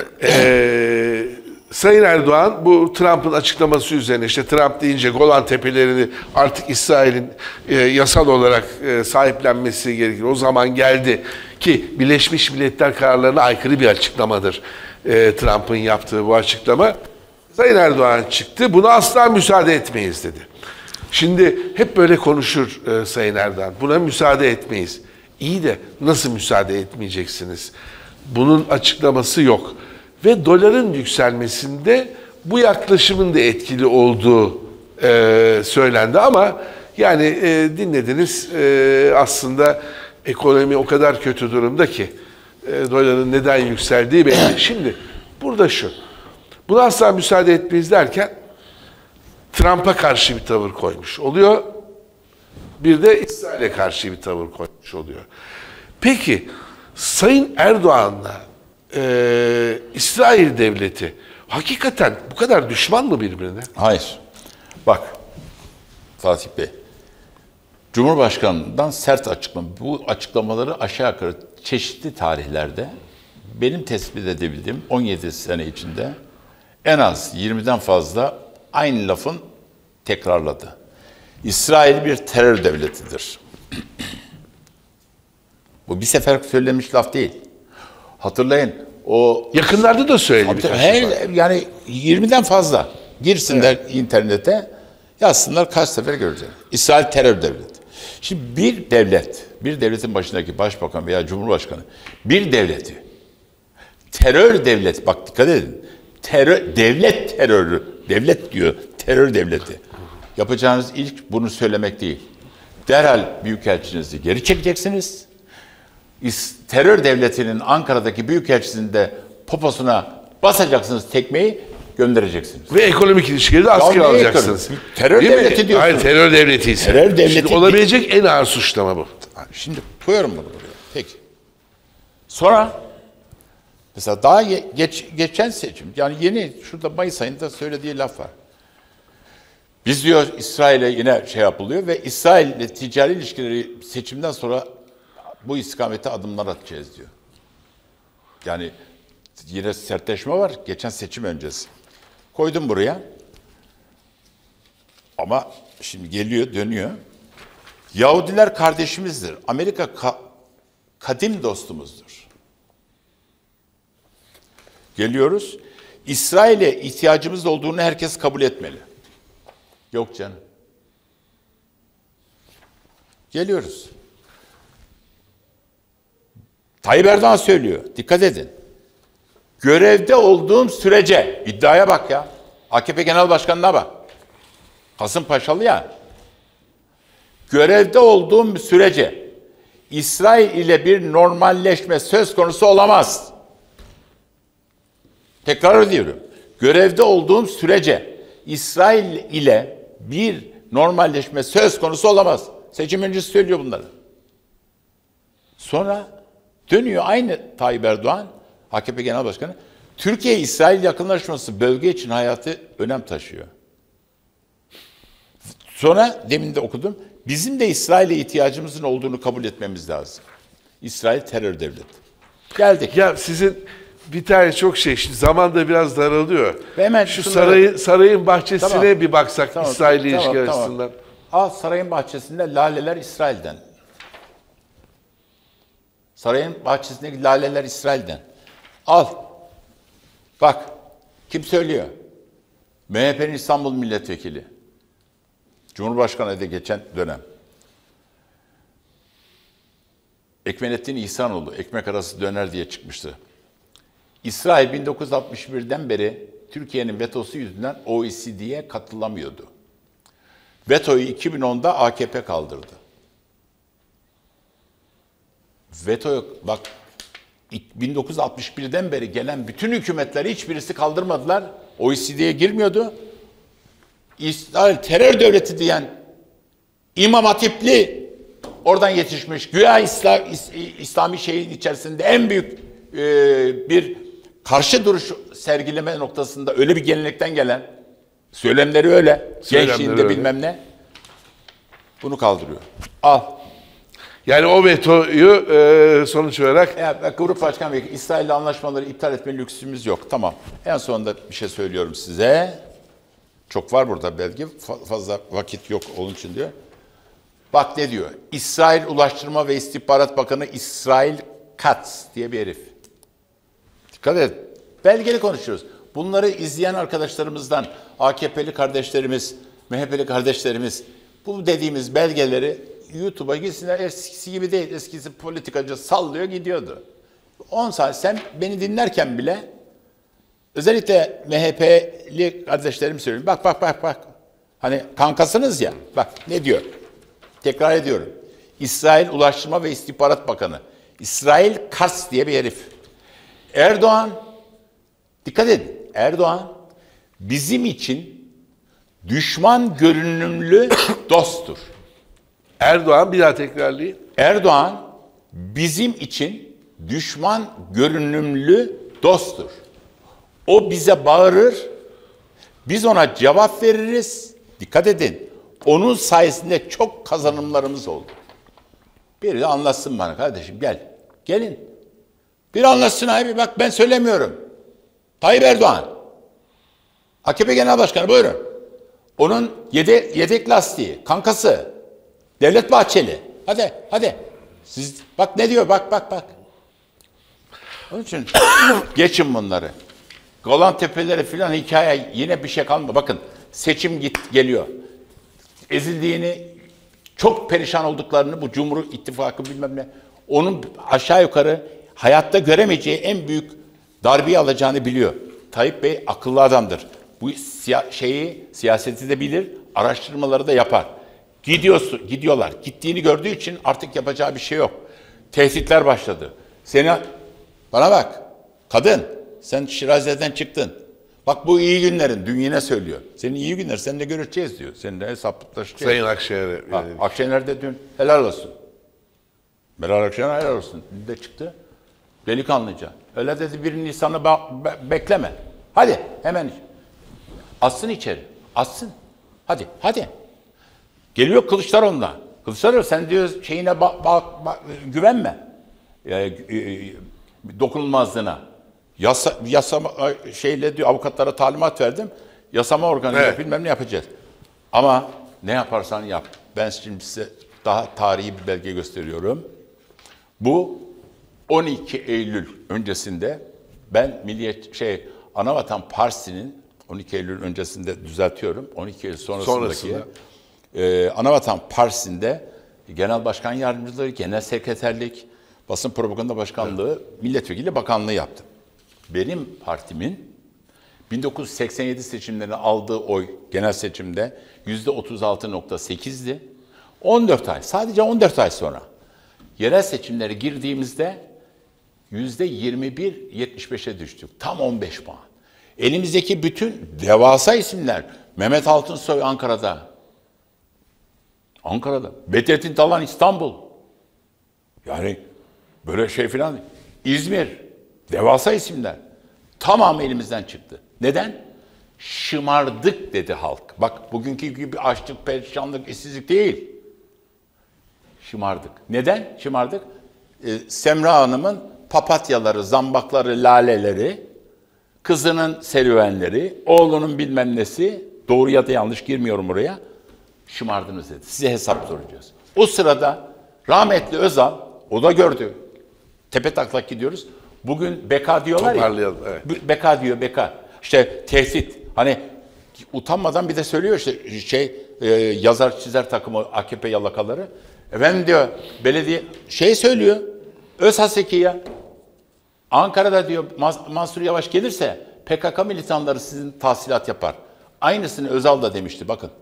Sayın Erdoğan bu Trump'ın açıklaması üzerine, işte Trump deyince Golan Tepelerini artık İsrail'in yasal olarak sahiplenmesi gerekir. O zaman geldi ki Birleşmiş Milletler kararlarına aykırı bir açıklamadır Trump'ın yaptığı bu açıklama. Sayın Erdoğan çıktı, buna asla müsaade etmeyiz dedi. Şimdi hep böyle konuşur Sayın Erdoğan, buna müsaade etmeyiz. İyi de nasıl müsaade etmeyeceksiniz? Bunun açıklaması yok. Ve doların yükselmesinde bu yaklaşımın da etkili olduğu söylendi ama yani dinlediniz, aslında ekonomi o kadar kötü durumda ki doların neden yükseldiği belli. Şimdi burada şu, buna asla müsaade etmeyiz derken Trump'a karşı bir tavır koymuş oluyor. Bir de İsrail'e karşı bir tavır koymuş oluyor. Peki Sayın Erdoğan'la İsrail devleti hakikaten bu kadar düşman mı birbirine? Hayır. Bak Fatih Bey, Cumhurbaşkanı'ndan sert açıklama. Bu açıklamaları aşağı yukarı çeşitli tarihlerde benim tespit edebildiğim 17 sene içinde en az 20'den fazla aynı lafın tekrarladı. İsrail bir terör devletidir. Bu bir sefer söylenmiş laf değil. Hatırlayın o Yakınlarda da söyledi birkaç defa. yani 20'den fazla girsinler internete, yazsınlar, kaç sefer görecek. İsrail terör devleti. Şimdi bir devlet, bir devletin başındaki başbakan veya cumhurbaşkanı bir devleti terör devlet, bak dikkat edin. Terör, devlet terörü, devlet diyor, terör devleti. Yapacağınız ilk bunu söylemek değil. Derhal büyükelçinizi geri çekeceksiniz. Terör devletinin Ankara'daki büyükelçisinin de poposuna basacaksınız tekmeyi, göndereceksiniz. Ve ekonomik ilişkileri de askıya alacaksınız. Terör değil devleti mi? diyorsun. Hayır, terör devleti ise. Terör devleti Şimdi olabilecek en ağır suçlama bu. Şimdi koyuyorum bunu buraya. Peki. Sonra mesela daha geçen seçim, yani yeni şurada Mayıs ayında söylediği laf var. Biz diyor İsrail'e yine yapılıyor ve İsrail'le ticari ilişkileri seçimden sonra bu istikamete adımlar atacağız diyor. Yani yine sertleşme var geçen seçim öncesi. Koydum buraya. Ama şimdi geliyor, dönüyor. Yahudiler kardeşimizdir. Amerika kadim dostumuzdur. Geliyoruz. İsrail'e ihtiyacımız olduğunu herkes kabul etmeli. Yok canım. Geliyoruz. Tayyip Erdoğan söylüyor. Dikkat edin. Görevde olduğum sürece, iddiaya bak ya. AKP Genel Başkanı'na bak. Kasımpaşalı ya. Görevde olduğum sürece İsrail ile bir normalleşme söz konusu olamaz. Tekrar ediyorum. Görevde olduğum sürece İsrail ile bir normalleşme söz konusu olamaz. Seçim öncesi söylüyor bunları. Sonra dönüyor aynı Tayyip Erdoğan, AKP Genel Başkanı, Türkiye-İsrail yakınlaşması bölge için hayatı önem taşıyor. Sonra demin de okudum, bizim de İsrail'e ihtiyacımızın olduğunu kabul etmemiz lazım. İsrail terör devleti. Geldik. Ya sizin bir tane çok şimdi zaman da biraz daralıyor. Ve hemen şu şunları, sarayın bahçesine tamam, bir baksak tamam, İsrail ilişki tamam, açısından. Al sarayın bahçesinde laleler İsrail'den. Sarayın bahçesindeki laleler İsrail'den. Al. Bak. Kim söylüyor? MHP'nin İstanbul Milletvekili. Cumhurbaşkanı da geçen dönem. Ekmelettin İhsanoğlu, ekmek arası döner diye çıkmıştı. İsrail 1961'den beri Türkiye'nin vetosu yüzünden OECD'ye katılamıyordu. Vetoyu 2010'da AKP kaldırdı. Veto yok. Bak 1961'den beri gelen bütün hükümetleri hiçbirisi kaldırmadılar. OECD'ye girmiyordu. İsrail terör devleti diyen İmam Hatipli oradan yetişmiş. Güya İslami şeyin içerisinde en büyük bir karşı duruş sergileme noktasında öyle bir gelenekten gelen söylemleri öyle. Gençliğinde bilmem ne. Bunu kaldırıyor. Al. Yani o vetoyu sonuç olarak... Ya, Grup Başkan Bey, İsrail'le anlaşmaları iptal etme lüksümüz yok. Tamam. En sonunda bir şey söylüyorum size. Çok var burada belge. Fazla vakit yok onun için diyor. Bak ne diyor. İsrail Ulaştırma ve İstihbarat Bakanı İsrail Katz diye bir herif. Dikkat et. Belgeli konuşuyoruz. Bunları izleyen arkadaşlarımızdan, AKP'li kardeşlerimiz, MHP'li kardeşlerimiz bu dediğimiz belgeleri YouTube'a gitsinler. Eskisi gibi değil. Eskisi politikacı sallıyor gidiyordu. 10 saat sen beni dinlerken bile özellikle MHP'li kardeşlerim söylüyorum. Bak. Hani kankasınız ya. Bak ne diyor. Tekrar ediyorum. İsrail Ulaştırma ve İstihbarat Bakanı. İsrail Katz diye bir herif. Erdoğan, dikkat edin. Erdoğan bizim için düşman görünümlü dosttur. Erdoğan bir daha tekrarlayayım. Erdoğan bizim için düşman görünümlü dosttur. O bize bağırır, biz ona cevap veririz. Dikkat edin. Onun sayesinde çok kazanımlarımız oldu. Biri de anlatsın bana kardeşim gel. Gelin. Bir anlatsın abi bak ben söylemiyorum. Tayyip Erdoğan. AKP Genel Başkanı buyurun. Onun yedek lastiği, kankası. Devlet Bahçeli. Hadi. Siz bak ne diyor bak. Onun için geçin bunları. Golan Tepeleri filan hikaye yine bir şey kalmadı. Bakın seçim geliyor. Ezildiğini, çok perişan olduklarını bu Cumhur İttifakı bilmem ne. Onun aşağı yukarı hayatta göremeyeceği en büyük darbeyi alacağını biliyor. Tayyip Bey akıllı adamdır. Bu siyaseti de bilir, araştırmaları da yapar. Gidiyorlar. Gittiğini gördüğü için artık yapacağı bir şey yok. Tehditler başladı. Bana bak, kadın, sen Şiraze'den çıktın. Bak bu iyi günlerin, dün yine söylüyor. Senin iyi günler, seninle görüşeceğiz diyor. Seninle hesaplaşacağız. Sayın Akşener'e. Akşener de dün helal olsun. Meral Akşener helal olsun. Dün de çıktı. Delikanlıca. Öyle dedi 1 Nisan'ı bekleme. Hadi hemen. Atsın içeri. Atsın. Hadi. Geliyor Kılıçdaroğlu'na. Kılıçdaroğlu sen diyor şeyine güvenme. Dokunulmazlığına. Yasama şeyle diyor avukatlara talimat verdim. Yasama organıyla bilmem ne yapacağız. Ama ne yaparsan yap. Ben şimdi size daha tarihi bir belge gösteriyorum. Bu 12 Eylül öncesinde ben Anavatan Partisi'nin 12 Eylül öncesinde düzeltiyorum. 12 Eylül sonrasındaki Anavatan Partisi'nde Genel Başkan Yardımcılığı, Genel Sekreterlik, Basın Propaganda Başkanlığı, Milletvekili Bakanlığı yaptım. Benim partimin 1987 seçimlerine aldığı oy genel seçimde %36.8'di. 14 ay, sadece 14 ay sonra yerel seçimlere girdiğimizde %21.75'e düştük. Tam 15 puan. Elimizdeki bütün devasa isimler, Mehmet Altınsoy Ankara'da. Bedrettin Talan İstanbul. Yani böyle şey filan. İzmir. Devasa isimler. Tamamı elimizden çıktı. Neden? Şımardık dedi halk. Bak bugünkü gibi açlık, perişanlık, işsizlik değil. Şımardık. Neden şımardık? Semra Hanım'ın papatyaları, zambakları, laleleri, kızının serüvenleri, oğlunun bilmem nesi, doğru ya da yanlış girmiyorum oraya, şımardınız dedi. Size hesap soracağız. O sırada rahmetli Özal, o da gördü. Tepe taklak gidiyoruz. Bugün beka diyorlar ya. Evet. Beka diyor, beka. İşte tehdit. Hani utanmadan bir de söylüyor işte yazar çizer takımı AKP yalakaları. Efendim diyor belediye söylüyor. Özhaseki ya. Ankara'da diyor Mansur Yavaş gelirse PKK militanları sizin tahsilat yapar. Aynısını Özal da demişti bakın.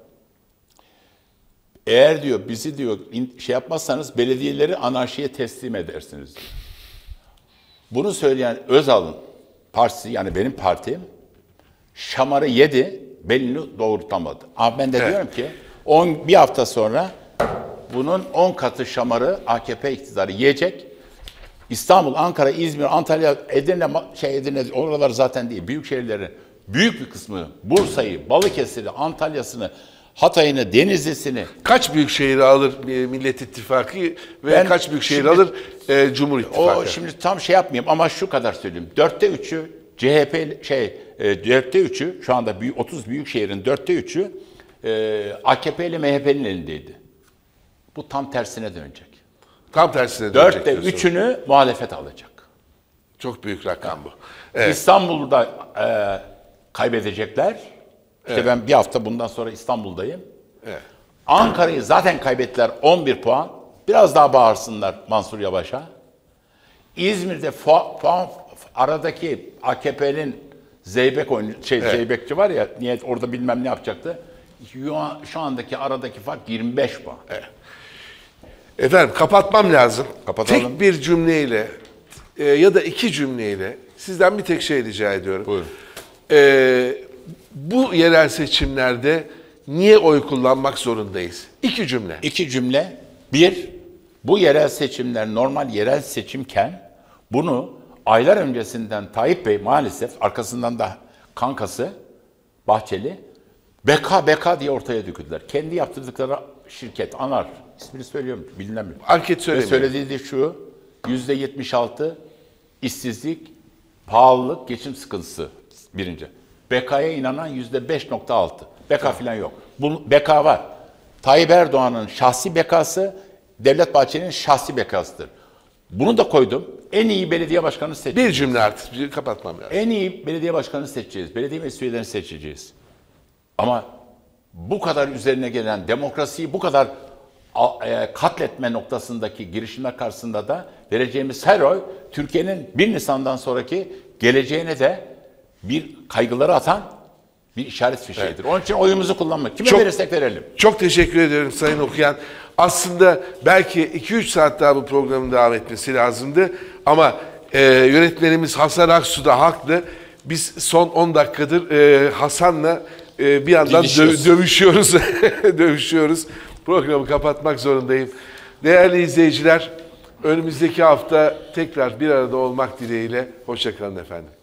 Eğer diyor bizi diyor yapmazsanız belediyeleri anarşiye teslim edersiniz diyor. Bunu söyleyen Özal'ın partisi, yani benim partim, şamarı yedi, belini doğrultamadı. Ama ben de diyorum ki bir hafta sonra bunun 10 katı şamarı AKP iktidarı yiyecek. İstanbul, Ankara, İzmir, Antalya, Edirne, oralar zaten değil. Büyük şehirlerin büyük bir kısmı, Bursa'yı, Balıkesir'i, Antalya'sını, Hatay'ını, Denizli'sini. Kaç büyük şehri alır Millet İttifakı ve kaç büyük şehir alır Cumhur İttifakı? Şimdi tam şey yapmayayım ama şu kadar söyleyeyim. 3'ü CHP, 3'ü şu anda 30 büyük şehrin 3'ü AKP ile MHP'nin elindeydi. Bu tam tersine dönecek. Tam tersine dönecek. 3'ünü muhalefet alacak. Çok büyük rakam bu. Evet. İstanbul'da kaybedecekler. İşte ben bir hafta bundan sonra İstanbul'dayım. Evet. Ankara'yı zaten kaybettiler 11 puan. Biraz daha bağırsınlar Mansur Yavaş'a. İzmir'de aradaki AKP'nin Zeybekçi var ya, niyet orada bilmem ne yapacaktı. Şu andaki aradaki fark 25 puan. Evet. Efendim kapatmam lazım. Kapatalım. Tek bir cümleyle ya da 2 cümleyle sizden bir tek şey rica ediyorum. Buyurun. Bu yerel seçimlerde niye oy kullanmak zorundayız? 2 cümle. 2 cümle. 1, bu yerel seçimler normal yerel seçimken bunu aylar öncesinden Tayyip Bey maalesef, arkasından da kankası Bahçeli BK diye ortaya döküldüler. Kendi yaptırdıkları şirket Anar, ismini söylüyorum bilinemiyor. Anket söylemiyor. Söylediği de şu: %76 işsizlik, pahalılık, geçim sıkıntısı birinci. BK'ya inanan %5.6. BK falan yok. BK var. Tayyip Erdoğan'ın şahsi BK'sı, Devlet Bahçeli'nin şahsi BK'sıdır. Bunu da koydum. En iyi belediye başkanını seçeceğiz. Bir cümle artık kapatmam lazım. En iyi belediye başkanını seçeceğiz. Belediye meclis üyelerini seçeceğiz. Ama bu kadar üzerine gelen demokrasiyi bu kadar katletme noktasındaki girişimler karşısında da vereceğimiz her oy Türkiye'nin 1 Nisan'dan sonraki geleceğine de bir kaygıları atan bir işaret fişeğidir. Evet. Onun için oyumuzu kullanmak. Kime verirsek verelim. Çok teşekkür ederim Sayın Okuyan. Aslında belki 2-3 saat daha bu programın devam etmesi lazımdı. Ama yönetmenimiz Hasan Aksu da haklı. Biz son 10 dakikadır Hasan'la bir yandan dövüşüyoruz. dövüşüyoruz. Programı kapatmak zorundayım. Değerli izleyiciler, önümüzdeki hafta tekrar bir arada olmak dileğiyle. Hoşça kalın efendim.